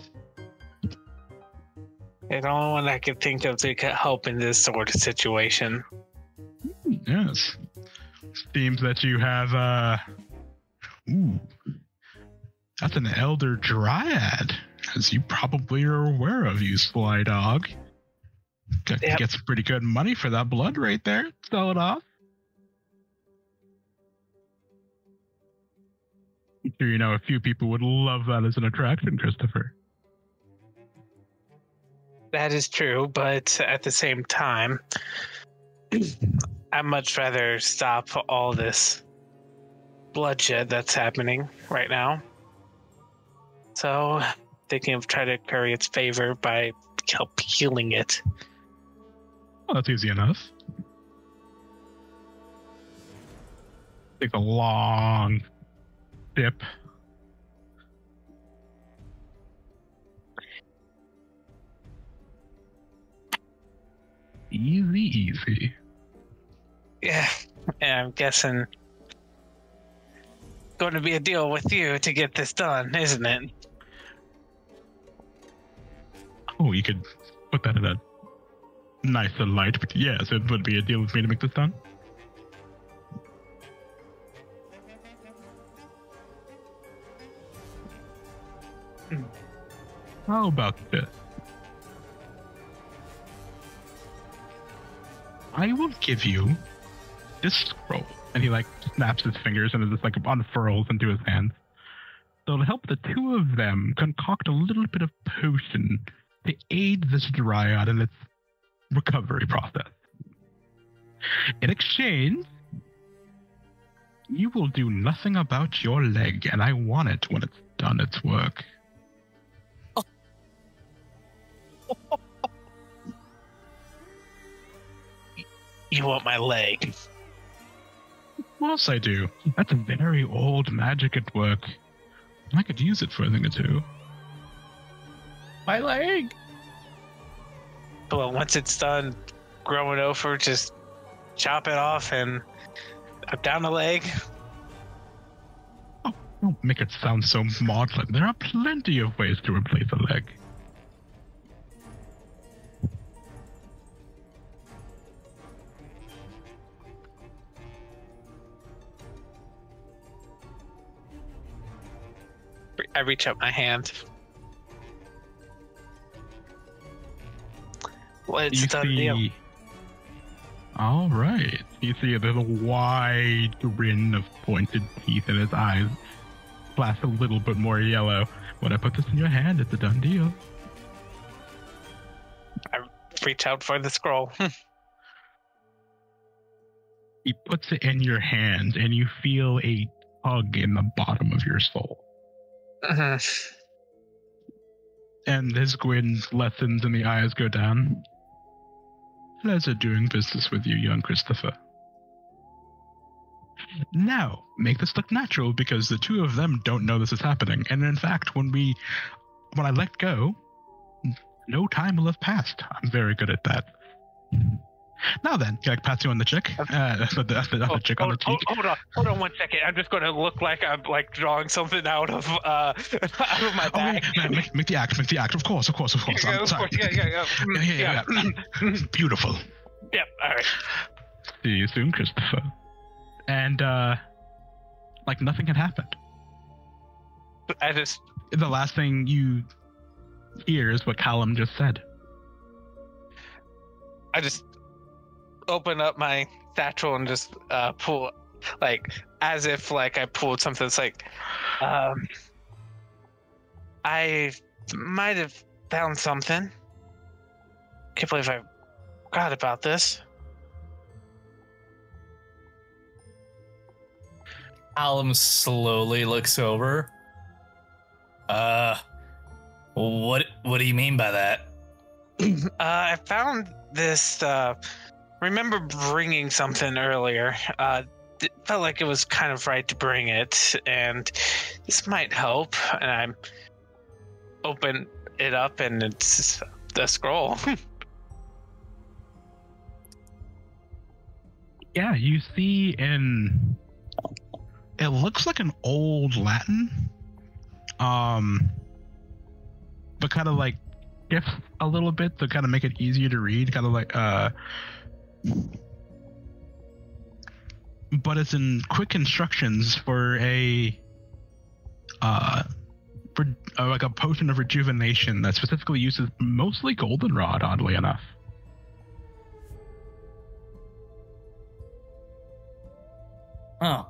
The only one I could think of that could help in this sort of situation. Yes. Seems that you have, uh. Ooh. That's an Elder Dryad, as you probably are aware of, you sly dog. Got, Yep. Get some pretty good money for that blood right there. Sell it off. I'm sure you know a few people would love that as an attraction, Christopher. That is true, but at the same time, I'd much rather stop all this bloodshed that's happening right now. So, thinking of trying to curry its favor by help healing it. Well, that's easy enough. Take a long dip. Easy, easy. Yeah, and I'm guessing going to be a deal with you to get this done, isn't it? Oh, you could put that in a nicer light, but yes, it would be a deal with me to make this done. How about this? I will give you this scroll. And he like snaps his fingers and it just like unfurls into his hands. So to help the two of them concoct a little bit of potion to aid this dryad in its recovery process. In exchange, you will do nothing about your leg, and I want it when it's done its work. You want my leg? Of course I do. That's a very old magic at work. I could use it for a thing or two. My leg. Well, once it's done growing over, just chop it off and I'm down the leg. Oh, don't make it sound so maudlin. There are plenty of ways to replace a leg. I reach out my hand. Well, it's You a done see- deal. All right. You see a little wide grin of pointed teeth in his eyes. Flash a little bit more yellow. When I put this in your hand, it's a done deal. Reach out for the scroll. He puts it in your hand, and you feel a tug in the bottom of your soul. Mhm. And his grin lessens and the eyes go down. Pleasure doing business with you, young Christopher. Now, make this look natural because the two of them don't know this is happening. And in fact, when we, when I let go, no time will have passed. I'm very good at that. Now then, can I pat you on the cheek? Uh, the, the, the, Oh, the cheek on the hold, cheek. hold, hold on, hold on one second. I'm just going to look like I'm like drawing something out of uh out of my Oh, yeah, bag. yeah, make, make the act, make the act. Of course, of course, of course. Yeah, I'm of sorry. course. Yeah, yeah, yeah. Mm, Yeah, yeah, yeah, yeah. Beautiful. Yeah, all right. See you soon, Christopher. And, uh, like nothing had happened. I just The last thing you hear is what Callum just said. I just open up my satchel and just uh pull, like as if like I pulled something that's like, um, I might have found something. Can't believe I forgot about this. Alum slowly looks over. Uh, what what do you mean by that? Uh, I found this. Uh, remember bringing something earlier. Uh, it felt like it was kind of right to bring it, and this might help. And I open it up, and it's the scroll. Yeah, you see in... It looks like an old Latin. Um, but kind of like shifts a little bit to kind of make it easier to read. Kind of like... uh. But it's in quick instructions for a... Uh, for uh, like a potion of rejuvenation that specifically uses mostly goldenrod, oddly enough. Oh.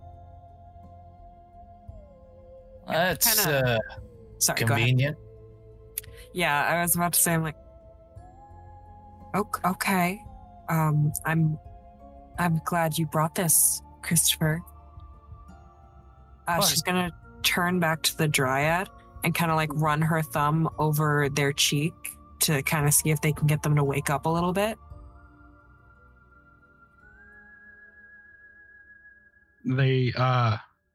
That's Kinda- uh, Sorry, go ahead. convenient. Yeah, I was about to say, I'm like, "Ok- okay. Um, I'm, I'm glad you brought this, Christopher. Uh, Fine. she's gonna turn back to the dryad and kind of like run her thumb over their cheek to kind of see if they can get them to wake up a little bit. They, uh...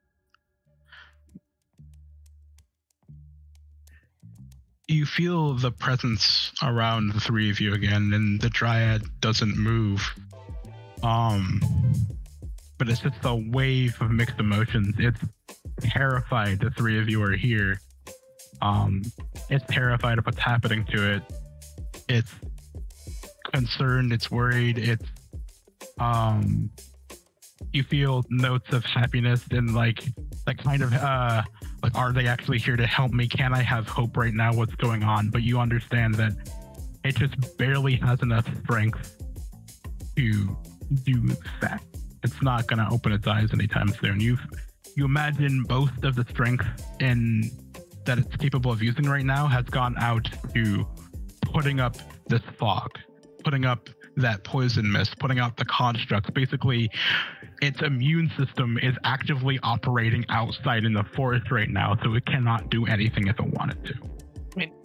You feel the presence around the three of you again, and the dryad doesn't move. Um, but it's just a wave of mixed emotions. It's terrified the three of you are here. Um, it's terrified of what's happening to it, It's concerned, it's worried, it's um you feel notes of happiness and like like kind of uh like, are they actually here to help me? Can I have hope right now? What's going on? But you understand that it just barely has enough strength to do that. It's not going to open its eyes anytime soon. You you imagine both of the strength in that it's capable of using right now has gone out to putting up this fog, putting up that poison mist, putting out the constructs. Basically, its immune system is actively operating outside in the forest right now, so it cannot do anything if it wanted to. I mean,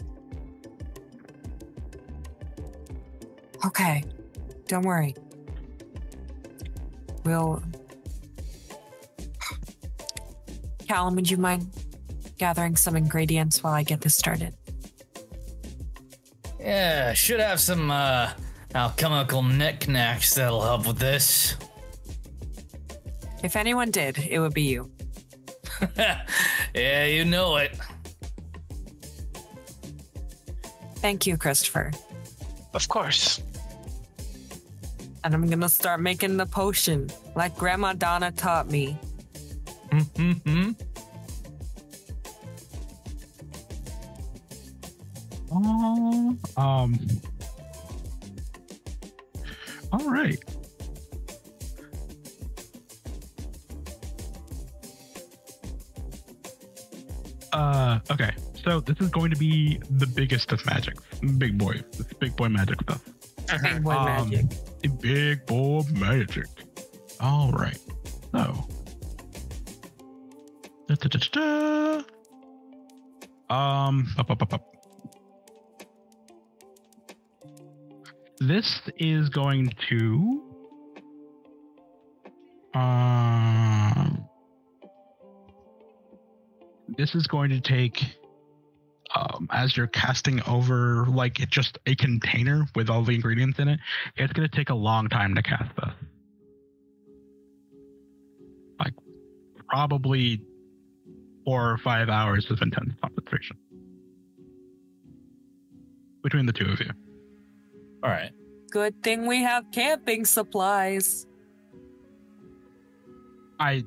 Okay, don't worry. We'll... Callum, would you mind gathering some ingredients while I get this started? Yeah, should have some uh, alchemical knickknacks that'll help with this. If anyone did, it would be you. Yeah, you know it. Thank you, Christopher. of course. And I'm gonna start making the potion like Grandma Donna taught me. Mm-hmm. Oh, um. All right. Uh, okay. So this is going to be the biggest of magic. Big boy. This big boy magic stuff. Big boy Um, magic. Big boy magic. All right. So. Da, da, da, da, da. Um. Up, up, up, up. This is going to. Um. This is going to take. Um, as you're casting over like it just a container with all the ingredients in it, it's going to take a long time to cast this. Like probably four or five hours of intense concentration between the two of you. All right. Good thing we have camping supplies. I.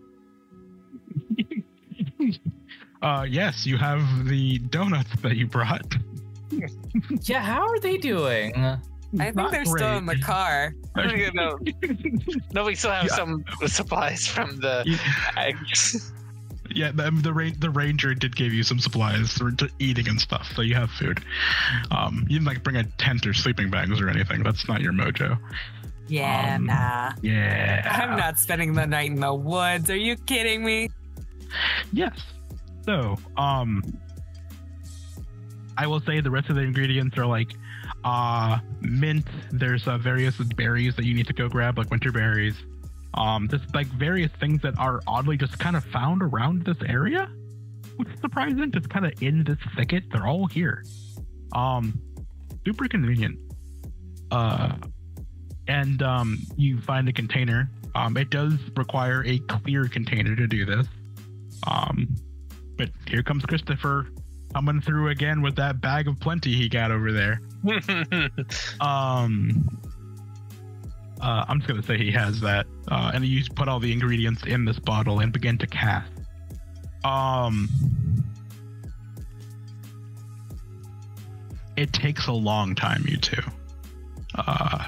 Uh, yes, you have the donuts that you brought. Yeah, how are they doing? I think Not they're still in the great. car. You know, no, we still have Yeah. some supplies from the. Yeah, the the, ra- the ranger did give you some supplies for to eating and stuff, so you have food. Um, you didn't like bring a tent or sleeping bags or anything. That's not your mojo. Yeah, Um, nah. Yeah. I'm not spending the night in the woods. Are you kidding me? Yes. So, um, I will say the rest of the ingredients are like, uh, mint. There's uh, various berries that you need to go grab, like winter berries. Um, just like various things that are oddly just kind of found around this area, which is surprising. Just kind of in this thicket, they're all here. Um, super convenient. Uh, and um, you find a container. Um, it does require a clear container to do this. Um. But here comes Christopher coming through again with that bag of plenty he got over there. um, uh, I'm just going to say he has that. Uh, and you put all the ingredients in this bottle and begin to cast. Um, it takes a long time, you two. Uh,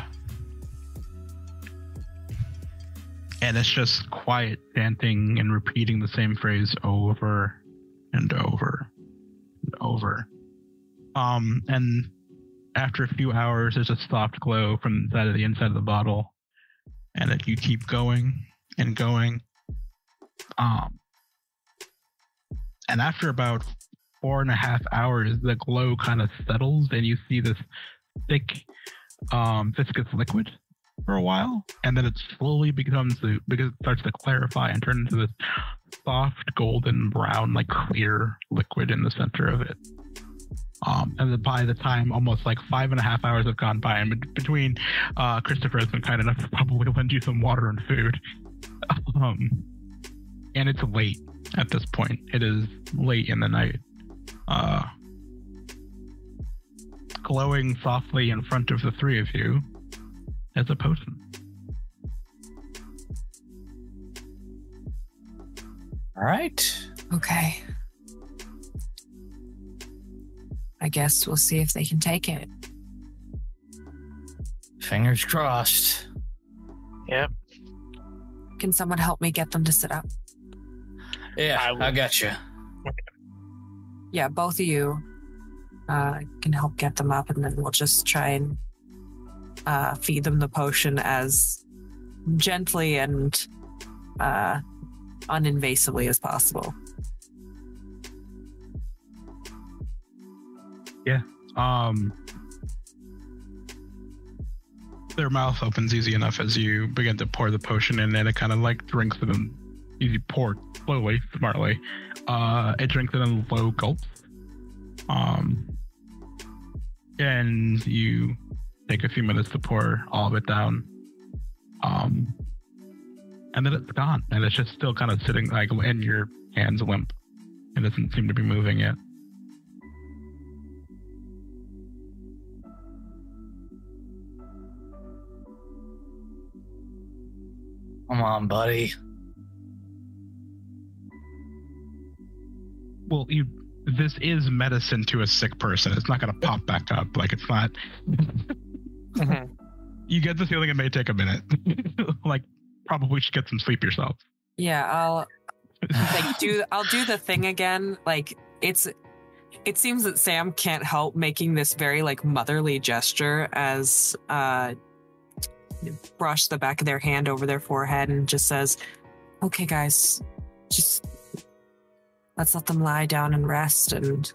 and it's just quiet chanting and repeating the same phrase over and over and over. Um, and after a few hours, there's a soft glow from inside of the inside of the bottle, and that you keep going and going. Um, and after about four and a half hours, the glow kind of settles, and you see this thick, um, viscous liquid for a while, and then it slowly becomes the, because it starts to clarify and turn into this soft golden brown, like clear liquid in the center of it. Um, and then by the time almost like five and a half hours have gone by, and be- between uh, Christopher has been kind enough to probably lend you some water and food. Um, and it's late at this point. It is late in the night. Uh, glowing softly in front of the three of you as a potion. All right. Okay. I guess we'll see if they can take it. Fingers crossed. Yep. Can someone help me get them to sit up? Yeah, I I, will- got you. Yeah, both of you uh, can help get them up, and then we'll just try and uh, feed them the potion as gently and uh, uninvasively as possible. Um, their mouth opens easy enough as you begin to pour the potion in, and it kind of like drinks it in. You pour slowly, smartly. Uh, it drinks it in low gulps. Um, and you take a few minutes to pour all of it down. Um, and then it's gone, and it's just still kind of sitting like in your hands, limp. It doesn't seem to be moving yet. Come on, buddy. Well, you. This is medicine to a sick person. It's not going to pop back up. Like, it's not. Mhm. You get the feeling it may take a minute. Like, probably should get some sleep yourself. Yeah, I'll like do I'll do the thing again. Like it's it seems that Sam can't help making this very like motherly gesture as uh brush the back of their hand over their forehead and just says, "Okay, guys, just let's let them lie down and rest." And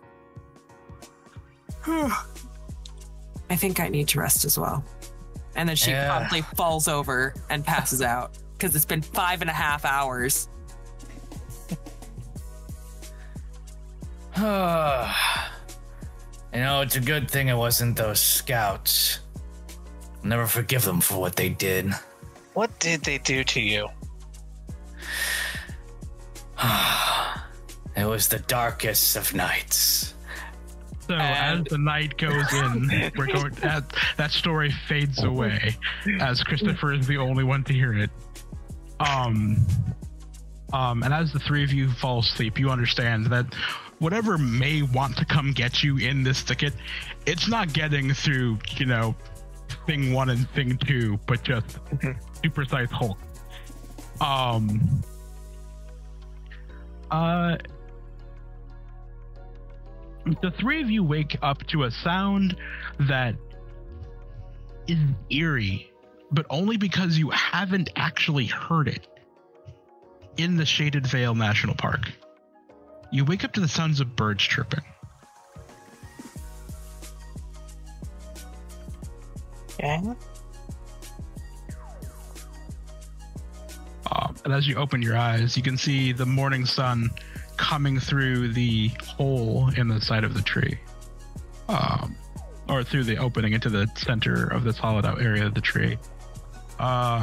I think I need to rest as well. And then she Yeah. promptly falls over and passes out because it's been five and a half hours. You know, it's a good thing it wasn't those scouts. I'll never forgive them for what they did. What did they do to you? It was the darkest of nights. So And- as the night goes in, we're going. As, that story fades away, as Christopher is the only one to hear it. Um, um, and as the three of you fall asleep, you understand that whatever may want to come get you in this thicket, it's not getting through, you know, thing one and thing two, but just super size Hulk. Um. Uh. The three of you wake up to a sound that is eerie, but only because you haven't actually heard it in the Shaded Vale National Park. You wake up to the sounds of birds chirping. Yeah. Um, and as you open your eyes, you can see the morning sun coming through the hole in the side of the tree, um, or through the opening into the center of this hollowed out area of the tree. Uh,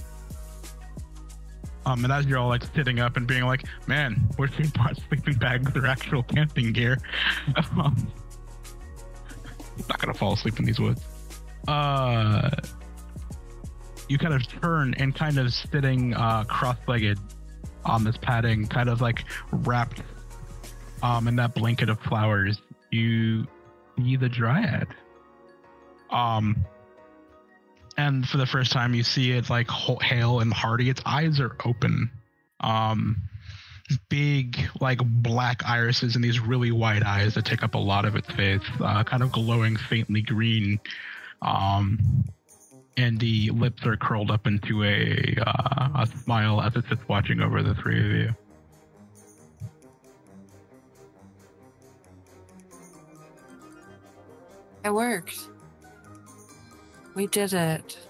um, and as you're all like sitting up and being like, "Man, where's we brought sleeping bags or actual camping gear?" um, I'm not gonna fall asleep in these woods. Uh, you kind of turn and kind of sitting uh, cross-legged on this padding, kind of like wrapped um, in that blanket of flowers, you see the dryad. Um, and for the first time, you see it like whole, hale and hearty. Its eyes are open. Um, big, like black irises and these really wide eyes that take up a lot of its face, uh, kind of glowing faintly green. Um, and the lips are curled up into a uh, a smile as it sits watching over the three of you. It worked. We did it.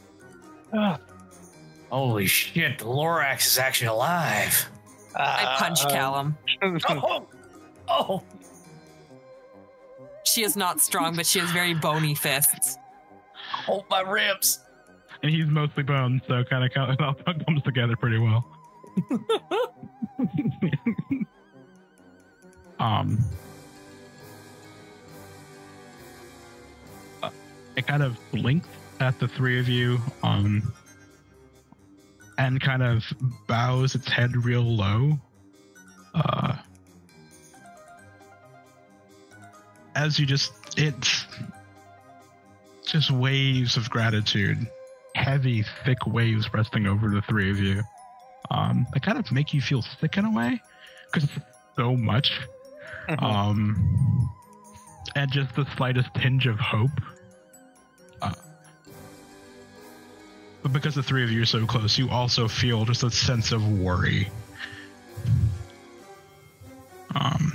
Holy shit, the Lorax is actually alive. I punched Uh, Callum. Oh, oh. She is not strong, but she has very bony fists. Hold my ribs. And he's mostly bone, so kind of it all comes together pretty well. um. it kind of blinks at the three of you, um, and kind of bows its head real low. Uh, as you just, it's just waves of gratitude, heavy, thick waves resting over the three of you. Um, they kind of make you feel sick in a way, because it's so much. um, and just the slightest tinge of hope. Uh, but because the three of you are so close, you also feel just a sense of worry. Um,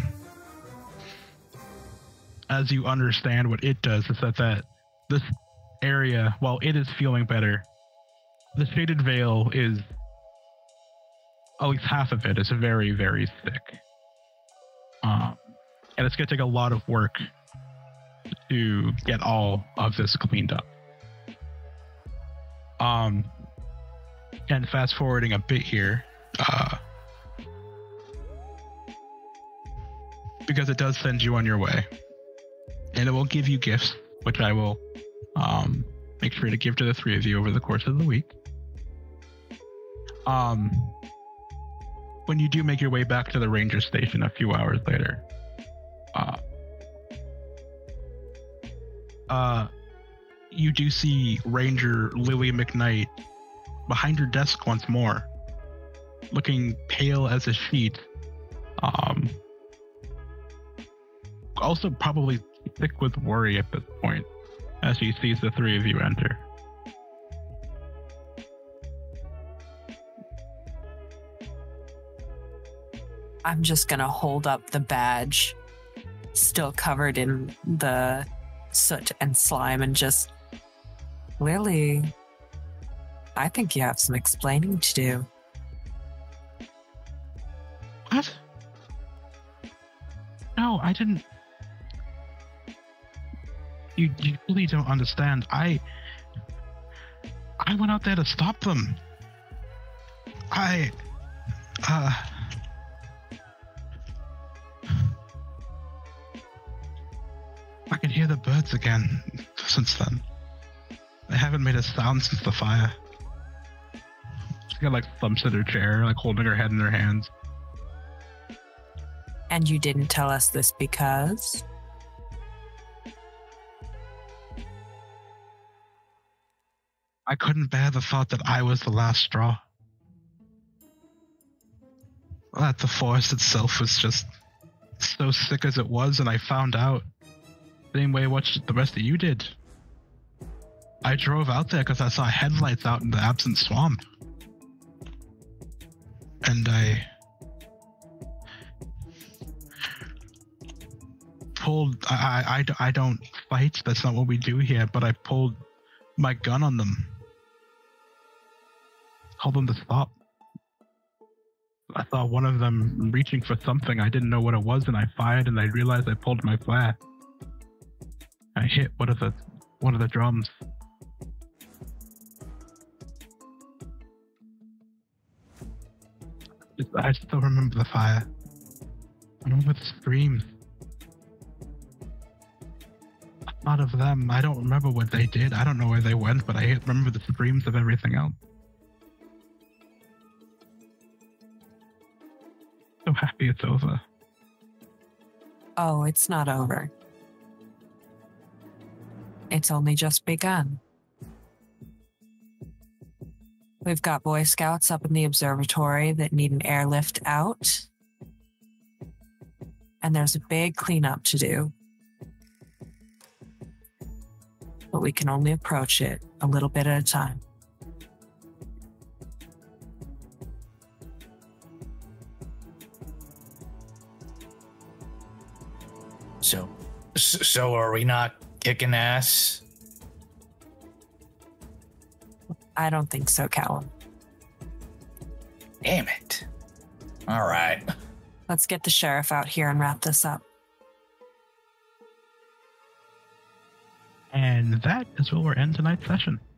as you understand what it does is that, that this area, while it is feeling better, the Shaded Veil is, at least half of it is very, very thick. Um, and it's going to take a lot of work to get all of this cleaned up. Um, and fast forwarding a bit here, uh, because it does send you on your way, and it will give you gifts, which I will um, make sure to give to the three of you over the course of the week. Um, when you do make your way back to the ranger station a few hours later, uh, uh, you do see Ranger Lily McKnight behind her desk once more, looking pale as a sheet. Um, also probably thick with worry at this point, as she sees the three of you enter. I'm just gonna hold up the badge, still covered in the soot and slime, and just, Lily, I think you have some explaining to do. What? No, I didn't. You, you really don't understand. I, I went out there to stop them. I, uh, I can hear the birds again since then. They haven't made a sound since the fire. She got like thumps at her chair, like holding her head in her hands. And you didn't tell us this because? I couldn't bear the thought that I was the last straw. That the forest itself was just so sick as it was, and I found out the same way what the rest of you did. I drove out there because I saw headlights out in the absent swamp. And I pulled, I, I, I don't fight, that's not what we do here, but I pulled my gun on them. Told them to stop. I saw one of them reaching for something. I didn't know what it was, and I fired, and I realized I pulled my flare. I hit one of the one of the drums. I still remember the fire. I remember the screams. I thought of them. I don't remember what they did. I don't know where they went, but I remember the screams of everything else. So happy it's over. Oh, it's not over. It's only just begun. We've got Boy Scouts up in the observatory that need an airlift out. And there's a big cleanup to do. But we can only approach it a little bit at a time. So, so are we not kicking ass? I don't think so, Callum. Damn it. All right. Let's get the sheriff out here and wrap this up. And that is where we'll end tonight's session.